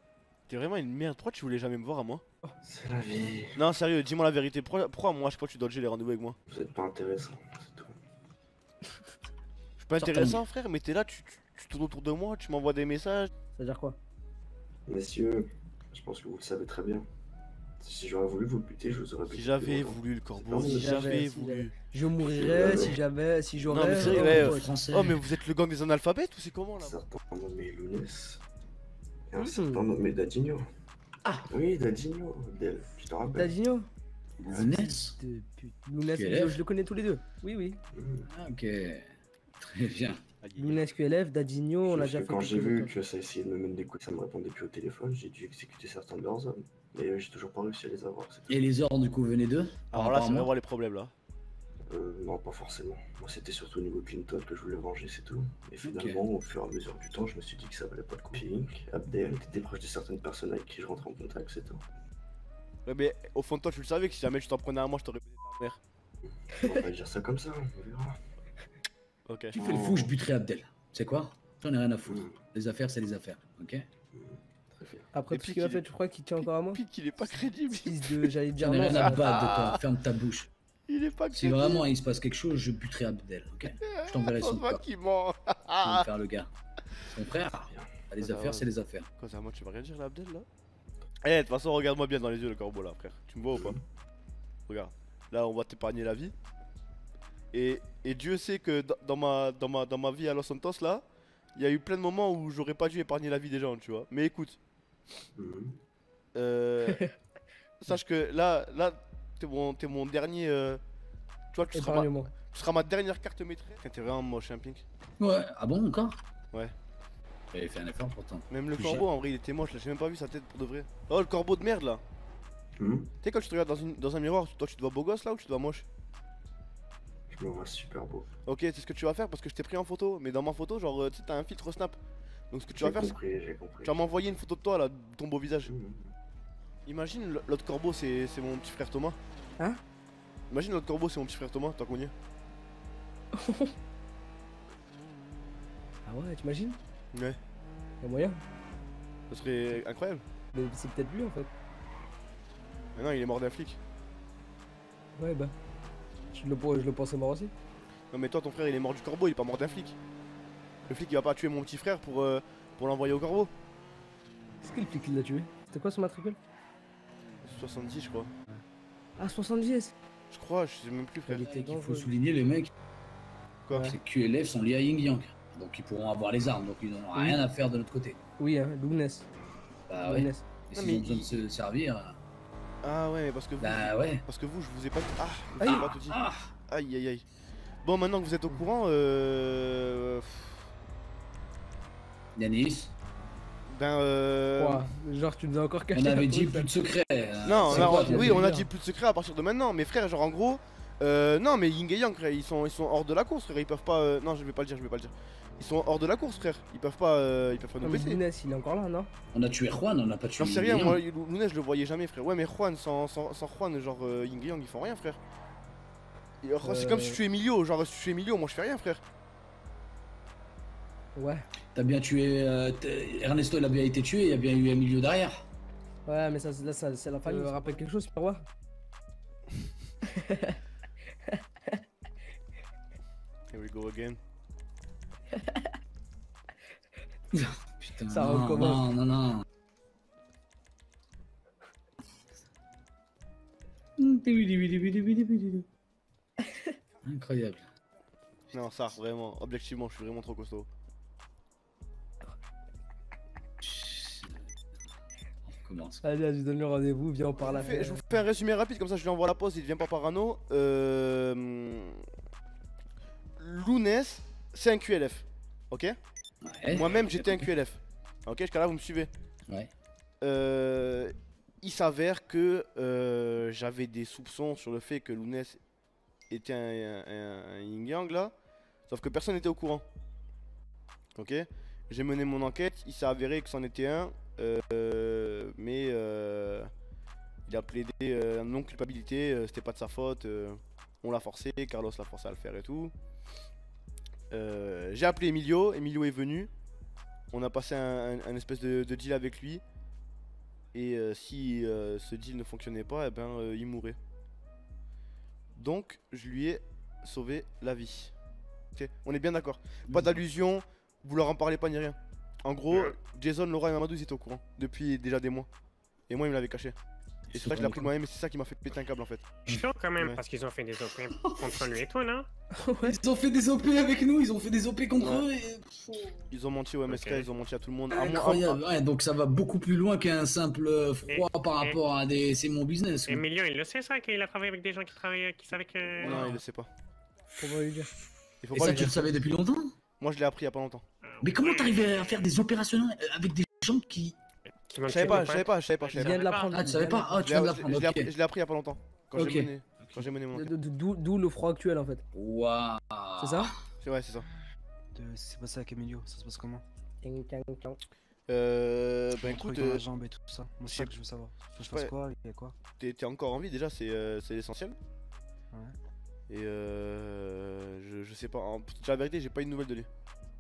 T'es vraiment une merde, pourquoi tu voulais jamais me voir à moi?
C'est la vie.
Non, sérieux, dis-moi la vérité, pourquoi moi, je sais pas, tu dodges les rendez-vous avec moi?
Vous êtes pas intéressant, c'est tout.
Je suis pas intéressant, frère, mais t'es là, tu tournes autour de moi, tu m'envoies des messages.
Ça veut dire quoi?
Messieurs, je pense que vous le savez très bien. Si j'aurais voulu vous buter, je vous aurais buté.
Si j'avais voulu le corbeau, si j'avais voulu.
Je mourirais si j'aurais.
Non, mais c'est vrai, oh, mais vous êtes le gang des analphabètes ou c'est comment là?
Un certain nommé Lounès et un certain nommé Dadinho. Ah oui, Dadinho, Abdel, je te rappelle.
Dadinho?
Lounès?
Lounès, je le connais tous les deux. Oui, oui.
Ah, ok. Très bien.
Lounès QLF, Dadinho, on l'a déjà fait.
Quand j'ai vu que ça essayait de me mener des coups, ça me répondait plus au téléphone, j'ai dû exécuter certains de leurs hommes. Mais j'ai toujours pas réussi à les avoir.
Et les ordres du coup venaient d'eux?
Alors là, c'est vraiment les problèmes là.
Non, pas forcément. Moi, c'était surtout au niveau Clinton que je voulais venger, c'est tout. Et finalement, au fur et à mesure du temps, je me suis dit que ça valait pas le coup. Pink, Abdel, t'étais proche de certaines personnes avec qui je rentrais en contact, c'est tout.
Ouais, mais au fond de toi, tu le savais que si jamais tu t'en prenais à moi, je t'aurais pété ta mère.
On va dire ça comme ça, on verra.
Ok.
Tu fais le fou, je buterai Abdel. C'est quoi? J'en ai rien à foutre. Les affaires, c'est les affaires, ok?
Après tout ce qu'il a fait, tu crois qu'il tient encore à moi?
Pique, il est pas crédible.
J'allais dire
J'en ai
non.
rien à battre de toi, ferme ta bouche.
Il est pas
Si vraiment il se passe quelque chose, je buterai Abdel, ok? Je t'enverrai son corps.
qui ment.
Je vais faire le gars. Son frère, les affaires, c'est les affaires.
Quoi, ça, moi, tu vas rien dire là, Abdel là? Eh, de toute façon, regarde-moi bien dans les yeux, le corbeau là, frère. Tu me vois ou pas? Regarde, là, on va t'épargner la vie. Et Dieu sait que dans ma vie à Los Santos là, il y a eu plein de moments où j'aurais pas dû épargner la vie des gens, tu vois. Mais écoute, sache que là, t'es mon dernier. Tu vois, tu seras ma dernière carte maîtresse. T'es vraiment moche, hein, Pink.
Ouais, ah bon, encore?
Ouais.
J'avais fait un effort pourtant.
Même le corbeau, en vrai, il était moche là, j'ai même pas vu sa tête pour de vrai. Oh, le corbeau de merde là. Tu sais, quand tu te regardes dans un miroir, toi, tu te vois beau gosse là ou tu te vois moche?
Je me vois super beau.
Ok, c'est ce que tu vas faire parce que je t'ai pris en photo, mais dans ma photo, genre, tu sais, t'as un filtre Snap. Donc ce que tu vas faire,
j'ai compris.
tu vas m'envoyer une photo de toi là, de ton beau visage. Imagine l'autre corbeau, c'est mon petit frère Thomas.
Hein?
Imagine l'autre corbeau, c'est mon petit frère Thomas, t'as connu?
Ah ouais, t'imagines?
Ouais.
Y'a moyen?
Ça serait incroyable.
Mais c'est peut-être lui en fait.
Mais non, il est mort d'un flic.
Ouais, bah. Je le pensais mort aussi.
Non, mais toi, ton frère, il est mort du corbeau, il est pas mort d'un flic. Le flic, il va pas tuer mon petit frère pour l'envoyer au corbeau.
Est-ce que le flic il l'a tué? C'était quoi son matricule?
70, je crois.
Ah, 70?
Je crois, je sais même plus, frère.
Il faut souligner les mecs.
Quoi?
C'est que QLF sont liés à Ying Yang. Donc ils pourront avoir les armes, donc ils n'auront rien à faire de notre côté.
Oui, hein, Lounès.
Bah ouais. Et s'ils ont besoin de se servir.
Ah ouais, mais parce que vous.
Bah ouais.
Parce que vous, je vous ai pas. Ah, je vous ai pas tout dit. Aïe aïe aïe. Bon, maintenant que vous êtes au courant,
Yanis.
Quoi? Genre, tu nous as encore caché.
On avait dit plus de secrets.
Non, oui, on a dit plus de secrets à partir de maintenant, mais frère, genre en gros. Non, mais Ying et Yang, frère, ils sont hors de la course, frère, ils peuvent pas. Non, je vais pas le dire, Ils sont hors de la course, frère, ils peuvent pas nous baisser.
Lounès, il est encore là, non?
On a tué Juan, on n'a pas tué.
J'en sais rien, moi, Lounès, je le voyais jamais, frère. Ouais, mais Juan, sans Juan, genre Ying et Yang, ils font rien, frère. C'est comme si tu tuais Emilio, genre si tu tuais Emilio, moi je fais rien, frère.
Ouais.
T'as bien tué. Ernesto, il a bien été tué, il y a bien eu Emilio derrière.
Ouais, mais ça, là, c'est la famille. Ça rappelle quelque chose, Pierrot?
Here we go again.
Putain,
ça recommence.
Non. Incroyable.
Non, ça, vraiment, objectivement, je suis vraiment trop costaud.
On recommence.
Allez, je donne le rendez-vous, viens, on parle après.
Je vous fais un résumé rapide, comme ça je lui envoie la poste, il devient pas parano. Lounès, c'est un QLF, ok?
Ouais.
Moi-même, j'étais un QLF. Ok, jusqu'à là, vous me suivez?
Ouais.
Il s'avère que j'avais des soupçons sur le fait que Lounès était un Ying Yang là, sauf que personne n'était au courant. Ok, j'ai mené mon enquête, il s'est avéré que c'en était un, mais il a plaidé non culpabilité, c'était pas de sa faute, on l'a forcé, Carlos l'a forcé à le faire et tout. J'ai appelé Emilio est venu, on a passé un espèce de deal avec lui. Et si ce deal ne fonctionnait pas, eh ben il mourrait. Donc je lui ai sauvé la vie. Ok, on est bien d'accord. Pas d'allusion, vous leur en parlez pas ni rien. En gros, Jason, Laura et Mamadou ils étaient au courant depuis déjà des mois. Et moi il me l'avait caché. Et c'est vrai que je l'ai pris moi-même, et c'est ça qui m'a fait péter un câble en fait.
Chaud quand même, parce qu'ils ont fait des OP contre lui et tout, non?
Ils ont fait des OP avec nous, ils ont fait des OP contre eux et...
Ils ont menti au MSK, ils ont menti à tout le monde.
Incroyable, ouais, donc ça va beaucoup plus loin qu'un simple froid par rapport à des... C'est mon business.
Et Million, il le sait ça, qu'il a travaillé avec des gens qui savaient que...
Non, il le sait pas.
Faut pas lui dire.
Il faut
Et
pas
ça,
lui
tu
dire.
le savais depuis longtemps?
Moi je l'ai appris il y a pas longtemps.
Mais comment t'arrivais à faire des opérations avec des gens qui...
Je savais pas.
Il vient de l'apprendre.
Ah, tu savais pas? Ah, tu viens de l'apprendre, ok.
Je l'ai appris il y a pas longtemps. Quand
Ok.
j'ai mené mon enquête.
D'où le froid actuel en fait.
Waouh.
C'est ça?
Ouais, c'est ça.
C'est passé avec Emilio, ça se passe comment?
Ben
Mon
écoute,
truc dans la jambe et tout ça. Moi, c'est ça que je veux savoir. Faut que je fasse
Ouais.
quoi? Il y a quoi?
T'es encore en vie déjà, c'est l'essentiel.
Ouais.
Et je sais pas, pour te dire la vérité, j'ai pas eu de nouvelles de lui.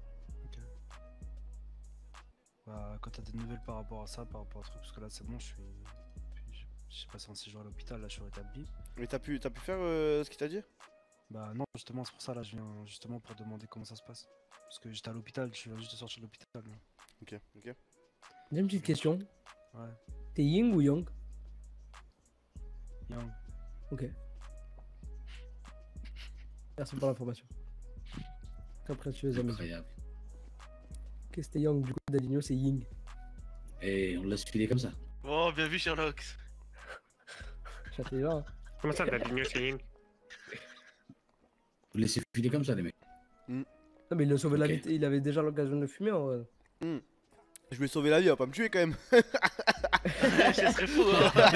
Bah, quand t'as des nouvelles par rapport à ça, par rapport à truc, parce que là c'est bon, j'ai passé un séjour à l'hôpital, là je suis rétabli.
Mais t'as pu faire ce qu'il t'a dit?
Bah non, justement, c'est pour ça, là je viens justement pour demander comment ça se passe. Parce que j'étais à l'hôpital, je viens juste de sortir de l'hôpital.
Ok.
J'ai une petite question.
Ouais.
T'es Ying ou Yang?
Yang.
Ok. Merci pour l'information. Qu'après tu les as mis.
Incroyable.
Ok, c'était Yang, du coup Daligno c'est Ying.
Et on l'a filé comme ça.
Oh, bien vu, Sherlock.
Châté là.
Comment ça, Daligno, c'est Ying?
Vous laissez filer comme ça, les mecs.
Non mais il a sauvé la vie, il avait déjà l'occasion de fumer en vrai.
Je lui ai sauvé la vie, il va pas me tuer quand même.
Ça serait fou,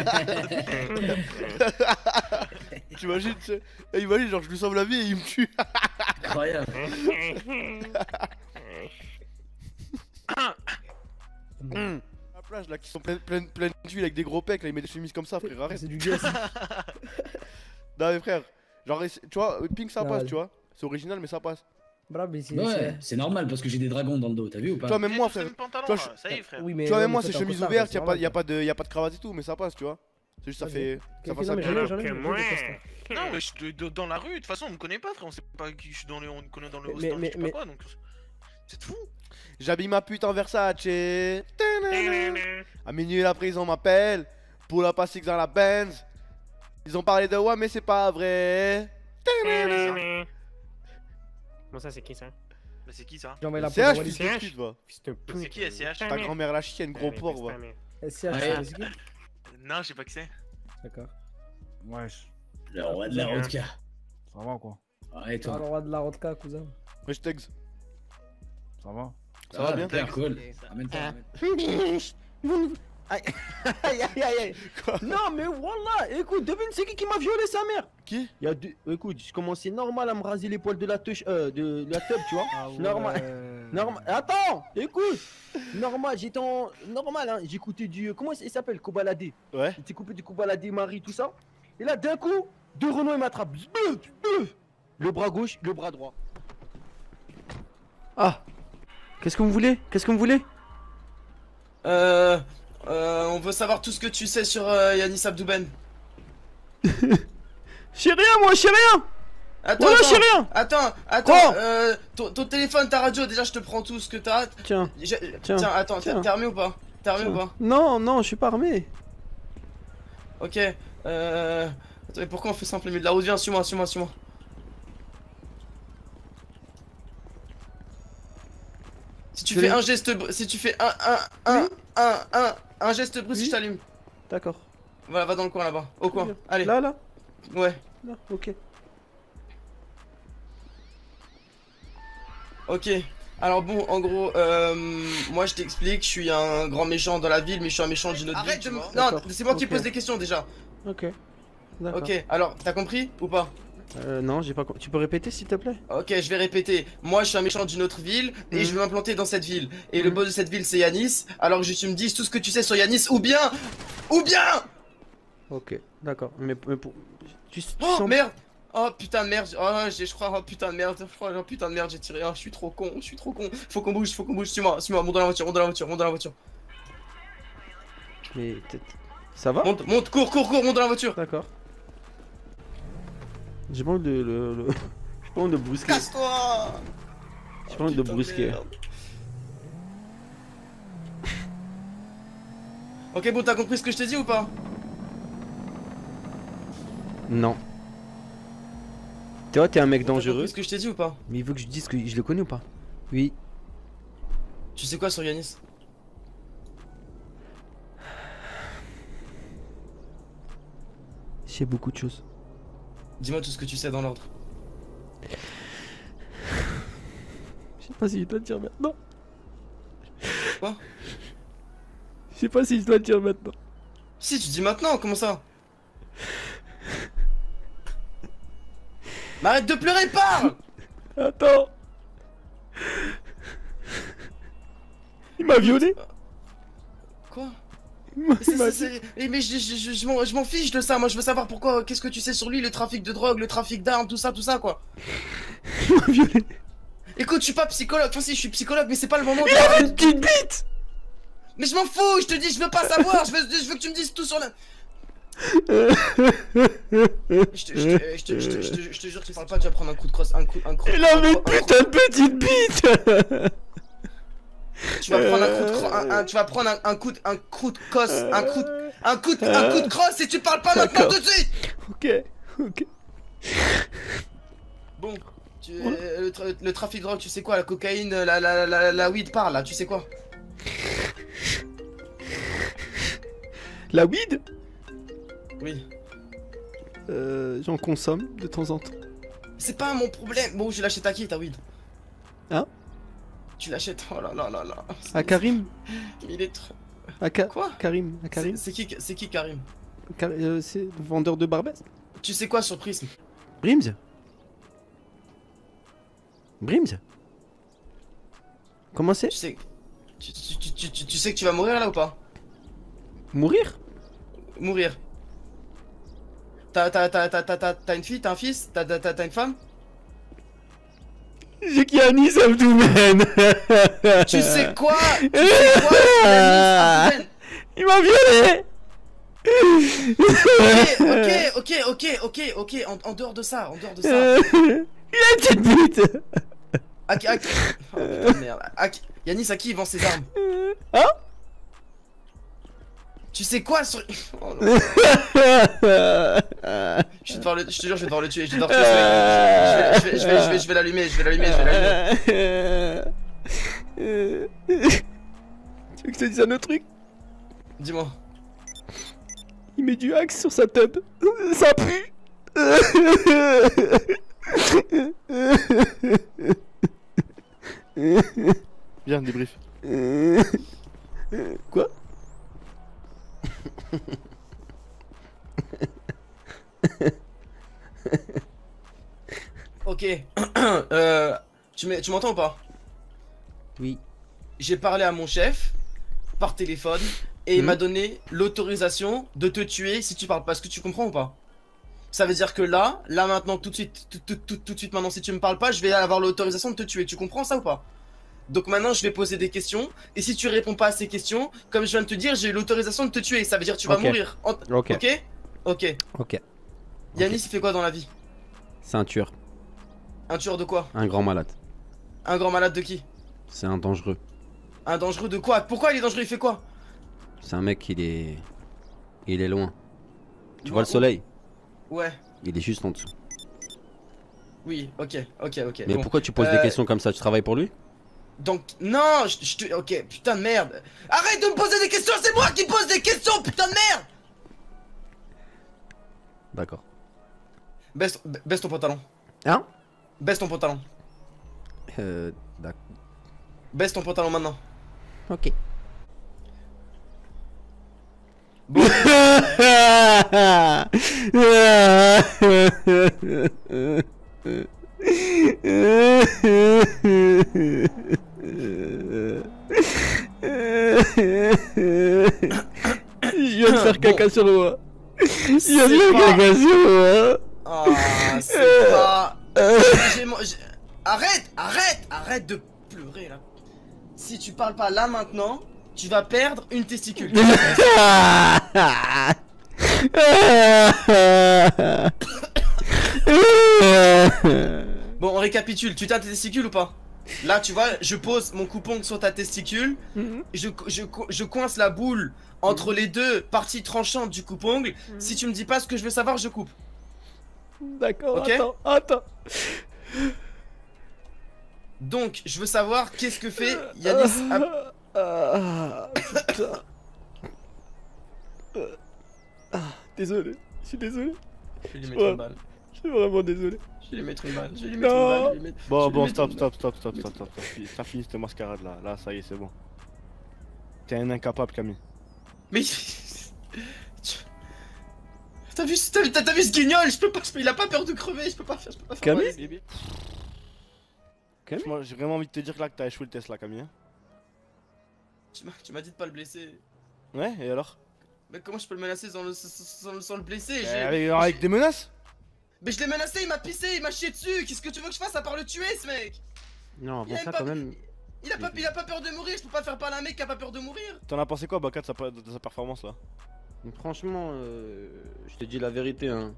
T'imagines, tu sais, imagine, genre je lui sauve la vie et il me tue.
Incroyable.
La plage là qui sont pleines d'huile avec des gros pecs là, il met des chemises comme ça, frère, arrête.
C'est du gaz.
Non mais frère, genre tu vois, Pink ça
Non,
passe,
allez.
tu vois. C'est original mais ça passe.
Bravo, mais
Ouais, c'est normal parce que j'ai des dragons dans le dos, t'as vu ou pas?
Tu vois, même moi, frère. Tu vois,
ça y est, frère.
Oui, mais
tu vois,
ouais,
même moi,
mais
c'est
toi, t'es en
chemise
costard,
ouverte,
c'est normal,
y a pas de cravate et tout, mais ça passe, tu vois. C'est juste, ça
Ok.
fait. Ça
Ok,
fait
non,
ça.
mais j'en ai
moi.
Non, mais dans la rue, de toute façon, on me connaît pas, frère. On sait pas qui je suis on me connaît dans le
Mais-
hostel,
mais-
je sais pas
mais-
quoi, donc. C'est fou.
J'habille ma pute en Versace. À minuit la prison m'appelle pour la passer dans la Benz. Ils ont parlé de ouais, mais c'est pas vrai.
Bon, ça, c'est qui ça?
Mais c'est qui ça?
J'ai envoyé la
SCH,
poudre,
fils de pute, va.
C'est qui SCH?
Ta grand-mère la chienne, gros
Allez,
porc,
fais
va.
ta mère.
SCH,
Ouais.
c'est qui?
Non, je sais pas qui c'est.
D'accord.
Wesh.
Le roi de la vodka.
Ça va quoi?
Ouais, et
Toi,
toi?
le roi de la rodka, cousin.
Wesh, Tegs.
Ça va?
Ça va bien?
Super cool. Amène-toi.
Aïe aïe aïe aïe. Non mais wallah, écoute, devine c'est qui m'a violé sa mère?
Qui?
Il y a deux... Écoute, je commençais normal à me raser les poils de la touche, de la teub, tu vois. Normal. Normal. Attends, écoute. Normal, j'étais en normal hein, j'écoutais du comment il s'appelle Kobalade.
Ouais.
J'étais coupé du Kobalade Marie tout ça. Et là d'un coup, deux Renault ils m'attrapent. Le bras gauche, le bras droit. Ah. Qu'est-ce que vous voulez? Qu'est-ce que vous voulez?
On veut savoir tout ce que tu sais sur Yanis Abdouben.
J'ai rien moi, j'ai rien.
Attends,
Voilà,
attends,
j'ai rien.
Attends, ton téléphone, ta radio, déjà je te prends tout ce que t'as.
Tiens.
Tiens, attends, t'es armé ou pas? T'es armé ou pas?
Non, non, je suis pas armé.
Ok, attends, mais pourquoi on fait ça en plein milieu de la route? Viens, suis-moi, suis-moi, suis-moi. Si tu fais un geste, si tu fais un geste brusque, je t'allume.
D'accord.
Voilà, va dans le coin là-bas, au coin. Allez.
Là?
Ouais.
Là, ok.
Ok. Alors bon, en gros, moi je t'explique, je suis un grand méchant dans la ville, mais je suis un méchant d'une autre ville. Arrête de me... Non, c'est moi qui pose des questions déjà.
Ok. D'accord.
Ok, alors, t'as compris ou pas?
Non, j'ai pas compris. Tu peux répéter s'il te plaît?
Ok, je vais répéter. Moi, je suis un méchant d'une autre ville et je vais m'implanter dans cette ville. Et le boss de cette ville, c'est Yanis. Alors tu me dises tout ce que tu sais sur Yanis ou bien...
Ok, d'accord. Mais pour... Tu
Oh
sens-
merde! Oh putain de merde, je crois, oh putain de merde, j'ai tiré, oh je suis trop con, Faut qu'on bouge, suis-moi, monte dans la voiture,
Mais ça va?
Monte, monte, cours, monte dans la voiture.
D'accord. J'ai pas envie de j'ai pas envie de brusquer.
Casse-toi.
J'ai pas envie de brusquer.
Ok, bon, t'as compris ce que je t'ai dit ou pas?
Non. Tu vois, t'es un mec
T'as
dangereux.
compris ce que je t'ai dit ou pas?
Mais il veut que je dise que je le connais ou pas? Oui.
Tu sais quoi sur Yanis?
Je sais beaucoup de choses.
Dis-moi tout ce que tu sais dans l'ordre.
Je sais pas si je dois te dire maintenant.
Quoi?
Je sais pas si je dois te dire maintenant.
Si, tu dis maintenant, comment ça? Mais arrête de pleurer, parle!
Attends. Il m'a violé.
Quoi?
Il m'a
Mais je m'en fiche de ça, moi je veux savoir pourquoi, qu'est-ce que tu sais sur lui, le trafic de drogue, le trafic d'armes, tout ça quoi.
Il m'a violé.
Écoute, je suis pas psychologue, enfin si je suis psychologue, mais c'est pas le moment de...
Il avait une petite bite.
Mais je m'en fous, je te dis, je veux pas savoir, je veux que tu me dises tout sur la... Je te jure, tu parles pas, tu vas prendre un coup de crosse, un coup...
Il avait une putain de petite bite.
Tu vas prendre un coup de crosse, un coup de crosse et tu parles pas maintenant tout de suite.
Ok.
Bon, le trafic de drogue, tu sais quoi, la cocaïne, la weed, parle là, tu sais quoi?
La weed?
Oui.
J'en consomme de temps en temps.
C'est pas mon problème. Bon, je l'achète à qui ta weed?
Hein?
Tu l'achètes? Oh là là là là.
À Karim?
Il est trop...
Quoi? Karim. À Karim?
C'est qui Karim?
C'est le vendeur de Barbès.
Tu sais quoi sur Prism?
Brims? Comment c'est?
Tu sais que tu vas mourir là ou pas?
Mourir?
Mourir. T'as une fille, t'as un fils, t'as une femme?
J'ai Yanis Abdoumen.
Tu sais quoi?
Il m'a violé.
Ok, en dehors de ça,
Il a une petite bite.
Oh putain de merde. Yanis, à qui il vend ses armes?
Hein?
Tu sais quoi sur... Oh non. Je te jure, je vais devoir le tuer, je vais l'allumer, Tu veux
que je te dise un autre truc?
Dis-moi.
Il met du axe sur sa tub. Ça pue.
Viens, débrief.
Quoi?
Ok. Tu m'entends ou pas?
Oui.
J'ai parlé à mon chef par téléphone et il m'a donné l'autorisation de te tuer si tu parles pas. Est-ce que tu comprends ou pas? Ça veut dire que là maintenant, tout de suite maintenant, si tu me parles pas, je vais avoir l'autorisation de te tuer. Tu comprends ça ou pas? Donc maintenant, je vais poser des questions et si tu réponds pas à ces questions, comme je viens de te dire, j'ai l'autorisation de te tuer. Ça veut dire que tu vas mourir. Ok. Yanis, il fait quoi dans la vie?
C'est un tueur.
Un tueur de quoi?
Un grand malade.
Un grand malade de qui?
C'est un dangereux.
Un dangereux de quoi? Pourquoi il est dangereux? Il fait quoi?
C'est un mec, il est loin. Tu vois le soleil?
Ouais.
Il est juste en dessous.
Oui, ok.
Mais
bon,
pourquoi tu poses des questions comme ça? Tu travailles pour lui?
Donc, non, ok, putain de merde. Arrête de me poser des questions, c'est moi qui pose des questions, putain de merde.
D'accord.
Baisse ton pantalon.
Hein?
Baisse ton pantalon.
D'accord.
Baisse ton pantalon maintenant.
Ok.
Bon.
Je viens de faire caca sur moi. Je viens de faire caca sur moi.
Ah, c'est pas... Arrête de pleurer là. Si tu parles pas là maintenant, tu vas perdre une testicule. Bon, on récapitule. Tu t'as tes testicules ou pas? Là, tu vois, je pose mon coupe-ongle sur ta testicule. Je coince la boule entre les deux parties tranchantes du coupe-ongle. Si tu me dis pas ce que je veux savoir, je coupe.
D'accord,
ok.
Attends.
Donc, je veux savoir qu'est-ce que fait Yanis.
Putain. Désolé, je suis désolé.
Je vais lui mettre une balle.
Je suis vraiment désolé.
Je vais lui mettre une balle. Je vais lui mettre une balle.
Bon, stop. Ça finit cette mascarade là. Là, ça y est, c'est bon. T'es un incapable, Camille.
Mais. T'as vu ce guignol? Je peux pas. Il a pas peur de crever. Je peux pas faire.
Camille? Moi, j'ai vraiment envie de te dire là que t'as échoué le test là, Camille.
Tu m'as dit de pas le blesser.
Ouais, et alors?
Mais comment je peux le menacer sans le blesser?
Avec des menaces?
Mais je l'ai menacé, il m'a pissé, il m'a chié dessus. Qu'est-ce que tu veux que je fasse à part le tuer, ce mec?
Non, bon, ça quand même.
Il a pas peur de mourir, je peux pas faire parler à un mec qui a pas peur de mourir.
T'en as pensé quoi, Bakat, de sa performance là?
Franchement, je te dis la vérité, hein.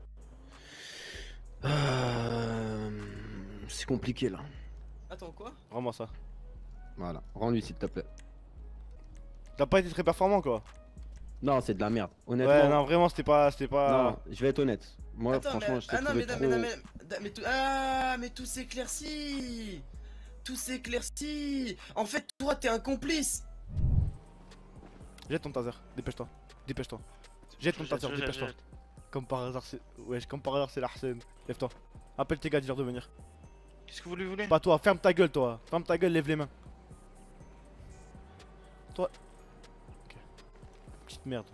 C'est compliqué là.
Attends, quoi?
Rends-moi ça.
Voilà, rends-lui s'il te plaît.
T'as pas été très performant quoi?
Non, c'est de la merde, honnêtement.
Ouais, non, vraiment, c'était pas.
Non, je vais être honnête. Moi,
Attends,
franchement, je t'ai trouvé trop...
mais tout s'éclaircit. Tout s'éclaircit. En fait, toi, t'es un complice.
Jette ton taser, dépêche-toi. Jette ton taser, dépêche-toi. Comme par hasard, c'est. Wesh, comme par hasard, c'est l'Arsène. Lève-toi. Appelle tes gars, dis-leur de venir.
Qu'est-ce que vous lui voulez?
Pas toi, ferme ta gueule, toi. Ferme ta gueule, lève les mains. Toi. Ok. Petite merde.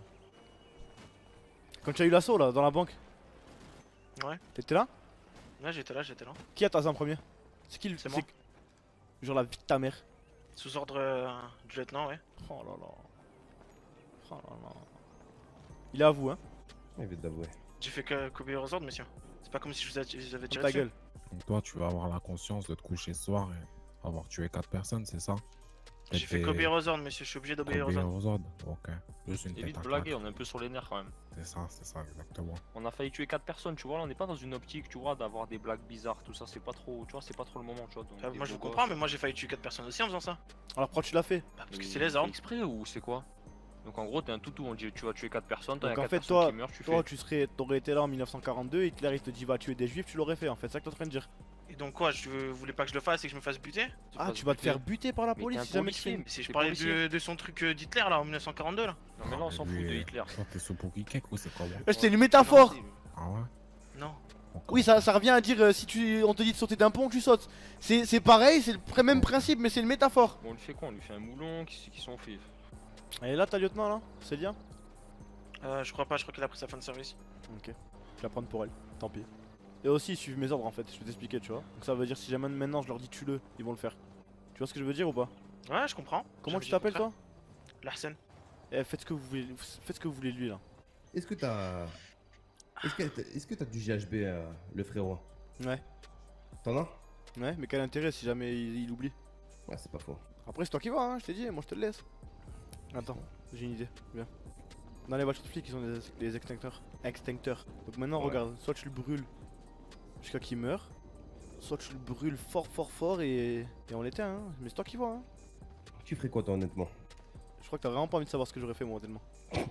Quand tu as eu l'assaut là, dans la banque.
Ouais.
T'étais là?
Ouais, j'étais là.
Qui a tasé en premier? C'est qui le.
C'est moi.
Genre la vie de ta mère.
Sous ordre du lieutenant, ouais.
Oh là là. Il est à vous, hein?
Il vient d'avouer.
J'ai fait que obéir aux ordres, monsieur. C'est pas comme si je vous avais tiré
ta
dessus.
gueule.
Donc toi, tu vas avoir la conscience de te coucher ce soir et avoir tué 4 personnes, c'est ça?
J'ai fait qu'obéir aux ordres, monsieur. Je suis obligé d'obéir aux ordres.
Ok. Juste une
Évite
tête
de
à
blaguer,
claque.
on est un peu sur les nerfs quand même.
C'est ça, exactement.
On a failli tuer 4 personnes, tu vois, là on n'est pas dans une optique, tu vois, d'avoir des blagues bizarres, tout ça, c'est pas trop, tu vois, c'est pas trop le moment, tu vois. Donc,
Moi je vous comprends, mais moi j'ai failli tuer 4 personnes aussi en faisant ça.
Alors pourquoi tu l'as fait?
Parce que c'est les ordres.
Exprès ou c'est quoi? Donc en gros t'es un toutou, on dit tu vas tuer 4 personnes,
Donc
t'as
en
4
fait
personnes
toi,
qui meurent,
t'aurais été là en 1942, Hitler il te dit va tuer des juifs, tu l'aurais fait en fait, c'est ça que t'es en train de dire.
Et donc quoi, je voulais pas que je le fasse et que je me fasse buter?
Ah tu vas te faire buter par la police si jamais tu fais.
Si je parlais de son truc d'Hitler là en 1942 là.
Non mais là on s'en fout de Hitler.
Toi t'es sous pour qui ou c'est comment?
C'était une métaphore.
Ah ouais?
Non.
Oui ça revient à dire si on te dit de sauter d'un pont tu sautes. C'est pareil, c'est le même principe mais c'est une métaphore.
Bon on lui fait quoi? On lui fait un moulon, qui sont fait.
Et là ta lieutenant là, c'est bien?
Je crois pas, je crois qu'elle a pris sa fin de service.
Ok, je vais la prendre pour elle, tant pis. Et aussi suivre mes ordres en fait, je vais t'expliquer tu vois. Donc ça veut dire si jamais maintenant je leur dis tue-le, ils vont le faire. Tu vois ce que je veux dire ou pas?
Ouais je comprends.
Comment tu t'appelles toi?
Larsen.
Eh faites ce que vous voulez de lui là.
Est-ce que t'as... Est-ce que t'as du GHB le frérot?
Ouais.
T'en as?
Ouais mais quel intérêt si jamais il oublie?
Ouais c'est pas faux.
Après c'est toi qui vois hein, je t'ai dit, moi je te le laisse. Attends, j'ai une idée, viens. Dans les voitures de flics ils ont des extincteurs. Donc maintenant regarde, soit tu le brûles jusqu'à qu'il meure, soit tu le brûles fort et on l'éteint hein. Mais c'est toi qui vois hein.
Tu ferais quoi toi honnêtement?
Je crois que t'as vraiment pas envie de savoir ce que j'aurais fait moi honnêtement.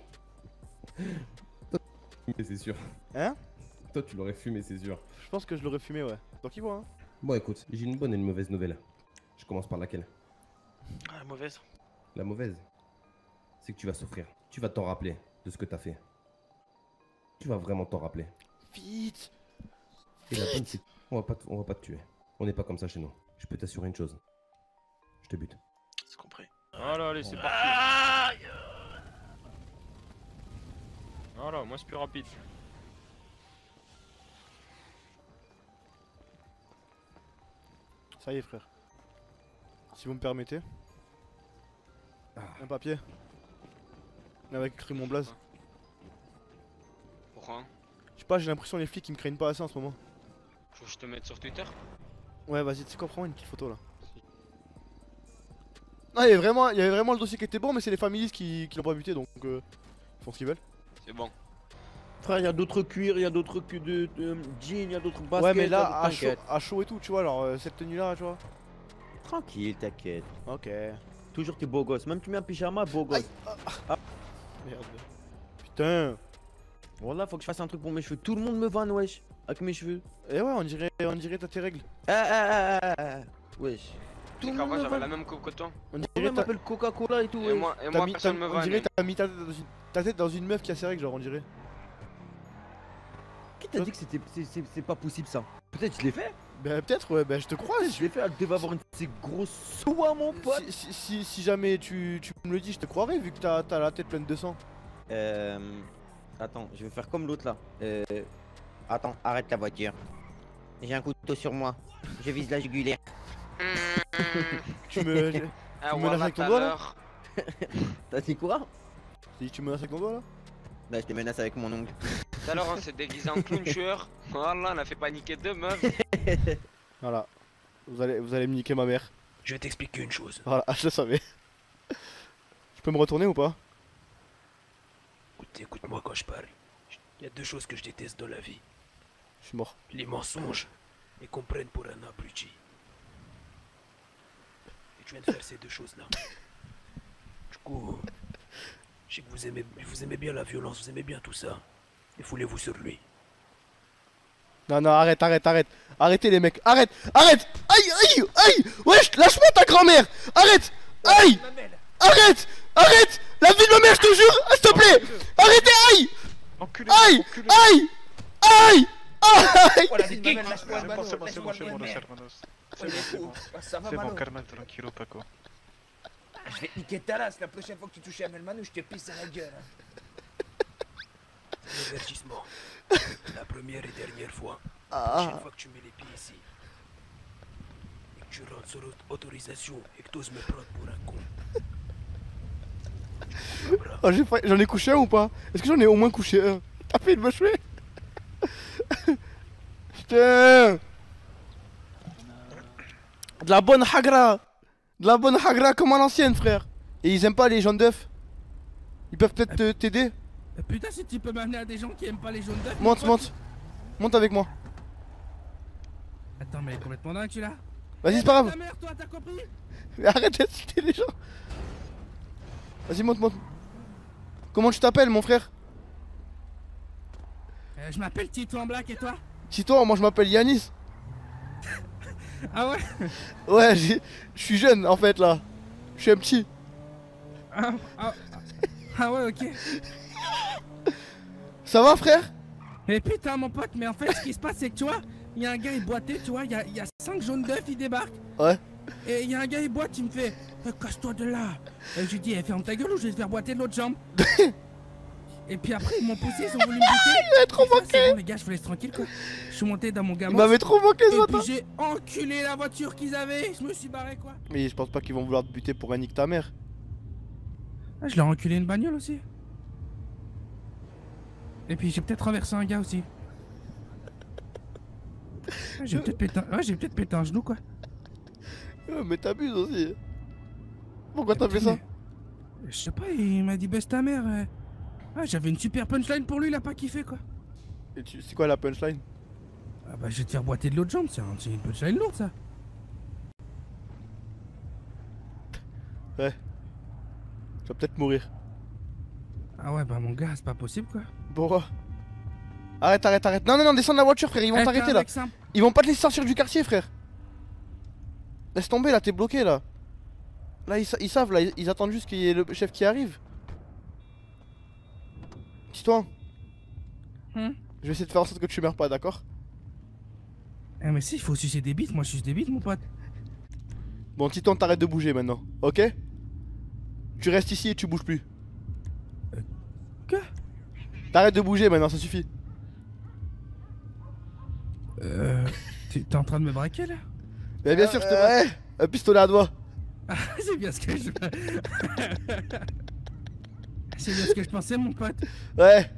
C'est sûr.
Hein?
Toi tu l'aurais fumé c'est sûr.
Je pense que je l'aurais fumé ouais. Toi qui vois hein.
Bon écoute, j'ai une bonne et une mauvaise nouvelle. Je commence par laquelle?
Ah, mauvaise.
La mauvaise, c'est que tu vas souffrir. Tu vas t'en rappeler de ce que t'as fait. Tu vas vraiment t'en rappeler.
Vite.
Et la bonne c'est on va pas te tuer. On n'est pas comme ça chez nous. Je peux t'assurer une chose. Je te bute.
C'est compris.
Voilà allez c'est parti. Voilà, moi c'est plus rapide.
Ça y est frère. Si vous me permettez. Un papier. Avec écrit mon blaze.
Pourquoi?
Je sais pas, j'ai l'impression que les flics ils me craignent pas assez en ce moment.
Faut que je te mette sur Twitter?
Ouais vas-y, tu sais quoi, prends une petite photo là. Ah, il y avait vraiment le dossier qui était bon, mais c'est les familles qui l'ont pas buté, donc ils font ce qu'ils veulent.
C'est bon.
Frère, il y a d'autres cuirs, il y a d'autres de jeans, il y a d'autres baskets.
Ouais, mais là,
y a d'autres- t'inquiète.
à chaud et tout, tu vois, alors cette tenue là, tu vois.
Tranquille, t'inquiète.
Ok.
Toujours t'es beau gosse, même tu mets un pyjama, beau gosse.
Merde. Putain.
Voilà, faut que je fasse un truc pour mes cheveux. Tout le monde me vanne, wesh, avec mes cheveux.
Eh ouais, on dirait t'as tes règles.
Wesh.
Tout le monde j'avais la même coupe que toi.
On
Tout le
dirait
monde m'appelle Coca-Cola et tout,
Et
wesh.
moi, personne me
on
vanne.
dirait t'as mis ta tête dans une meuf qui a ses règles, genre on dirait.
Qui t'a dit que c'est pas possible ça? Peut-être je l'ai fait.
Bah peut-être, ouais, bah je te crois.
Je l'ai fait, elle devait avoir une si grosse soie, mon pote.
Si jamais tu me le dis, je te croirais vu que t'as la tête pleine de sang.
Attends, je vais faire comme l'autre là. Attends, arrête la voiture. J'ai un couteau sur moi. Je vise la jugulaire.
Tu me menaces avec ton doigt là?
T'as dit quoi?
Tu me menaces avec ton doigt là?
Bah je te menace avec mon ongle.
Tout à l'heure, on s'est déguisé en clown tueur. Voilà, on a fait paniquer 2 meufs.
Voilà. Vous allez me niquer ma mère.
Je vais t'expliquer une chose.
Voilà, je le savais. Je peux me retourner ou pas?
Écoute-moi quand je parle. Il y a 2 choses que je déteste dans la vie.
Je suis mort.
Les mensonges et qu'on prenne pour un abruti. Et tu viens de faire ces 2 choses là. Du coup, je sais que vous aimez bien la violence, vous aimez bien tout ça. Et foulez-vous sur lui.
Non, arrête. Arrêtez les mecs, arrête. Aïe. Wesh, lâche-moi ta grand-mère. Arrête. Aïe. Arrête. La vie de ma mère, je te jure, s'il te plaît. Arrêtez, aïe. Aïe.
Voilà, c'est qui?
C'est bon, calme, tranquillo, Paco. Je vais te niquer ta race la prochaine fois que tu touches à Melmano, je te pisse à la gueule.
C'est un avertissement. La première et dernière fois.
Ah.
La prochaine fois que tu mets les pieds ici. Et que tu rentres sur autorisation et que tu oses me prendre pour un con.
Oh, j'en ai couché un ou pas? Est-ce que j'en ai au moins couché un? T'as fait de me jouer? Putain. De la bonne hagra comme à l'ancienne, frère. Et ils aiment pas les jaunes d'œufs. Ils peuvent peut-être t'aider.
Putain, si tu peux m'amener à des gens qui aiment pas les jaunes d'œufs.
Monte avec moi.
Attends, mais complètement dingue, tu là?
Vas-y, c'est pas grave.
Ta mère, toi, t'as compris?
Mais arrête d'insulter les gens. Vas-y, monte. Comment tu t'appelles, mon frère?
Je m'appelle Tito en black et toi?
Tito, moi je m'appelle Yanis.
Ah ouais?
Ouais, je suis jeune en fait là. Je suis un petit.
Ah ouais, ok.
Ça va, frère?
Mais putain, mon pote, mais en fait, ce qui se passe, c'est que tu vois, il y a un gars, il boitait, tu vois, il y a 5 jaunes d'œufs, il débarque.
Ouais.
Et il y a un gars, il boite, il me fait casse-toi de là. Et je lui dis, ferme ta gueule ou je vais te faire boiter de l'autre jambe. Et puis après, ils m'ont poussé, ils ont voulu me buter.
Il m'avait trop manqué.
C'est bon, les gars, je vous laisse tranquille, quoi. Je suis monté dans mon gamin.
Il m'avait trop manqué ce
Et
matin.
puis j'ai enculé la voiture qu'ils avaient. Je me suis barré, quoi.
Mais je pense pas qu'ils vont vouloir te buter pour un nique ta mère.
Ah, je leur ai enculé une bagnole aussi. Et puis j'ai peut-être renversé un gars aussi. Ah, j'ai peut-être pété un genou, quoi.
Ouais, mais t'abuses aussi. Pourquoi t'as fait ça?
Je sais pas, il m'a dit baisse ta mère. Ah, j'avais une super punchline pour lui, il a pas kiffé, quoi.
Et c'est quoi la punchline?
Ah bah je vais te faire boiter de l'autre jambe, c'est une punchline lourde, ça.
Ouais. Tu vas peut-être mourir.
Ah ouais, bah mon gars, c'est pas possible, quoi.
Bon. Arrête. Non, descends de la voiture, frère, ils vont t'arrêter là. Ils vont pas te laisser sortir du quartier, frère. Laisse tomber là, t'es bloqué là. Là, ils savent, là, ils attendent juste qu'il y ait le chef qui arrive. Dis-toi. Je vais essayer de faire en sorte que tu meurs pas, d'accord?
Eh mais si, il faut sucer des bites, moi je suce des bites, mon pote.
Bon, Titan, t'arrêtes de bouger maintenant, ok? Tu restes ici et tu bouges plus.
Quoi?
T'arrêtes de bouger maintenant, ça suffit.
T'es en train de me braquer là?
Mais bien sûr, je te braque. Un pistolet à doigt.
Ah, c'est bien ce que je... C'est bien ce que je pensais, mon pote.
Ouais.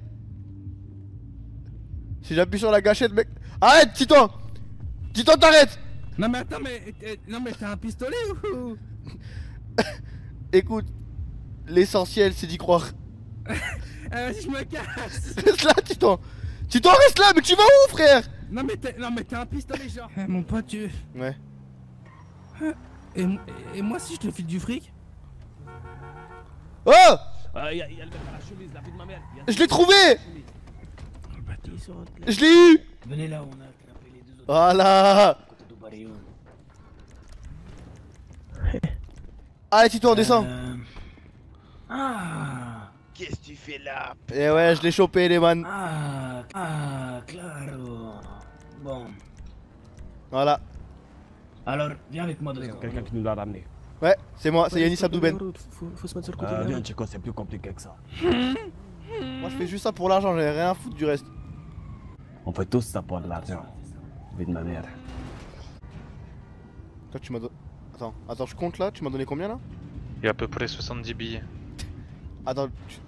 Si j'appuie sur la gâchette, mec... Arrête, Titan! Titan, t'arrêtes!
Non mais attends, mais t'as un pistolet ou...
écoute, l'essentiel c'est d'y croire.
Vas-y, je me casse.
Reste là, Titan. Titan, reste là, mais tu vas où, frère?
Non mais t'es un pistolet genre. Mon pote, tu...
Ouais.
Et moi si je te file du fric?
Oh!
Y'a le mec à la chemise, la vie de ma mère.
Je l'ai trouvé! Je l'ai eu!
Venez là, on a attrapé les deux autres.
Voilà! Allez, Titan, on descend.
Ah, qu'est-ce que tu fais là?
Et ouais, je l'ai chopé, les man.
Claro. Bon.
Voilà.
Alors, viens avec moi 2 secondes.
Quelqu'un qui nous l'a ramené.
Ouais, c'est moi, c'est Yanis Abdouben.
Faut se mettre sur le côté. Viens, Chico, c'est plus compliqué que ça.
Moi, je fais juste ça pour l'argent, j'ai rien à foutre du reste.
On fait tous ça pour de l'argent. Vie de ma mère.
Toi, tu m'as donné. Attends, je compte là, tu m'as donné combien là?
Il y a à peu près 70 billets.
Attends,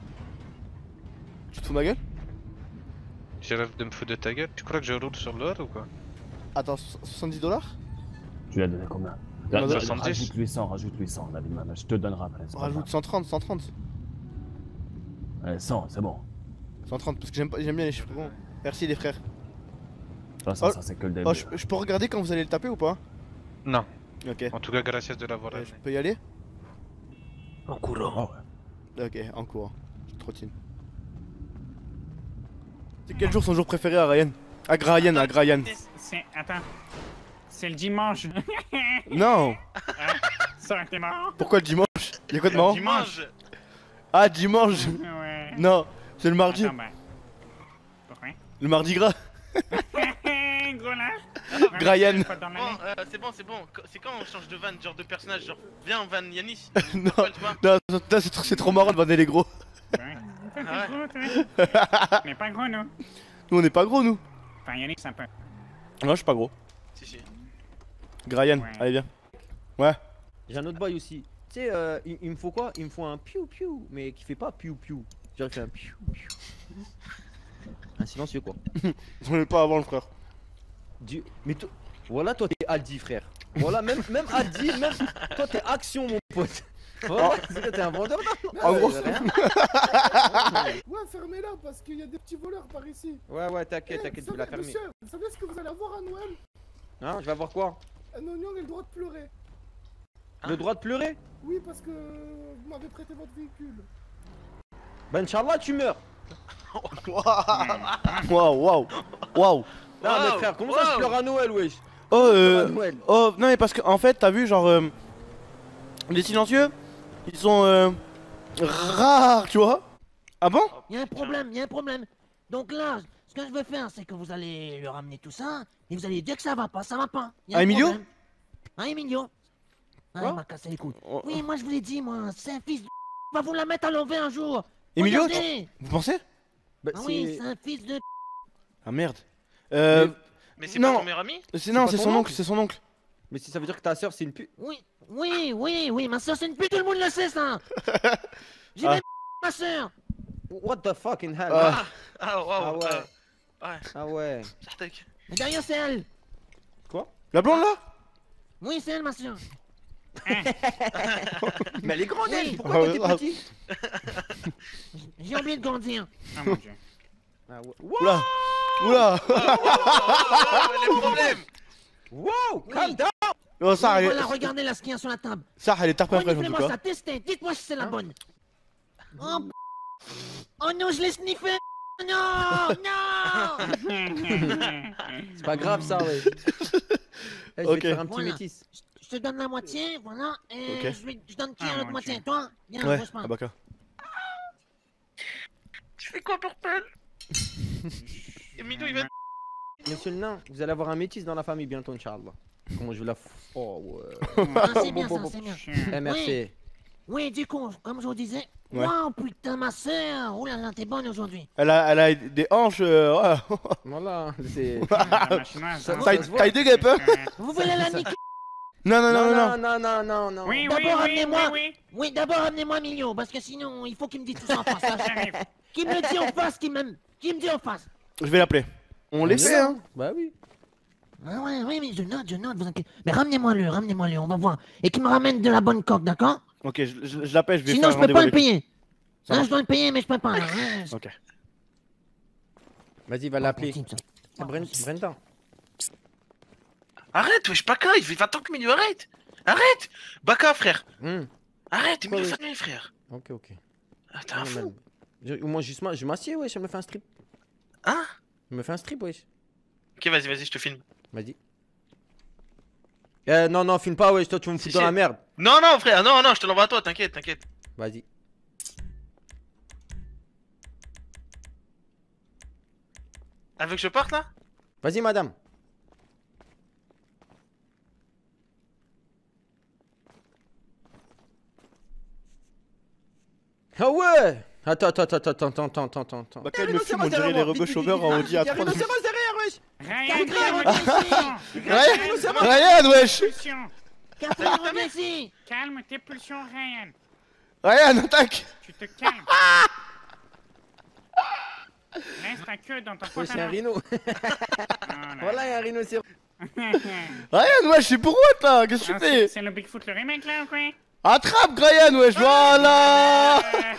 tu te fous de ma gueule?
J'ai rêve de me foutre de ta gueule. Tu crois que je roule sur l'or ou quoi?
Attends, 70 $?
Tu lui as donné combien?
Il m'a donné-
Rajoute 800, la vie de ma mère. Je te donnerai après. c'est pas
Rajoute 130, 130.
grave. 100, c'est bon.
130, parce que j'aime bien les chiffres ronds. Merci les frères.
De toute façon, ça c'est que le début.
Oh, je peux regarder quand vous allez le taper ou pas?
Non.
Ok.
En tout cas, gracias de l'avoir amené.
Je peux y aller?
En courant.
Ok, en courant. Je trottine. C'est quel jour son jour préféré à Ryan? À Grayan, à Grayan.
Attends. C'est le dimanche.
Non!
Ça aurait été marrant.
Pourquoi le dimanche? Y'a quoi de marrant?
Dimanche.
Ah, dimanche!
Ouais.
Non, c'est le mardi.
Attends, pourquoi?
Le mardi gras.
Gros là.
Grayan.
Bon, c'est bon. C'est quand on change de van, genre de personnage, genre viens en van Yanis.
Non, non, c'est trop marrant de vanner les gros.
On n'est pas gros, nous.
Nous, on est pas gros, nous.
Enfin, Yannick, c'est un peu.
Non, je suis pas gros.
Si.
Grayan, allez, viens. Ouais.
J'ai un autre boy aussi. Tu sais, il me faut quoi? Il me faut un piou piou, mais qui fait pas piou piou. Genre, il fait un piou piou. Un silencieux, quoi.
J'en ai pas avant, le frère.
Mais toi, voilà, toi t'es Aldi, frère. Voilà, même Aldi, même toi t'es Action, mon pote. Voilà, t'es un vendeur d'armes.
En gros.
Ouais, fermez-la parce qu'il y a des petits voleurs par ici.
Ouais, t'inquiète,
Eh,
tu peux la fermer.
Monsieur, vous savez ce que vous allez avoir à Noël?
Hein, je vais avoir quoi?
Un oignon et le droit de pleurer.
Le droit de pleurer?
Oui, parce que vous m'avez prêté votre véhicule.
Ben, Inch'Allah, tu meurs.
Waouh.
Non, mais frère, comment ça je pleure à Noël, wesh?
Oh, non, mais parce que, en fait, t'as vu, genre, les silencieux, ils sont, rares, tu vois? Ah bon?
Il y a un problème. Donc là, ce que je veux faire, c'est que vous allez leur ramener tout ça, et vous allez dire que ça va pas. Y a un
Emilio?
problème. Emilio? Ah, il m'a cassé les couilles. Oui, moi je vous l'ai dit, moi, c'est un fils de... va vous la mettre à l'envers un jour.
Emilio,
Regardez.
vous pensez?
Ah oui, c'est un fils de...
Ah merde.
Mais c'est pas ton meilleur ami?
Non, c'est son oncle,
Mais si ça veut dire que ta soeur c'est une pute.
Oui, ma soeur c'est une pute, tout le monde le sait ça. J'ai même ma soeur.
What the fucking hell? Ah ouais.
Et derrière c'est elle.
Quoi?
La blonde là?
Oui, c'est elle ma soeur.
Mais elle est grande, elle.
Oui.
Pourquoi toi t'es petit?
J'ai oublié de grandir.
Ah mon dieu.
Ah ouais.
Oula.
Les problèmes.
Wow, calm down.
Oh, ça,
Oui, voilà, regardez là ce qu'il y a sur la table.
Ça, elle est tarpin fraîche en tout
Reniflez-moi
cas.
ça, testez, dites-moi si c'est la bonne. Oh non, je l'ai sniffé. Non.
C'est pas grave ça, ouais. Je vais te faire un petit métis.
Je te donne la moitié, voilà, et
Ok.
je donne qui à l'autre moitié? Toi? Viens,
Ouais,
bouge pas.
ah bah
Tu fais quoi, purple? Emilio, il va.
Monsieur le nain, vous allez avoir un métis dans la famille bientôt, Inch'Allah. Comment je vais la Oh ouais.
Ah, c'est bien ça, c'est bien.
Eh, merci.
Oui, du coup, comme je vous disais,
Ouais.
wow, putain, ma soeur, oh là là, t'es bonne aujourd'hui.
Elle a des hanches. Ouais.
Voilà, c'est.
Taille de guêpe, hein?
Vous voulez la niquer?
Non.
Non.
Oui,
D'abord, amenez-moi.
oui.
Oui, d'abord, amenez-moi Emilio, parce que sinon, il faut qu'il me dise tout ça en face. Là. Qu'il me le dit en face, qu'il me dit en face.
Je vais l'appeler. On l'essaie, hein?
Bah oui.
Ah ouais, oui, mais je note, vous inquiétez. Mais ramenez-moi le, on va voir. Et qu'il me ramène de la bonne coque, d'accord?
Ok, je l'appelle, je vais
Sinon,
faire
je peux pas le payer.
Ça
Non,
marche.
je dois le payer, mais je peux pas. Là.
Ok.
Vas-y, va l'appeler. Brenda.
Arrête, wesh, Baka, il fait 20 ans que Emilio, arrête. Arrête. Baka, frère. Arrête, Emilio, famille, frère.
Ok, ok.
Ah, t'es un fou.
Moi, je m'assieds, wesh, je me fais un strip.
Hein?
Je me fais un strip, wesh.
Ok, vas-y, je te filme.
Vas-y. Non, filme pas, wesh, toi tu vas me foutre dans la merde.
Non, frère, non, je te l'envoie à toi, t'inquiète.
Vas-y.
Elle veut que je parte là?
Vas-y, madame. Ah ouais! Attends.
Bah, quand il me filme, on dirait les rebeux chômeurs en Audi A3.
derrière, wesh!
Ryan, wesh!
Calme tes pulsions, Ryan.
Ryan, attaque!
Tu te calmes. Laisse ta queue dans ton
Wesh,
pantalon.
y'a un rhino. Voilà, y'a un rhinocéros.
Ryan, wesh, c'est pour what là? Qu'est-ce que tu fais?
C'est le Bigfoot le remake là ou quoi?
Attrape, Ryan, wesh, voilà!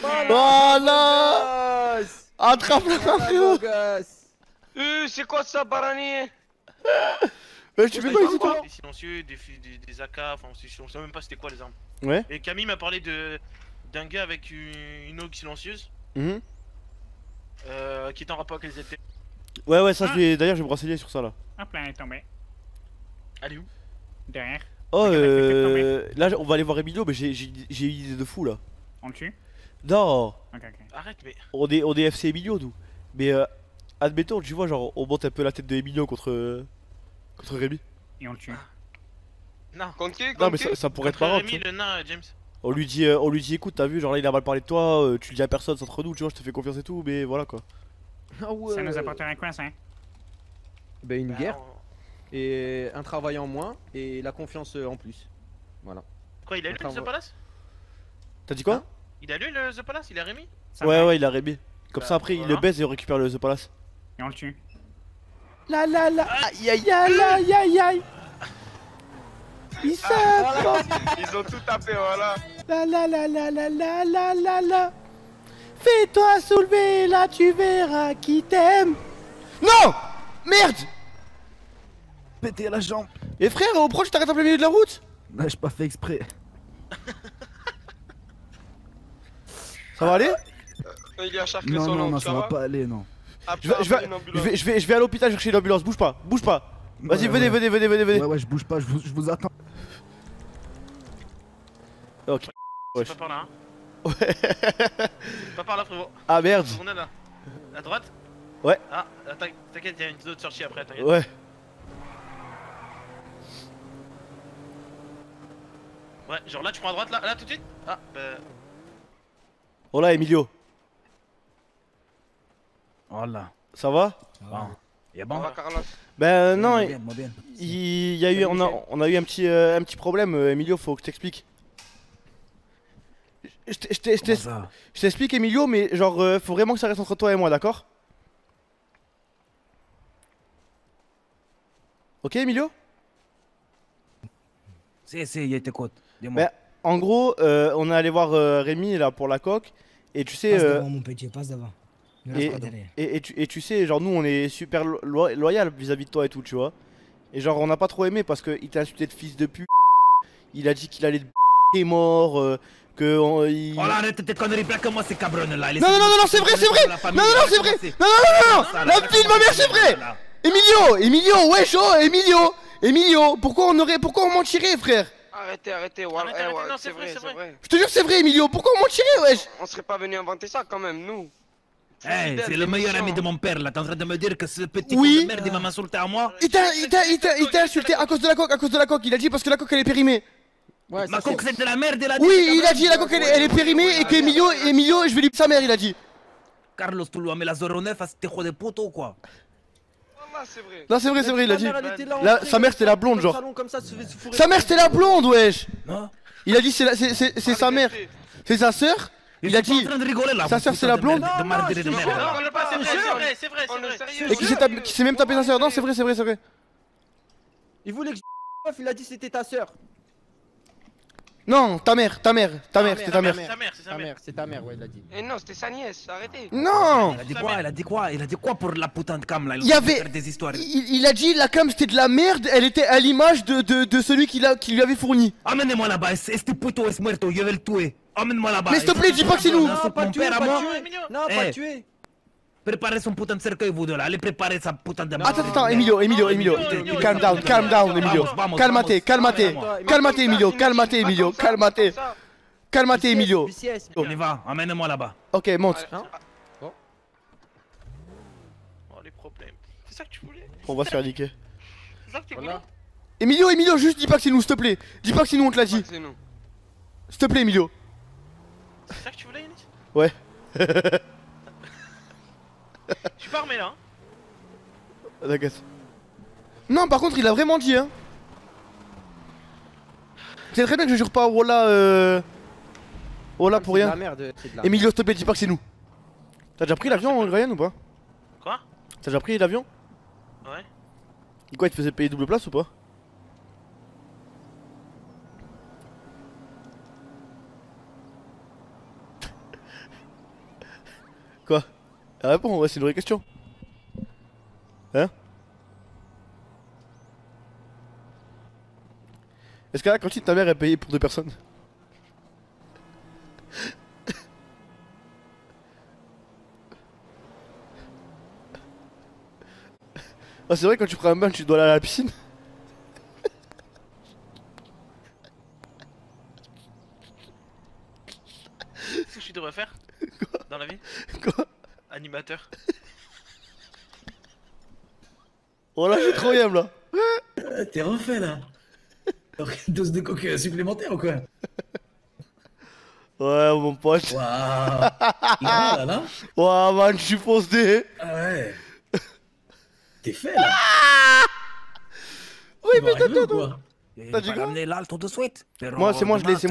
Voilà! Attrape le frérot!
C'est quoi ça, Barani?
Mais tu fais quoi ici, toi?
Des silencieux, des AK, enfin, on sait même pas c'était quoi les armes.
Ouais.
Et Camille m'a parlé d'un gars avec une OG silencieuse. Qui est en rapport avec les ZT.
Ouais, ça, d'ailleurs, je vais me renseigner sur ça là.
Hop là, elle est tombée.
Elle est où?
Derrière.
Oh, là, on va aller voir Emilio, mais j'ai une idée de fou là.
On le tue?
Non!
Ok.
Arrête, mais.
On est FC Emilio, nous. Mais admettons, tu vois, genre, on monte un peu la tête de Emilio contre Rémi.
Et on le tue.
Non,
contre qui?
Non, mais ça pourrait être marrant.
Rémi, le nain, James.
On lui dit, écoute, t'as vu, genre là, il a mal parlé de toi, tu le dis à personne, c'est entre nous, tu vois, je te fais confiance et tout, mais voilà quoi.
Ah ouais.
Ça nous apporterait quoi, ça?
Ben, une guerre. Et un travail en moins, et la confiance en plus. Voilà.
Quoi, il a lu The Palace?
T'as dit quoi?
Il a lu le The Palace? Il a Rémi?
Ouais, il a Rémi. Comme ça, après, il le baise et on récupère le The Palace.
Et on le tue.
Aïe. Ils savent.
Ils ont tout tapé, voilà.
La. Fais-toi soulever, là tu verras qui t'aime. Non! Merde!
Pété à la jambe.
Et frère, pourquoi tu t'arrêtes en plein milieu de la route?
Bah, j'ai pas fait exprès.
Ça va aller?
Il est à charger
Non,
son
non,
oncle,
ça va pas aller, non.
Je vais à l'hôpital chercher une ambulance, bouge pas. Vas-y, venez.
Ouais, je bouge pas, je vous attends.
Ok.
C'est pas par là, hein.
Ouais.
Pas par là, frérot.
Ah merde.
On est là. À droite?
Ouais.
Ah, t'inquiète, y'a une autre sortie après, t'inquiète.
Ouais.
Ouais, genre là, tu prends à droite, là tout de suite. Ah, bah.
Oh là, Emilio.
Voilà.
Ça va?
Y'a bon?
Ben non,
Moi bien.
il y a eu, on a eu un petit problème, Emilio, faut que je t'explique. Je t'explique, Emilio, mais genre, faut vraiment que ça reste entre toi et moi, d'accord? Ok, Emilio?
Si, il t'écoute. Dis-moi.
Ben, en gros, on est allé voir Rémi là pour la coque, et tu sais.
Passe devant, mon petit, passe devant.
Et tu sais, genre, nous on est super loyal vis-à-vis de toi et tout, tu vois. Et genre, on n'a pas trop aimé parce qu'il t'a insulté de fils de pute. Il a dit qu'il allait est mort, que.
Oh là, arrête tes conneries, plaque-moi ces cabrons là.
Non, c'est vrai! Non, c'est vrai! Non! La vie de ma mère, c'est vrai! Emilio, wesh, Emilio, pourquoi on mentirait, frère?
Arrêtez, ouais, c'est vrai.
Je te jure, c'est vrai, Emilio, pourquoi on mentirait, wesh?
On serait pas venu inventer ça quand même, nous.
Hey, c'est le meilleur ami de mon père là, t'es en train de me dire que ce petit con de merde il va m'insulter à moi?
Il t'a insulté à cause de la coque, il a dit parce que la coque elle est périmée.
Ouais, ma coque c'est de la merde, il a dit.
Oui, il a dit la coque elle est périmée et que Emilio, je vais lui sa mère, il a dit.
Carlos, tu lui as mis la 09 à cet hijo de puto ou quoi?
Non, c'est vrai, il a dit. Sa mère c'était la blonde, genre. Sa mère c'était la blonde, wesh. Il a dit c'est sa mère. C'est sa sœur. Il a dit sa sœur c'est la blonde.
C'est vrai.
Et qui s'est même tapé sa sœur. Non, c'est vrai.
Il voulait que je meuf, il a dit c'était ta sœur.
Non, ta mère, c'était ta mère.
c'est sa mère.
C'est ta mère, ouais, il a dit.
Et non, c'était sa nièce, arrêtez.
Non.
Il a dit quoi? Il a dit quoi? Il a dit quoi pour la putain de cam là?
Il y avait.
Faire des histoires.
Il a dit la cam c'était de la merde, elle était à l'image de celui qui lui avait fourni.
Amenez-moi là-bas, este puto es muerto, je vais le tuer. Emmène-moi là-bas.
Mais s'il te plaît, dis pas que c'est nous.
Non, pas tuer, pas tuer. Non, pas tuer.
Préparez son putain de cercueil, vous deux là. Allez préparer sa putain de.
Attends, Emilio. Calm down, Emilio. Calmate, Emilio. Calmate, Emilio.
On y va, emmène-moi là-bas.
Ok, monte.
Oh, les problèmes. C'est ça que tu voulais?
On va se faire niquer.
C'est ça que tu voulais?
Emilio, juste dis pas que c'est nous, s'il te plaît. Dis pas que c'est nous, on te l'a dit. S'il te plaît, Emilio.
C'est ça que tu voulais, Yanis?
Ouais.
Je suis pas armé là.
T'inquiète. Non, par contre, il a vraiment dit, hein. C'est très bien que je jure pas Ola pour rien. Emilio, s'il te plaît, dis pas que c'est nous. T'as déjà pris l'avion, Ryan, ou pas?
Quoi?
T'as déjà pris l'avion?
Ouais.
Et quoi, il te faisait payer double place ou pas? Quoi? Réponds, ouais, c'est une vraie question. Hein? Est-ce qu'à la cantine ta mère est payée pour 2 personnes? Ah, c'est vrai, quand tu prends un bain, tu dois aller à la piscine.
C'est ce que je devrais faire?
Quoi?
Dans la vie?
Quoi?
Animateur.
Oh là, j'ai trop yam là.
T'es refait là. Une dose de coke supplémentaire ou quoi?
Ouais, mon pote.
Waouh. Là, là.
Waouh, man, je suis foncé.
Ah ouais. T'es fait là.
Oui, mais t'as
T'as dit quoi? Ramener l'alto de suite.
Moi, c'est moi, je l'ai.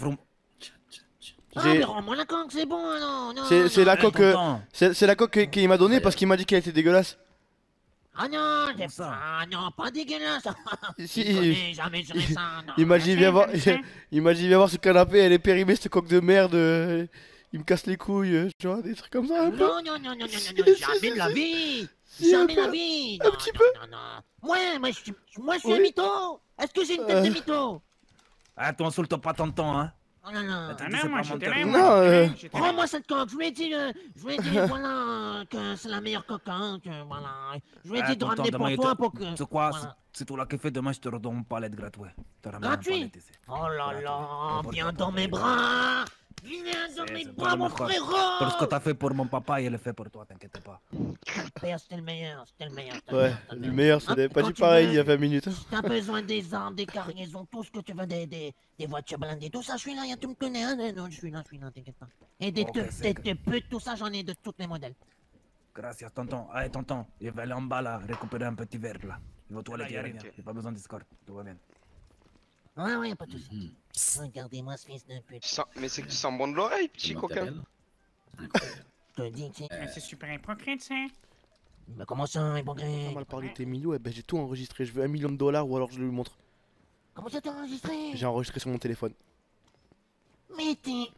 Ah, mais rends-moi la coque, c'est bon, non.
C'est la coque. C'est la coque qu'il m'a donnée parce qu'il m'a dit qu'elle était dégueulasse.
Ah non, ah non, pas dégueulasse.
Si,
jamais je ferai ça. Non.
Il m'a dit viens voir. Il m'a dit viens voir ce canapé, elle est périmée cette coque de merde. Il me casse les couilles, tu vois, des trucs comme ça un peu.
Non, jamais de la vie. Jamais de la vie.
Un petit peu.
Moi, je suis un mytho. Est-ce que j'ai une tête de mytho?
Ah, tu insultes pas tonton, hein?
Oh là là.
Ah non, moi j'étais là,
Prends-moi cette coque, je lui ai dit, voilà, que c'est la meilleure coque, hein, que voilà. Je lui ai dit de ramener pour toi pour que...
C'est quoi? C'est toi là qui fait demain, je te redonne une palette gratuite.
Gratuit? Oh là là, viens dans mes bras. Viens dans mes bras, mon frérot.
Pour ce que t'as fait pour mon papa, il le fait pour toi, t'inquiète pas.
Père, c'était le meilleur,
Ouais, le meilleur, ça n'avait pas dit pareil il y a 20 minutes.
Si t'as besoin des armes, des cargaisons, tout ce que tu veux, des voitures blindées, tout ça, je suis là, tu me connais, hein, non, je suis là, t'inquiète pas. Et des putes, tout ça, j'en ai de tous les modèles.
Gracias, tonton. Allez, tonton, il va aller en bas là, récupérer un petit verre là. Il va aux toilettes, il revient. J'ai pas besoin d'escorte, tout va bien.
Ouais, y'a pas de soucis. Regardez-moi ce fils de pute.
Mais c'est que tu sens bon de l'oreille, petit coquin.
Je te dis, tu sais.
C'est super hypocrite, ça.
Bah comment ça, hypocrite?
On va parler de tes millions, ben j'ai tout enregistré. Je veux $1 million ou alors je le lui montre.
Comment ça t'as enregistré?
J'ai enregistré sur mon téléphone.
Mais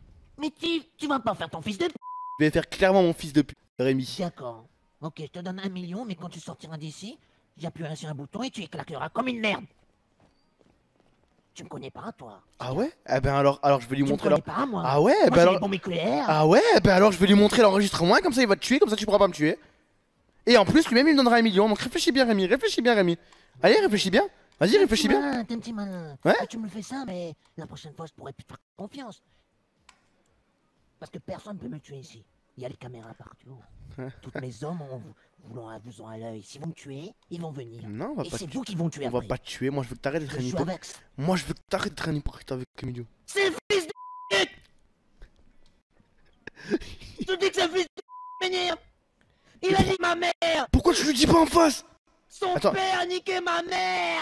tu vas pas faire ton fils de pute.
Je vais faire clairement mon fils de pute, Rémi.
D'accord. Ok, je te donne $1 million, mais quand tu sortiras d'ici, j'appuierai sur un bouton et tu éclateras comme une merde. Tu me connais pas, toi?
Ah ouais? Eh ben alors je vais lui montrer
Tu me connais pas, moi?
Ah ouais?
Moi,
Ben alors... Ah ouais? Ben alors je vais lui montrer l'enregistrement, comme ça il va te tuer, comme ça tu pourras pas me tuer. Et en plus lui-même il me donnera $1 million, donc réfléchis bien Rémi, Allez, réfléchis bien. Vas-y, réfléchis bien.
T'es un petit malin.
Ouais?
Tu me fais ça, mais la prochaine fois je pourrais plus te faire confiance. Parce que personne peut me tuer ici. Il y a les caméras partout. Toutes mes hommes vous ont à l'œil. S'ils vont me tuer, ils vont venir.
Non, on va
et
pas
c'est
te
vous qui vont tuer
On
après.
va pas te tuer, moi je veux que t'arrêtes d'être un hypocrite. Moi je veux que t'arrêtes d'être un hypocrite avec Emilio.
C'est le fils de pute. Je te dis que c'est le fils de pute. Il a niqué ma mère.
Pourquoi tu lui dis pas en face?
Son père a niqué ma mère.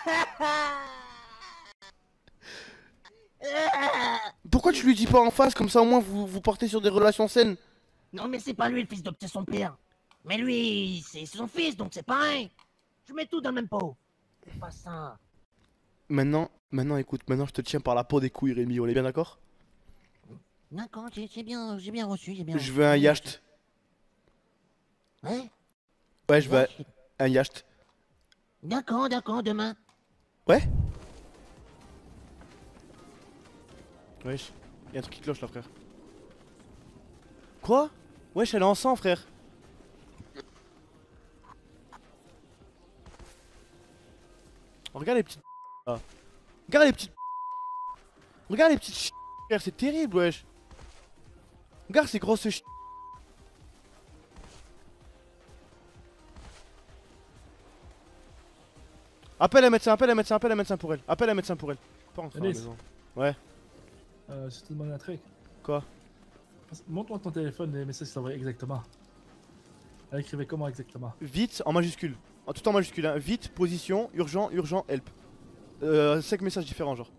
Pourquoi tu lui dis pas en face, comme ça au moins vous portez sur des relations saines?
Non mais c'est pas lui le fils de c'est son père. Mais lui, c'est son fils, donc c'est pareil. Je mets tout dans le même pot. C'est pas ça.
Maintenant, écoute, maintenant je te tiens par la peau des couilles, Rémi, on est bien d'accord?
D'accord, j'ai bien reçu, j'ai bien
Je veux un yacht.
Hein?
Ouais, je veux un yacht.
D'accord, demain.
Ouais? Wesh, y'a un truc qui cloche là, frère. Quoi? Wesh, elle est en sang, frère. Oh, regarde les petites. Ah. Regarde les petites. Regarde les petites frère, c'est terrible, wesh. Regarde ces grosses Appelle un médecin pour elle. Appelle un médecin pour elle. Pas rentrer à la
Alice.
maison. Ouais.
Je te demande un truc.
Quoi?
Montre-moi ton téléphone, les messages s'envoient exactement. Elle écrivait comment exactement?
Vite en majuscule. Tout en majuscule, hein. Vite, position, urgent, help. 5 messages différents, genre.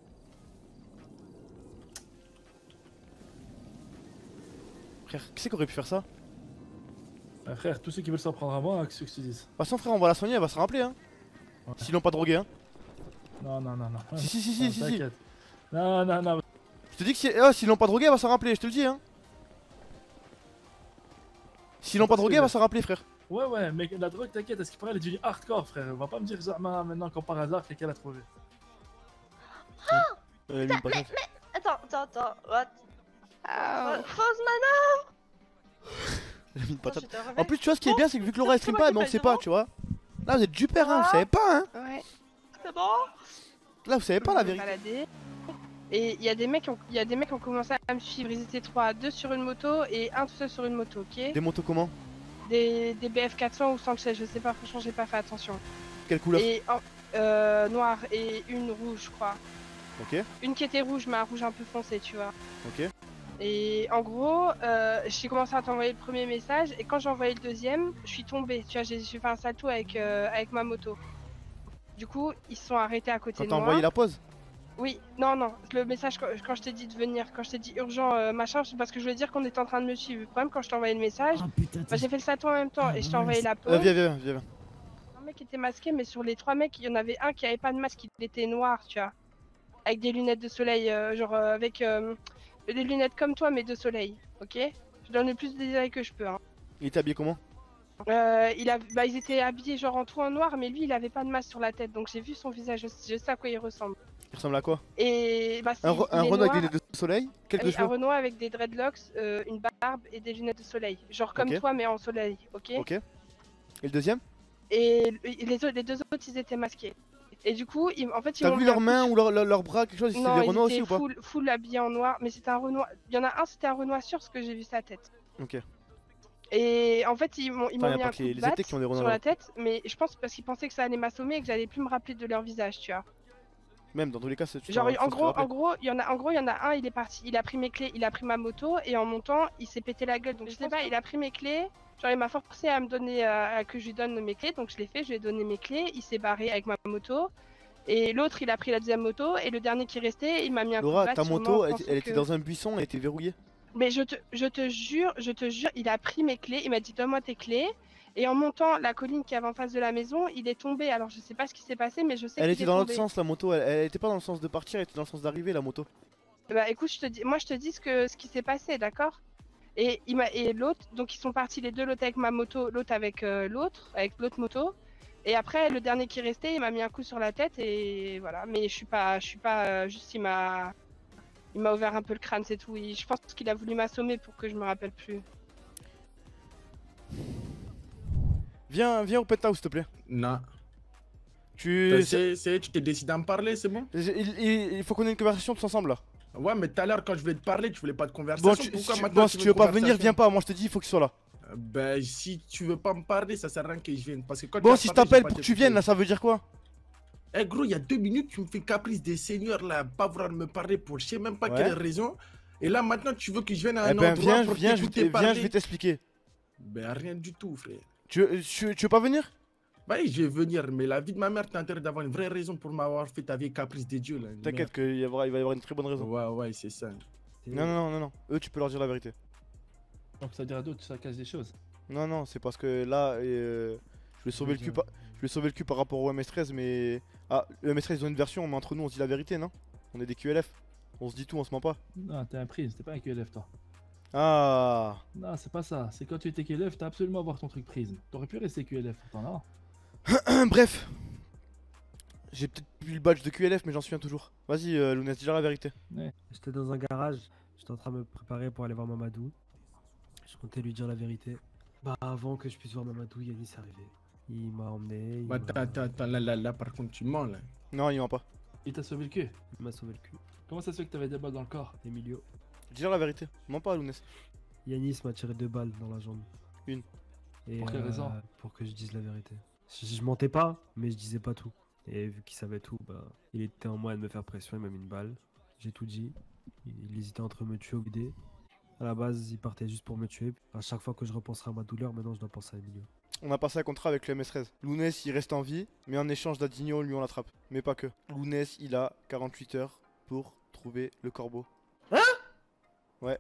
Frère, qui c'est qui aurait pu faire ça?
Frère, tous ceux qui veulent s'en prendre à moi, qu'est-ce que tu dis?
De toute façon, frère, on va la soigner, elle va se rappeler, hein.
Ouais.
S'ils l'ont pas drogué, hein.
Non.
Si.
T'inquiète. Non.
Je te dis que s'ils l'ont pas drogué, elle va s'en rappeler, je te le dis, hein. S'ils l'ont pas drogué, elle va s'en rappeler, frère.
Ouais, mais la drogue, t'inquiète, est-ce qu'il pourrait aller du hardcore, frère? On va pas me dire Zama maintenant qu'en par hasard, quelqu'un l'a trouvé.
Mais attends, what? Fausse mana.
Elle a mis une patate.
je te réveille.
En plus, tu vois, ce qui est bien, c'est que vu que Laura elle stream pas, mais on sait pas, tu vois. Là, vous êtes du père, hein, vous savez pas, hein.
Ouais. C'est bon.
Là, vous savez pas la
Je vais
vérité.
balader. Et il y a des mecs qui ont commencé à me suivre. Ils étaient 3, 2 sur une moto et un tout seul sur une moto, ok?
Des motos comment?
Des BF 400 ou 116, je sais pas, franchement, j'ai pas fait attention.
Quelle couleur?
Et noir et une rouge, je crois.
Ok,
Une qui était rouge, mais un rouge un peu foncé, tu vois.
ok.
Et en gros, j'ai commencé à t'envoyer le premier message et quand j'ai envoyé le deuxième, je suis tombée. Tu vois, j'ai fait un salto avec ma moto. Du coup, ils se sont arrêtés à côté
Quand
de
t'as
moi.
envoyé la pause?
Oui, non, le message quand je t'ai dit de venir, quand je t'ai dit urgent machin, c'est parce que je voulais dire qu'on était en train de me suivre. Le problème, quand je t'ai envoyé le message, bah, j'ai fait le salto en même temps et je t'ai envoyé la pause.
Viens.
Un mec était masqué, mais sur les 3 mecs, il y en avait un qui avait pas de masque, il était noir, tu vois. Avec des lunettes de soleil, avec des lunettes comme toi, mais de soleil, ok? Je donne le plus de détails que je peux, hein.
Il était habillé comment?
Ils étaient habillés genre en tout en noir, mais lui il avait pas de masque sur la tête, donc j'ai vu son visage, je sais à quoi il ressemble.
Il ressemble à quoi?
Et bah,
Un
il est
Renault avec des
noir.
lunettes de soleil? Quelques
Oui, un
cheveux?
Renault avec des dreadlocks, une barbe et des lunettes de soleil. Genre comme
Ok.
toi, mais en soleil, ok?
Ok. Et le deuxième?
Et les deux autres, ils étaient masqués. Et du coup, en fait, ils
T'as
m'ont
vu
mis un
leurs
coup
mains
sur-
ou leurs bras, quelque chose? C'était
Non,
des
ils
Renault aussi
étaient
ou pas?
full habillés en noir, mais c'était un Renoir. Il y en a un, c'était un Renoir sûr, parce que j'ai vu sa tête.
Ok.
Et en fait, ils m'ont
Attends, y a
mis
pas
un
que
coup
les
de batte
étés qui ont des Renault
sur la
là.
tête, mais je pense parce qu'ils pensaient que ça allait m'assommer et que j'allais plus me rappeler de leur visage, tu vois.
Même dans tous les cas, c'est
Genre en gros, il y en a un, il est parti, il a pris mes clés, il a pris ma moto et en montant, il s'est pété la gueule. Donc je sais pas, il a pris mes clés, genre il m'a forcé à me donner à que je lui donne mes clés, donc je l'ai fait, je lui ai donné mes clés, il s'est barré avec ma moto. Et l'autre, il a pris la deuxième moto et le dernier qui restait, il m'a mis un coup de
Laura,
batte
ta
sûrement
moto,
en
elle
pensant
était
que-
dans un buisson, elle était verrouillée.
Mais je te jure, il a pris mes clés, il m'a dit donne-moi tes clés. Et en montant la colline qui est en face de la maison, il est tombé. Alors je sais pas ce qui s'est passé, mais je sais
Elle
qu'il
était
est
dans l'autre
tombé.
sens, la moto. Elle était pas dans le sens de partir, elle était dans le sens d'arriver, la moto.
Bah écoute, moi je te dis ce qui s'est passé, d'accord? Et l'autre, donc ils sont partis les deux, l'autre avec ma moto, l'autre avec l'autre moto. Et après le dernier qui restait, il m'a mis un coup sur la tête et voilà. Mais je suis pas juste il m'a ouvert un peu le crâne, c'est tout. Je pense qu'il a voulu m'assommer pour que je me rappelle plus.
Viens au penthouse, s'il te plaît.
Non.
Tu
t'es décidé à me parler, c'est bon?
Il faut qu'on ait une conversation tous ensemble là.
Ouais, mais tout à l'heure, quand je voulais te parler, tu voulais pas de conversation.
Bon, si tu veux pas venir, viens pas. Moi, je te dis, il faut qu'il soit là.
Ben, si tu veux pas me parler, ça sert à rien que je vienne. Parce que quand tu
Bon,
vas
si je
parler,
t'appelle
vais
pour
pas
que tu viennes, là,
t'écouter.
ça veut dire quoi?
Eh gros, il y a 2 minutes, tu me fais caprice des seigneurs là, pas vouloir me parler pour je sais même pas
Ouais.
quelle raison. Et là maintenant, tu veux que je vienne à un
Eh ben,
endroit pour
viens,
t'écouter
je
parler.
vais t'expliquer.
Ben, rien du tout, frère.
Tu veux pas venir?
Bah oui, je vais venir, mais la vie de ma mère, t'as intérêt d'avoir une vraie raison pour m'avoir fait ta vieille caprice des dieux là. une
T'inquiète
merde.
qu'il va y avoir une très bonne raison.
Ouais, c'est ça.
Non. Eux, tu peux leur dire la vérité.
Donc ça dirait à d'autres, ça casse des choses.
Non, c'est parce que là, je vais sauver le cul par rapport au MS13, mais Ah, le MS13 ils ont une version, mais entre nous on se dit la vérité, non? On est des QLF. On se dit tout, on se ment pas.
Non, t'es un prisme, t'es pas un QLF toi.
Ah.
Non, c'est pas ça. C'est quand tu étais QLF, t'as absolument à avoir ton truc prisme. T'aurais pu rester QLF pourtant, non?
Bref. J'ai peut-être plus le badge de QLF, mais j'en souviens toujours. Vas-y, Lounès, dis-leur la vérité.
J'étais dans un garage, j'étais en train de me préparer pour aller voir Mamadou. Je comptais lui dire la vérité. Bah, avant que je puisse voir Mamadou, Yanis est arrivé. Il m'a emmené.
Bah, attends, là, par contre, tu mens là.
Non, il ment pas.
Il t'a sauvé le cul.
Il m'a sauvé le cul.
Comment ça se fait que t'avais des balles dans le corps?
Emilio.
Dis-leur la vérité. Mens pas, Lounès.
Yanis m'a tiré 2 balles dans la jambe.
Une.
Et
Pour quelle raison?
Pour que je dise la vérité. Je mentais pas, mais je disais pas tout. Et vu qu'il savait tout, bah, il était en moyen de me faire pression, il m'a mis une balle. J'ai tout dit. Il hésitait entre me tuer ou vider. À la base, il partait juste pour me tuer. À chaque fois que je repenserai à ma douleur, maintenant je dois penser à Emilio.
On a passé un contrat avec le MS13. Lounès, il reste en vie, mais en échange d'Adigno, lui on l'attrape. Mais pas que. Lounès, il a 48 heures pour trouver le corbeau.
Hein?
Ouais.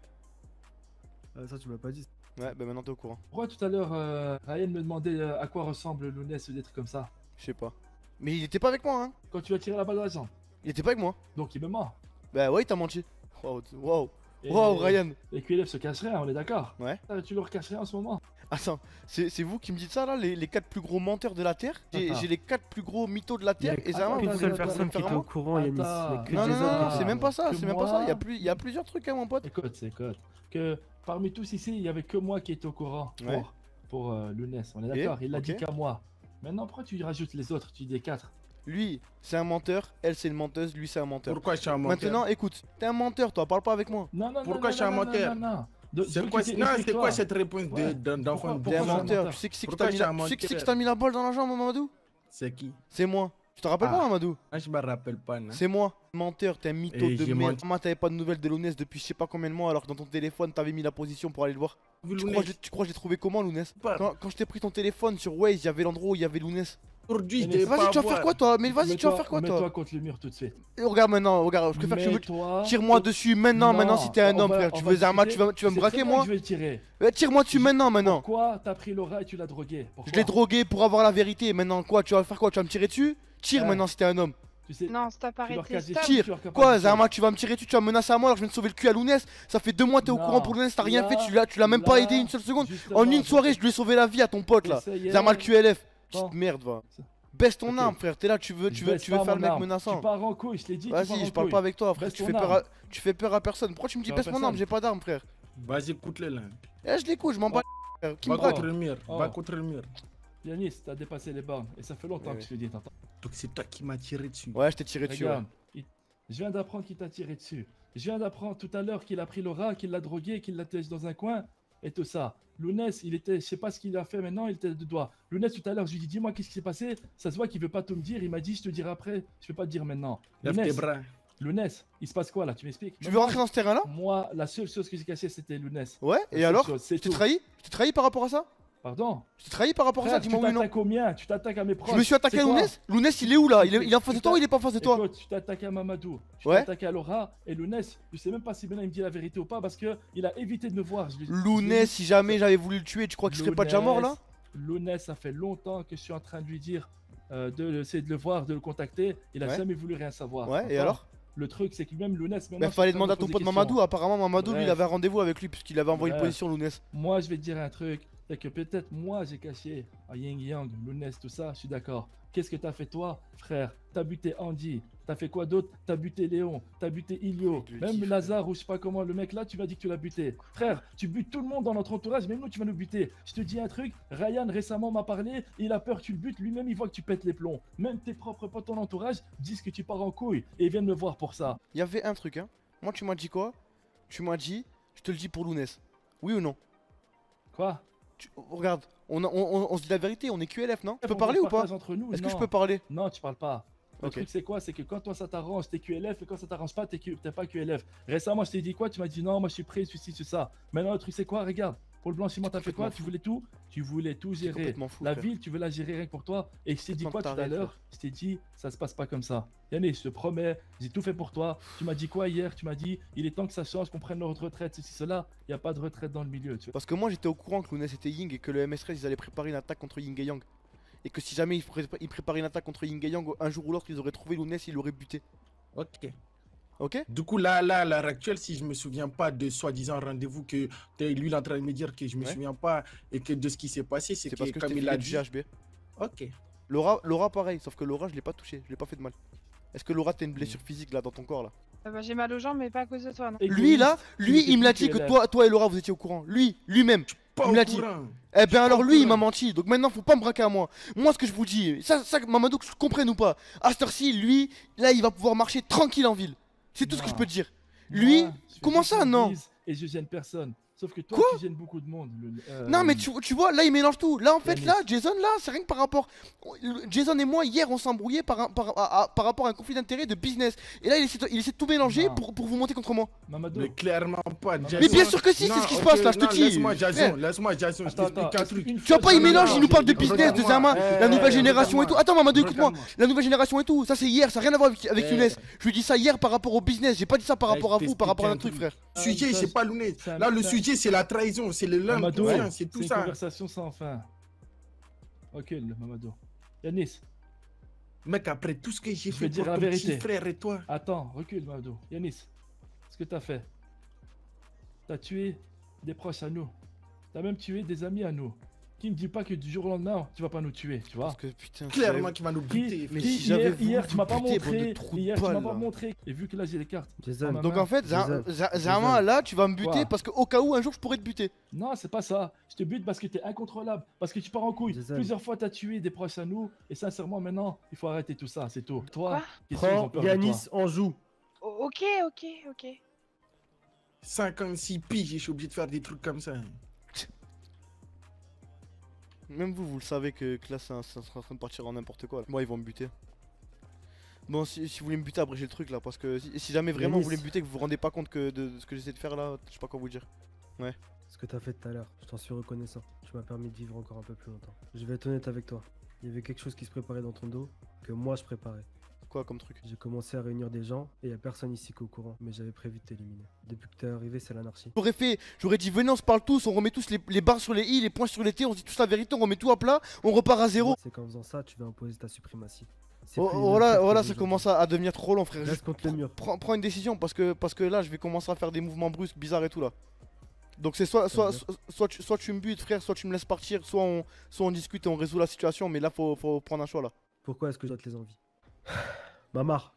Ça, tu m'as pas dit.
Ouais, bah maintenant t'es au courant.
Pourquoi tout à l'heure, Ryan me demandait à quoi ressemble Lounès ou des trucs comme ça?
Je sais pas. Mais il était pas avec moi, hein.
Quand tu as tiré la balle dans la jambe.
Il était pas avec moi.
Donc il me ment.
Bah ouais, il t'a menti. Wow.
Et-
Wow, Ryan.
Les QLF se cacheraient, on est d'accord?
Ouais.
Tu leur cacherais en ce moment?
Attends, c'est vous qui me dites ça là, les 4 plus gros menteurs de la Terre?
Attends.
J'ai les 4 plus gros mythos de la Terre et ça
qu'une seule personne qui était au courant, Yanis.
Attends.
Mais que
Non,
des
non,
autres
non,
qui-
c'est même pas ça,
Que
c'est même pas ça.
moi-
Il y a plusieurs trucs, hein, mon pote.
Écoute. Que parmi tous ici, il y avait que moi qui était au courant
Ouais.
pour Lounès. On est
Ok,
d'accord? Il l'a
ok.
dit qu'à moi. Maintenant, pourquoi tu rajoutes les autres? Tu dis 4.
Lui, c'est un menteur, elle, c'est une menteuse, lui, c'est un menteur.
Pourquoi je suis un menteur?
Maintenant, écoute, t'es un menteur, toi, parle pas avec moi.
Non,
Pourquoi je suis un menteur? C'est quoi cette réponse d'enfant
T'es un menteur, tu sais qui c'est qui t'a mis, mis la balle dans la jambe, Mamadou?
C'est qui?
C'est moi. Tu te rappelles pas, Mamadou?
Ah, je me rappelle pas, non.
C'est moi. Menteur, t'es un mytho
Et
de
j'ai
merde.
menti.
Moi, t'avais pas de nouvelles de Lounès depuis je sais pas combien de mois, alors que dans ton téléphone, t'avais mis la position pour aller le voir. Tu crois que j'ai trouvé comment, Lounès? Quand je t'ai pris ton téléphone sur Waze, il y avait l'endroit où il y avait Lounès.
Aujourd'hui,
Vas-y, tu vas faire quoi, toi? Mais vas-y, tu vas faire quoi,
Mets-toi
toi?
contre le mur tout de suite.
Et regarde maintenant, regarde, je préfère que tu
Mets-toi-
me tire-moi dessus maintenant,
Non,
maintenant si t'es un
on
homme,
va-
frère.
on
Tu
va
veux Zama, tu
discuter.
vas me
C'est
braquer,
très bien
moi?
que je vais le tirer.
Tire-moi dessus maintenant, maintenant.
Pourquoi t'as pris Laura et tu l'as drogué? Pourquoi?
Je l'ai drogué pour avoir la vérité. Maintenant, quoi? Tu vas faire quoi? Tu vas me tirer dessus? Tire maintenant si t'es un homme.
Tu sais,
Non, stop, arrêtez, stop.
Tire. Quoi, Zama, tu vas me tirer dessus? Tu vas me menacer à moi alors que je viens de sauver le cul à Lounès. Ça fait 2 mois, t'es au
Non.
courant pour Lounès, t'as rien
Là,
fait, tu l'as même pas
là,
aidé une seule seconde.
justement,
En une soirée, je lui ai sauvé la vie à ton pote là.
Essayez.
Zama le QLF.
Bon.
Petite merde, va. Baisse ton
Ok.
arme, frère. T'es là, tu veux
Je baisse
faire
pas
le
mon
mec
arme.
menaçant.
Tu pars en couille, je t'ai dit. tu pars
Vas-y,
en
je parle
couille.
pas avec toi, frère.
Baisse
Tu
ton
fais peur
arme.
tu fais peur à personne. Pourquoi tu me dis
Peur à
baisse mon arme?
personne.
J'ai pas d'arme, frère.
Vas-y, écoute-le là.
Eh, je l'écoute, je m'en bats. frère. Qui me
Va
braque?
contre le mur,
Oh.
va contre le mur.
Yanis, t'as dépassé les bornes et ça fait longtemps que je te dis, t'entends?
Donc c'est toi qui m'as tiré dessus.
Ouais, je t'ai tiré dessus.
Regarde, je viens d'apprendre qu'il t'a tiré dessus. Je viens d'apprendre tout à l'heure qu'il a pris Laura, qu'il l'a drogué, qu'il l'a têché dans un coin et tout ça. Lounès, il était, je sais pas ce qu'il a fait maintenant, il était de doigts. Lounès, tout à l'heure, je lui dis, dis-moi qu'est-ce qui s'est passé. Ça se voit qu'il veut pas tout me dire. Il m'a dit, je te dirai après. Je peux pas te dire maintenant.
Lève tes bras.
Lounès, il se passe quoi là? Tu m'expliques?
Tu veux rentrer dans ce terrain-là?
Moi, la seule chose que j'ai cachée, c'était Lounès.
Ouais,
La
et
seule
alors?
chose, c'est
Je t'ai
tout.
trahi? Je t'ai trahi par rapport à ça?
Pardon?
Je t'ai trahi par rapport à ça?
Frère, tu
Dis-moi oui ou non.
t'attaques aux miens, tu t'attaques à mes proches.
Je me suis attaqué à
C'est quoi?
Lounès? Lounès, il est où là? Il est en face de toi ou il est pas en face de toi?
Écoute, tu t'es attaqué à Mamadou, tu
Ouais.
t'es attaqué à Laura et Lounès. Je sais même pas si maintenant il me dit la vérité ou pas parce que il a évité de me voir.
Lounès, si jamais j'avais voulu le tuer, tu crois qu'il serait pas déjà mort là?
Lounès, ça fait longtemps que je suis en train de lui dire d'essayer de le voir, de le contacter. Il a
Ouais.
jamais voulu rien savoir.
Ouais, et
D'accord?
alors?
Le truc, c'est que même Lounès, maintenant.
Bah,
je suis
fallait
en train
demander à
de
ton
me
pote
poser des
Mamadou.
questions.
Apparemment, Mamadou, lui, il
Bref.
avait un rendez-vous avec lui puisqu'il avait envoyé une
Bref.
position Lounès.
Moi, je vais te dire un truc, c'est que peut-être moi j'ai caché à Ying Yang, Lounès, tout ça, je suis d'accord. Qu'est-ce que t'as fait toi, frère? T'as buté Andy, t'as fait quoi d'autre? T'as buté Léon, t'as buté Ilio, même Lazare ou je sais pas comment, le mec là, tu m'as dit que tu l'as buté. Frère, tu butes tout le monde dans notre entourage, même nous tu vas nous buter. Je te dis un truc, Ryan récemment m'a parlé, il a peur que tu le butes, lui-même il voit que tu pètes les plombs. Même tes propres potes, ton entourage, disent que tu pars en couille et ils viennent me voir pour ça.
Il y avait un truc, hein. Moi, tu m'as dit quoi? Tu m'as dit, je te le dis pour Lounès. Oui ou non?
Quoi?
Regarde, on se dit la vérité, on est QLF, non? Je peux
On
parler
se
ou pas?
partage entre nous,
Est-ce que je
non.
peux parler?
Non, tu parles pas. Le
Ok.
truc c'est quoi? C'est que quand toi ça t'arrange, t'es QLF et quand ça t'arrange pas, t'es pas QLF. Récemment, je t'ai dit quoi? Tu m'as dit non, moi je suis prêt, ceci, c'est ça. Maintenant, le truc c'est quoi? Regarde, pour le blanchiment, t'as fait quoi? Tu voulais tout? Tu voulais tout gérer.
complètement fou,
La
frère.
ville, tu veux la gérer rien que pour toi. Et je t'ai dit
Complètement
quoi tout à
taré,
l'heure? Je t'ai dit, ça se passe pas comme ça. Yannick, je te promets, j'ai tout fait pour toi. Tu m'as dit quoi hier? Tu m'as dit, il est temps que ça change, qu'on prenne notre retraite, ceci, cela. Il y a pas de retraite dans le milieu. Tu vois.
Parce que moi, j'étais au courant que Lounès était Ying et que le MS13 ils allaient préparer une attaque contre Ying et Yang. Et que si jamais il préparait une attaque contre Yin et Yang, un jour ou l'autre, ils auraient trouvé Lounès, ils l'auraient buté.
Ok.
Ok.
Du coup, là, à l'heure actuelle, si je me souviens pas de soi-disant rendez-vous que lui, il est en train de me dire que je me souviens pas et que de ce qui s'est passé, c'est
parce que
comme
je t'ai
il a
filé
dit.
du GHB.
Ok.
Laura, pareil, sauf que Laura, je l'ai pas touché, je l'ai pas fait de mal. Est-ce que Laura, t'as une blessure physique là dans ton corps là?
Bah, j'ai mal aux jambes, mais pas à cause de toi, non.
Lui là, il me l'a dit que toi et Laura vous étiez au courant. Lui-même, il me l'a dit. Eh ben alors lui il m'a menti, donc maintenant faut pas me braquer à moi. Moi ce que je vous dis, ça Mamadou, que je comprenne ou pas, à cette heure-ci, lui, là il va pouvoir marcher tranquille en ville. C'est tout ce que je peux te dire. Lui, comment ça non?
Et je gêne personne. Sauf que toi, tu gênes beaucoup de monde.
Non mais tu vois, là il mélange tout. Là en fait, là, Jason, là, c'est rien que par rapport... Jason et moi, hier, on s'embrouillait par rapport à un conflit d'intérêt de business. Et là, il essaie de tout mélanger pour vous monter contre moi.
Mamadou.
Mais clairement pas, Jason.
Mais bien sûr que si, c'est ce qui se passe là, je te dis.
Laisse-moi Jason, je t'explique un truc.
Tu vois pas, il mélange, il nous parle de business, de Zama, la nouvelle génération et tout. Attends Mamadou, écoute-moi. La nouvelle génération et tout, ça c'est hier, ça n'a rien à voir avec Younes. Je lui dis ça hier par rapport au business, j'ai pas dit ça par rapport à vous, par rapport à un truc, frère.
Le sujet, c'est pas Lounès. Là, le sujet, c'est la trahison, c'est le lin, c'est tout
une
ça.
conversation sans fin. Ok, Mamadou. Yanis.
Mec, après tout ce que j'ai fait
dire
pour
la
ton
vérité.
petit frère et toi.
Attends, recule, Mamadou. Yanis, ce que t'as fait. T'as tué des proches à nous. T'as même tué des amis à nous. Qui me dit pas que du jour au lendemain, tu vas pas nous tuer, tu vois?
Parce que putain,
clairement qu'il va nous buter.
Mais si j'avais
hier, tu m'as pas montré.
Hier, tu m'as
pas montré. Et vu que là, j'ai les cartes.
Donc en fait, Zama, là, tu vas me buter parce qu'au cas où un jour je pourrais te buter.
Non, c'est pas ça. Je te bute parce que t'es incontrôlable. Parce que tu pars en couille. Plusieurs fois, t'as tué des proches à nous. Et sincèrement, maintenant, il faut arrêter tout ça, c'est tout. Toi,
Prends Yanis en joue.
Ok.
56 piges, je suis obligé de faire des trucs comme ça.
Même vous le savez que là, ça sera en train de partir en n'importe quoi. Là. Moi, ils vont me buter. Bon, si vous voulez me buter, abrégez le truc là. Parce que si jamais vraiment vous voulez me buter, que vous vous rendez pas compte de ce que j'essaie de faire là, je sais pas quoi vous dire. Ouais.
Ce que t'as fait tout à l'heure, je t'en suis reconnaissant. Tu m'as permis de vivre encore un peu plus longtemps. Je vais être honnête avec toi. Il y avait quelque chose qui se préparait dans ton dos que moi je préparais.
Quoi comme truc?
J'ai commencé à réunir des gens et y a personne ici qui est au courant, mais j'avais prévu de t'éliminer. Depuis que t'es arrivé, c'est l'anarchie.
J'aurais dit venez, on se parle tous, on remet tous les barres sur les i, les points sur les t, on se dit tous la vérité, on remet tout à plat, on repart à zéro.
C'est qu'en faisant ça, tu vas imposer ta suprématie.
Voilà, ça commence à devenir trop long, frère.
Reste contre le mur.
Prends une décision parce que là, je vais commencer à faire des mouvements brusques, bizarres et tout là. Donc c'est soit tu me butes, frère, soit tu me laisses partir, soit on discute et on résout la situation, mais là, faut prendre un choix là.
Pourquoi est-ce que je dois te les envies? Mamar.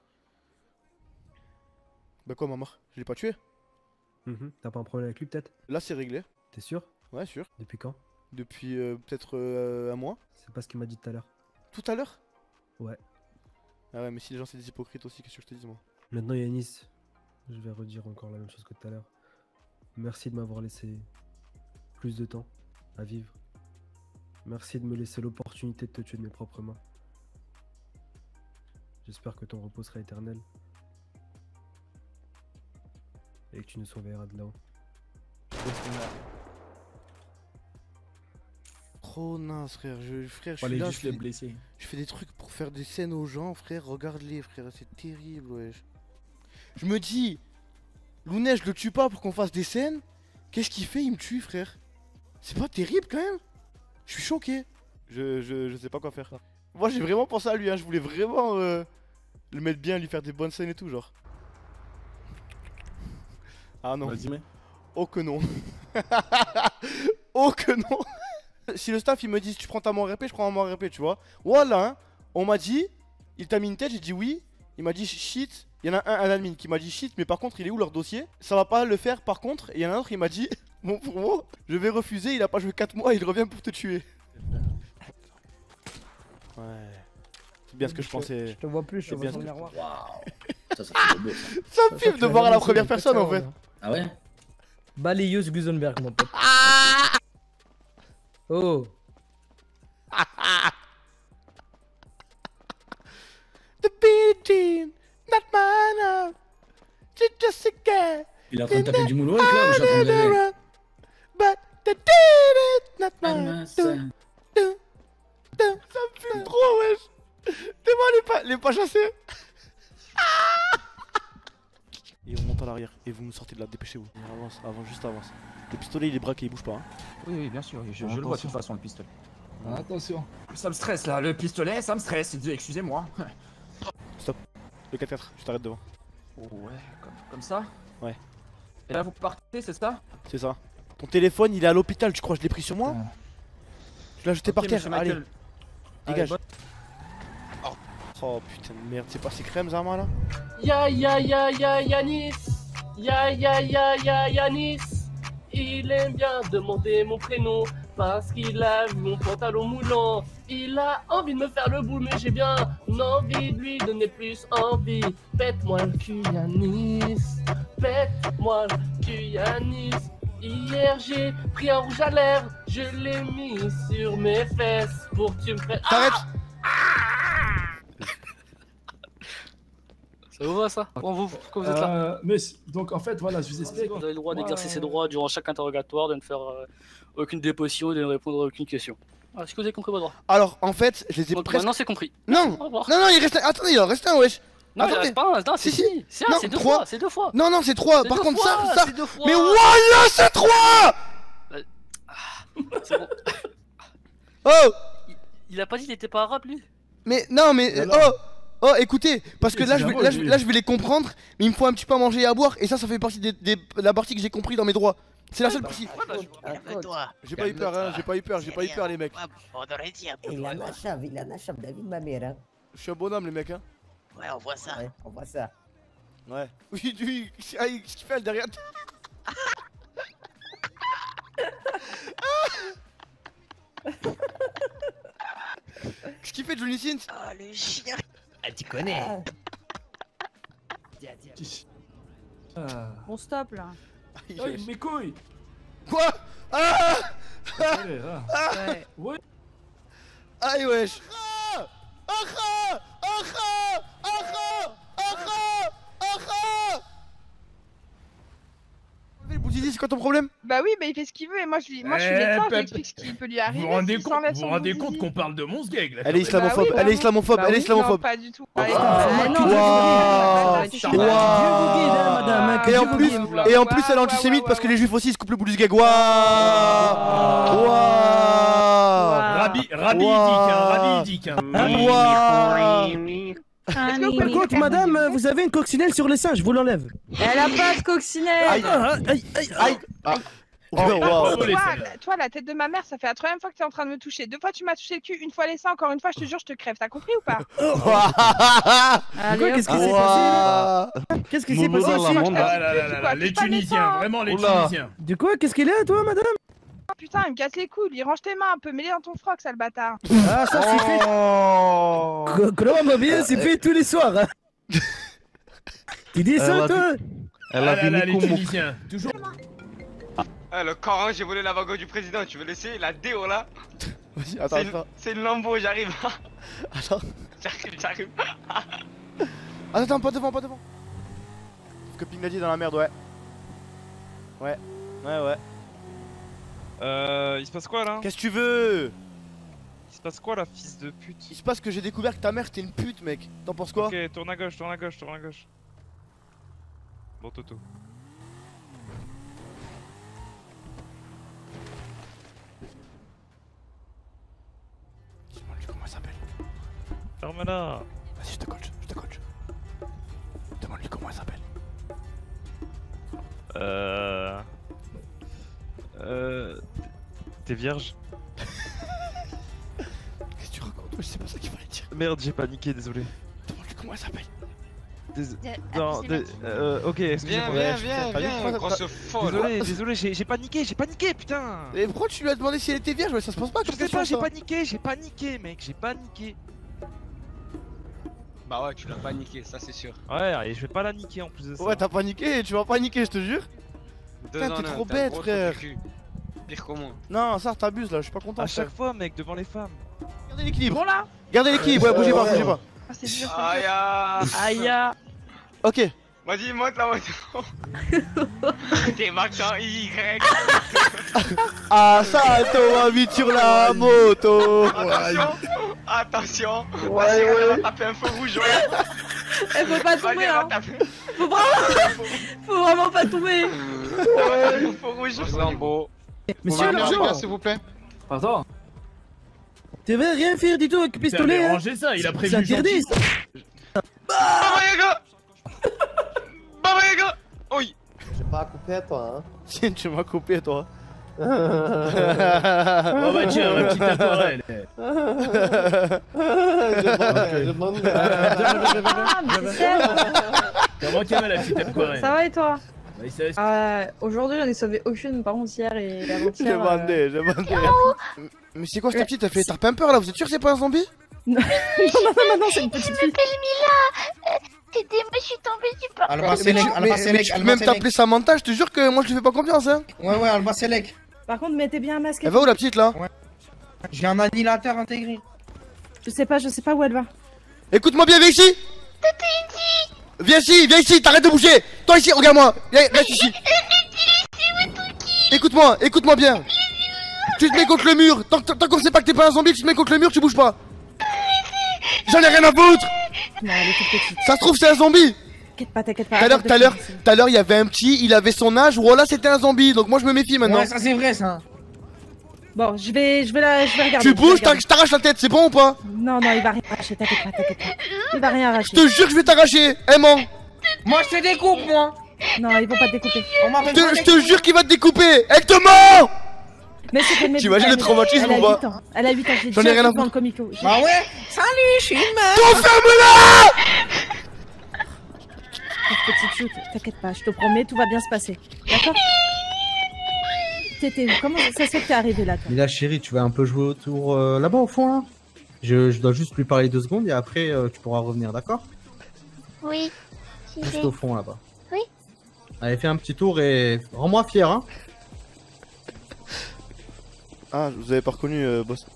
Bah quoi, Mamar? Je l'ai pas tué.
T'as pas un problème avec lui peut-être?
Là, c'est réglé.
T'es sûr?
Ouais, sûr.
Depuis quand?
Depuis peut-être un mois.
C'est pas ce qu'il m'a dit tout à l'heure.
Tout à l'heure?
Ouais.
Ah ouais, mais si les gens c'est des hypocrites aussi, qu'est-ce que je te dis moi?
Maintenant Yanis, je vais redire encore la même chose que tout à l'heure. Merci de m'avoir laissé plus de temps à vivre. Merci de me laisser l'opportunité de te tuer de mes propres mains. J'espère que ton repos sera éternel. Et que tu nous surveilleras de là-haut.
Trop naze, frère. Frère, je
Fallait
suis là,
juste les blesser.
Je fais des trucs pour faire des scènes aux gens, frère. Regarde-les, frère. C'est terrible, wesh. Je me dis, Lounès, je le tue pas pour qu'on fasse des scènes. Qu'est-ce qu'il fait? Il me tue, frère. C'est pas terrible quand même? Je suis choqué. Je sais pas quoi faire. Moi, j'ai vraiment pensé à lui, hein. Je voulais vraiment le mettre bien, lui faire des bonnes scènes et tout, genre. Ah non.
Vas-y, mais.
Oh que non. Oh que non. Si le staff il me dit tu prends ta mort RP, je prends ma mort RP, tu vois. Voilà, hein. On m'a dit, il t'a mis une tête, j'ai dit oui. Il m'a dit shit. Il y en a un admin qui m'a dit shit, mais par contre il est où leur dossier? Ça va pas le faire par contre. Et il y en a un autre, il m'a dit bon pour moi, je vais refuser, il a pas joué 4 mois, il revient pour te tuer. Ouais. C'est bien ce que je pensais.
Je te vois plus, je te vois dans le miroir.
Waouh. Ça fait beau ça.
Ça me filme de voir à la première personne en fait.
Ah ouais?
Balayeuse Gusenberg, mon pote. Oh.
The beating, not mine. It's just a guy.
Il est en train de taper du moonwalk là ou je suis en train de rêver?
But the did it, not mine. Ça me filme trop, wesh. T'es moi les pas chassés. Et on monte à l'arrière et vous me sortez de là, dépêchez-vous. Avance, juste avance. Le pistolet il est braqué, il bouge pas. Hein.
Oui, bien sûr, je le vois de toute façon le pistolet.
Attention.
Ça me stresse là, le pistolet, ça me stresse, excusez-moi.
Stop. Le 4-4, je t'arrête devant.
Ouais, comme ça.
Ouais.
Et là vous partez, c'est ça?
C'est ça. Ton téléphone il est à l'hôpital, tu crois que je l'ai pris sur moi? Je l'ai jeté par terre, allez. Dégage. Oh putain de merde, c'est pas ces crèmes Zama là?
Yanis. Yanis. Il aime bien demander mon prénom parce qu'il a vu mon pantalon moulant. Il a envie de me faire le boule, mais j'ai bien envie de lui donner plus envie. Pète-moi le cul, Yanis. Pète-moi le cul, Yanis. Hier j'ai pris un rouge à lèvres, je l'ai mis sur mes fesses pour que tu me fasses.
T'arrêtes!
Ça vous va ça? Pourquoi vous êtes là?
Mais donc en fait, voilà, je vous explique.
Vous avez le droit d'exercer ses droits durant chaque interrogatoire, de ne faire aucune déposition et de ne répondre à aucune question. Est-ce que vous avez compris vos droits?
Alors en fait, je les ai
Donc,
presque.
maintenant c'est compris.
Non!
Au revoir.
Non, il reste un. Attendez, il en reste un, wesh!
Non, il
Attendez.
reste pas un, non, c'est
Si.
c'est un,
Non,
c'est deux
trois.
fois, c'est deux fois.
Non, c'est 3.
C'est
Par
deux
contre,
fois,
ça.
c'est deux fois.
Mais voilà, c'est 3!
C'est bon.
Oh!
Il a pas dit qu'il était pas arabe lui?
Mais non, mais. Oh, écoutez, parce que là je vais les comprendre, mais il me faut un petit peu à manger et à boire, et ça fait partie de la partie que j'ai compris dans mes droits. C'est la seule partie. J'ai pas eu peur, hein, j'ai pas eu peur les mecs.
Il a un achave, David ma mère. Hein.
Je suis un bonhomme les mecs, hein.
Ouais, on voit ça. Ouais, on voit ça.
Ouais. Oui, qu'est-ce qu'il fait derrière? Qu'est-ce qu'il fait Johnny Sins?
Oh le chien. Ah tu connais.
On stop là.
Aïe, mes couilles.
Quoi? Ah!
Allez, là.
Ouais.
Ouais.
Aïe wesh. Le Boudizi, c'est quoi ton problème?
Bah oui, mais il fait ce qu'il veut et moi je suis médecin, je lui explique ce qui peut lui arriver.
Vous vous rendez
s'il
compte,
s'enlève son
compte
Boudizi.
qu'on parle de mon sgeg là?
Elle est islamophobe, elle est islamophobe, elle est islamophobe.
Non, pas du tout.
Et en plus elle est antisémite parce que les juifs aussi se coupent le bout du sgeg.
Rabbi Dick,
Est-ce que par contre, madame, vous avez une coccinelle sur le sein, je vous l'enlève.
Elle a pas de coccinelle.
Aïe.
Toi, la tête de ma mère, ça fait la troisième fois que t'es en train de me toucher. 2 fois tu m'as touché le cul, une fois les seins, encore une fois je te jure je te crève. T'as compris ou pas?
Qu'est-ce qui s'est passé là? Qu'est-ce qui s'est passé?
Les Tunisiens, vraiment les Tunisiens.
De quoi? Qu'est-ce qu'il est toi, madame?
Oh, putain, il me casse les couilles, lui range tes mains un peu, mets-les dans ton froc, sale bâtard.
Ah, ça c'est fait. Comment va bien, c'est fait tous les soirs. Hein. Tu dis ça, toi?
Elle a les Tunisiens, toujours.
Le Coran, j'ai volé la wagon du président, tu veux laisser la déo là?
Vas-y, attends.
C'est une Lambo, j'arrive.
Attends.
J'arrive.
Attends, pas devant. Copine l'a dit dans la merde, ouais. Ouais.
Il se passe quoi là?
Qu'est-ce que tu veux?
Il se passe quoi là, fils de pute?
Il se passe que j'ai découvert que ta mère était une pute, mec. T'en penses quoi?
Ok, tourne à gauche. Bon, Toto.
Demande-lui comment elle s'appelle.
Ferme-la.
Vas-y, je te coach. Demande-lui comment elle s'appelle.
T'es vierge?
Qu'est-ce que tu racontes? Ouais, c'est pas ça qu'il fallait dire.
Merde, j'ai paniqué, désolé.
Demande-lui comment elle s'appelle.
Ok, excusez-moi.
Viens, grosse folle.
Désolé, j'ai paniqué, putain.
Et pourquoi tu lui as demandé si elle était vierge? Ouais, ça se passe pas
Je
comme
sais
question,
pas,
ça.
j'ai paniqué, mec, j'ai paniqué.
Bah ouais, tu l'as pas niqué, ça c'est sûr.
Ouais, et je vais pas la niquer en plus de ça.
Ouais, t'as paniqué, tu vas paniquer, je te jure. Putain, t'es trop bête, frère.
Pire comment?
Non, ça, t'abuses là, je suis pas content.
À chaque fois, mec, devant les femmes.
Gardez l'équilibre.
Bon là.
Gardez l'équilibre, ouais, bougez pas.
Ah, c'est dur.
Aïe.
Ok.
Vas-y, monte la moto. T'es marquant Y.
Assalto, invite sur la moto.
Attention.
Ouais.
Elle va taper un feu rouge.
Elle faut pas tomber, hein. Faut vraiment pas tomber.
Un feu rouge. Lambo.
Monsieur l'agent,
s'il vous plaît.
Pardon.
Tu veux rien faire du tout avec le pistolet hein.
Rangez ça, il a prévu.
C'est interdit ça.
Baba Yaga. Baba Yaga. Oui.
J'ai pas coupé à toi, hein.
Tiens, tu m'as coupé, toi.
Bon bah tiens, ma petite aquarelle.
Je demande.
Comment tu vas la petite aquarelle?
Ça va et toi?
Bah,
Aujourd'hui, j'en ai sauvé aucune, par contre, hier et avant-hier.
J'ai bandé. Mais c'est quoi cette petite? T'as pas peur là? Vous êtes sûr que c'est pas un zombie?
Non, c'est une petite fille.
Mila. Aidez-moi, je suis tombée du parc.
Mais tu peux même t'appeler Samantha, je te jure que moi je lui fais pas confiance hein.
Ouais, Alba Selec.
Par contre, mettez bien un masque.
Elle va où la petite là?
J'ai un annihilateur intégré.
Je sais pas où elle va.
Écoute-moi bien, viens ici. Viens ici, t'arrêtes de bouger. Toi ici, regarde-moi. Reste ici. Écoute-moi bien. Tu te mets contre le mur. Tant qu'on sait pas que t'es pas un zombie, tu te mets contre le mur, tu bouges pas. J'en ai rien à foutre.
Non, elle est toute petite.
Ça se trouve, c'est un zombie.
T'inquiète pas.
Tout à l'heure, il y avait un petit, il avait son âge, voilà, c'était un zombie, donc moi je me méfie maintenant.
Ouais, ça c'est vrai ça.
Bon, je vais regarder.
Tu bouges, je t'arrache la tête, c'est bon ou pas?
Non, il va rien arracher, t'inquiète pas. Il va rien arracher.
Je te jure que je vais t'arracher, ment.
Moi je te découpe, moi.
Non, ils vont pas te découper.
Je te jure qu'il va te découper. Elle te ment.
Mais c'est qu'elle
t'imagines le traumatisme ou pas?
Elle a 8 ans, j'ai
J'en ai rien à foutre.
le comico.
Bah ouais. Salut, je suis une meuf.
Ferme-la.
Petite chute, t'inquiète pas, je te promets, tout va bien se passer. D'accord? Comment ça se fait que t'es arrivé là, toi?
Mais là, chérie, tu vas un peu jouer autour là-bas au fond là. Je dois juste lui parler 2 secondes et après tu pourras revenir, d'accord?
Oui.
Juste au fond là-bas.
Oui.
Allez, fais un petit tour et rends-moi fier, hein.
Ah, vous avez pas reconnu, boss.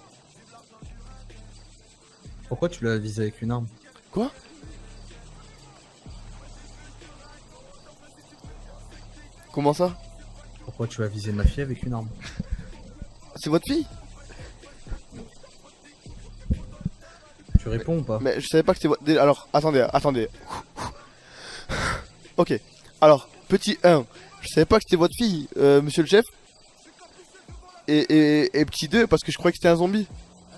Pourquoi tu l'as visé avec une arme?
Quoi? Comment ça?
Pourquoi tu as visé ma fille avec une arme?
C'est votre fille?
Tu réponds ou pas?
Mais je savais pas que c'était votre... Alors, attendez. Ok. Alors, petit 1. Je savais pas que c'était votre fille, monsieur le chef. Et petit 2, parce que je croyais que c'était un zombie.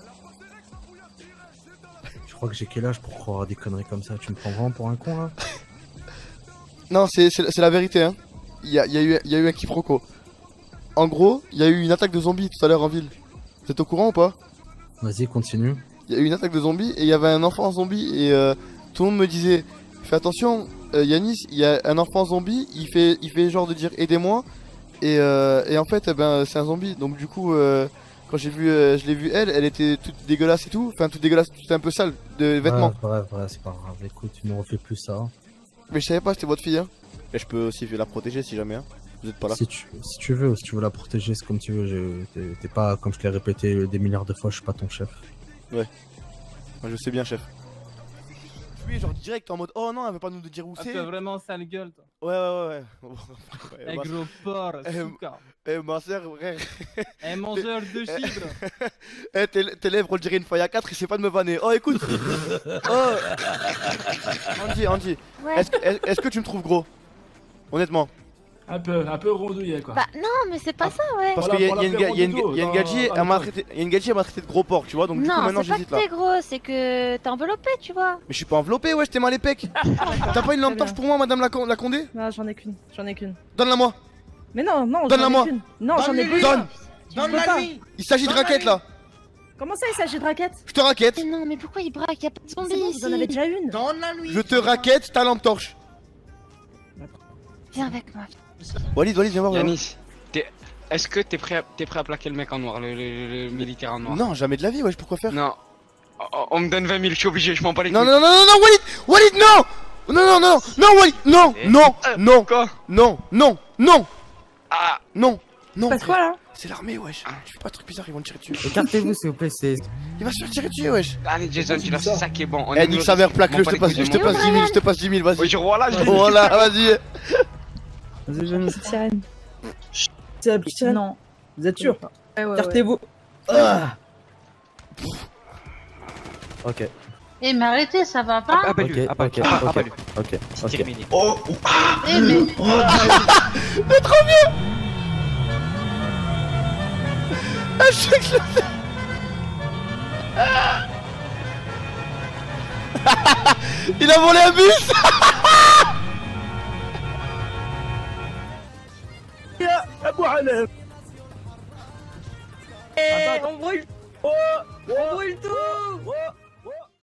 Je crois que j'ai quel âge pour croire à des conneries comme ça? Tu me prends vraiment pour un con là?
Non, c'est la vérité, hein. Il y a eu un quiproquo. En gros, il y a eu une attaque de zombies tout à l'heure en ville. Vous êtes au courant ou pas?
Vas-y, continue.
Il y a eu une attaque de zombies et il y avait un enfant zombie et tout le monde me disait fais attention, Yanis, il y a un enfant zombie, il fait genre de dire aidez-moi et en fait c'est un zombie. Donc du coup quand je l'ai vu elle était toute dégueulasse et tout, enfin toute dégueulasse, toute un peu sale de vêtements.
Ouais, c'est pas grave. Écoute, tu ne refais plus ça.
Mais je savais pas, c'était votre fille hein. Et je peux aussi la protéger si jamais hein. Vous êtes pas là.
Si tu veux la protéger, c'est comme tu veux. T'es pas, comme je te l'ai répété des milliards de fois, je suis pas ton chef.
Ouais. Moi je sais bien, chef. Oui, genre direct en mode oh non, elle veut pas nous dire où c'est.
T'as vraiment sale gueule, toi.
Ouais.
Eh, gros porc, souka.
Ma soeur, frère.
Eh, mangeur de cidre.
Eh, tes lèvres, on dirait une feuille à 4, il sait pas de me vanner. Oh, écoute. Oh. Andy. Ouais. Est-ce que tu me trouves gros? Honnêtement.
Un peu rondouillet quoi.
Bah non, mais c'est pas ça, ouais.
Parce qu'il y a une gadget, elle m'a traité de gros porc, tu vois, donc du coup maintenant j'hésite là.
Non, c'est pas que t'es gros, c'est que t'es enveloppé, tu vois.
Mais je suis pas enveloppé, ouais, j'étais mal les pecs. T'as pas une lampe torche pour moi, madame la Condé?
Non, j'en ai qu'une.
Donne-la moi.
Mais non,
donne-la moi.
Non, j'en ai qu'une.
Donne-la lui. Il s'agit de raquettes là.
Comment ça, il s'agit de raquettes?
Je te raquette.
Mais non, mais pourquoi il braque? Y'a pas de zombie ici.
Vous en avez déjà une.
Donne-la lui.
Je te raquette ta lampe torche.
Viens avec moi.
Walid, viens voir.
Yanis, est-ce que t'es prêt à plaquer le mec en noir, le militaire en noir?
Non, jamais de la vie, wesh, pourquoi faire?
Non. On me donne 20 000, je suis obligé, je m'en bats les
couilles.
Non,
Walid, non! Non, Walid, non!
Quoi?
Non!
Ah!
Non!
Passe quoi là?
C'est l'armée, wesh. Tu fais pas de trucs bizarres, ils vont te tirer dessus.
Écartez-vous s'il vous plaît, c'est.
Il va se faire tirer dessus, wesh.
Allez, Jason, tu l'as, c'est ça qui est bon.
Eh, nique sa mère, plaque-le, je te passe 10 000, vas-y.
Oui, voilà,
vas-y.
Vas-y, jeune.
Sirène.
C'est la petite sirène?
Non.
Vous êtes sûr?
Ouais.
Écartez-vous. Ah. Ok.
Eh, mais arrêtez, ça va pas.
Ok.
C'est terminé.
Oh!
Eh, mais.
C'est trop bien! À chaque fois. Il a volé un bus.
Abou Hanef.
On brûle. On brûle tout.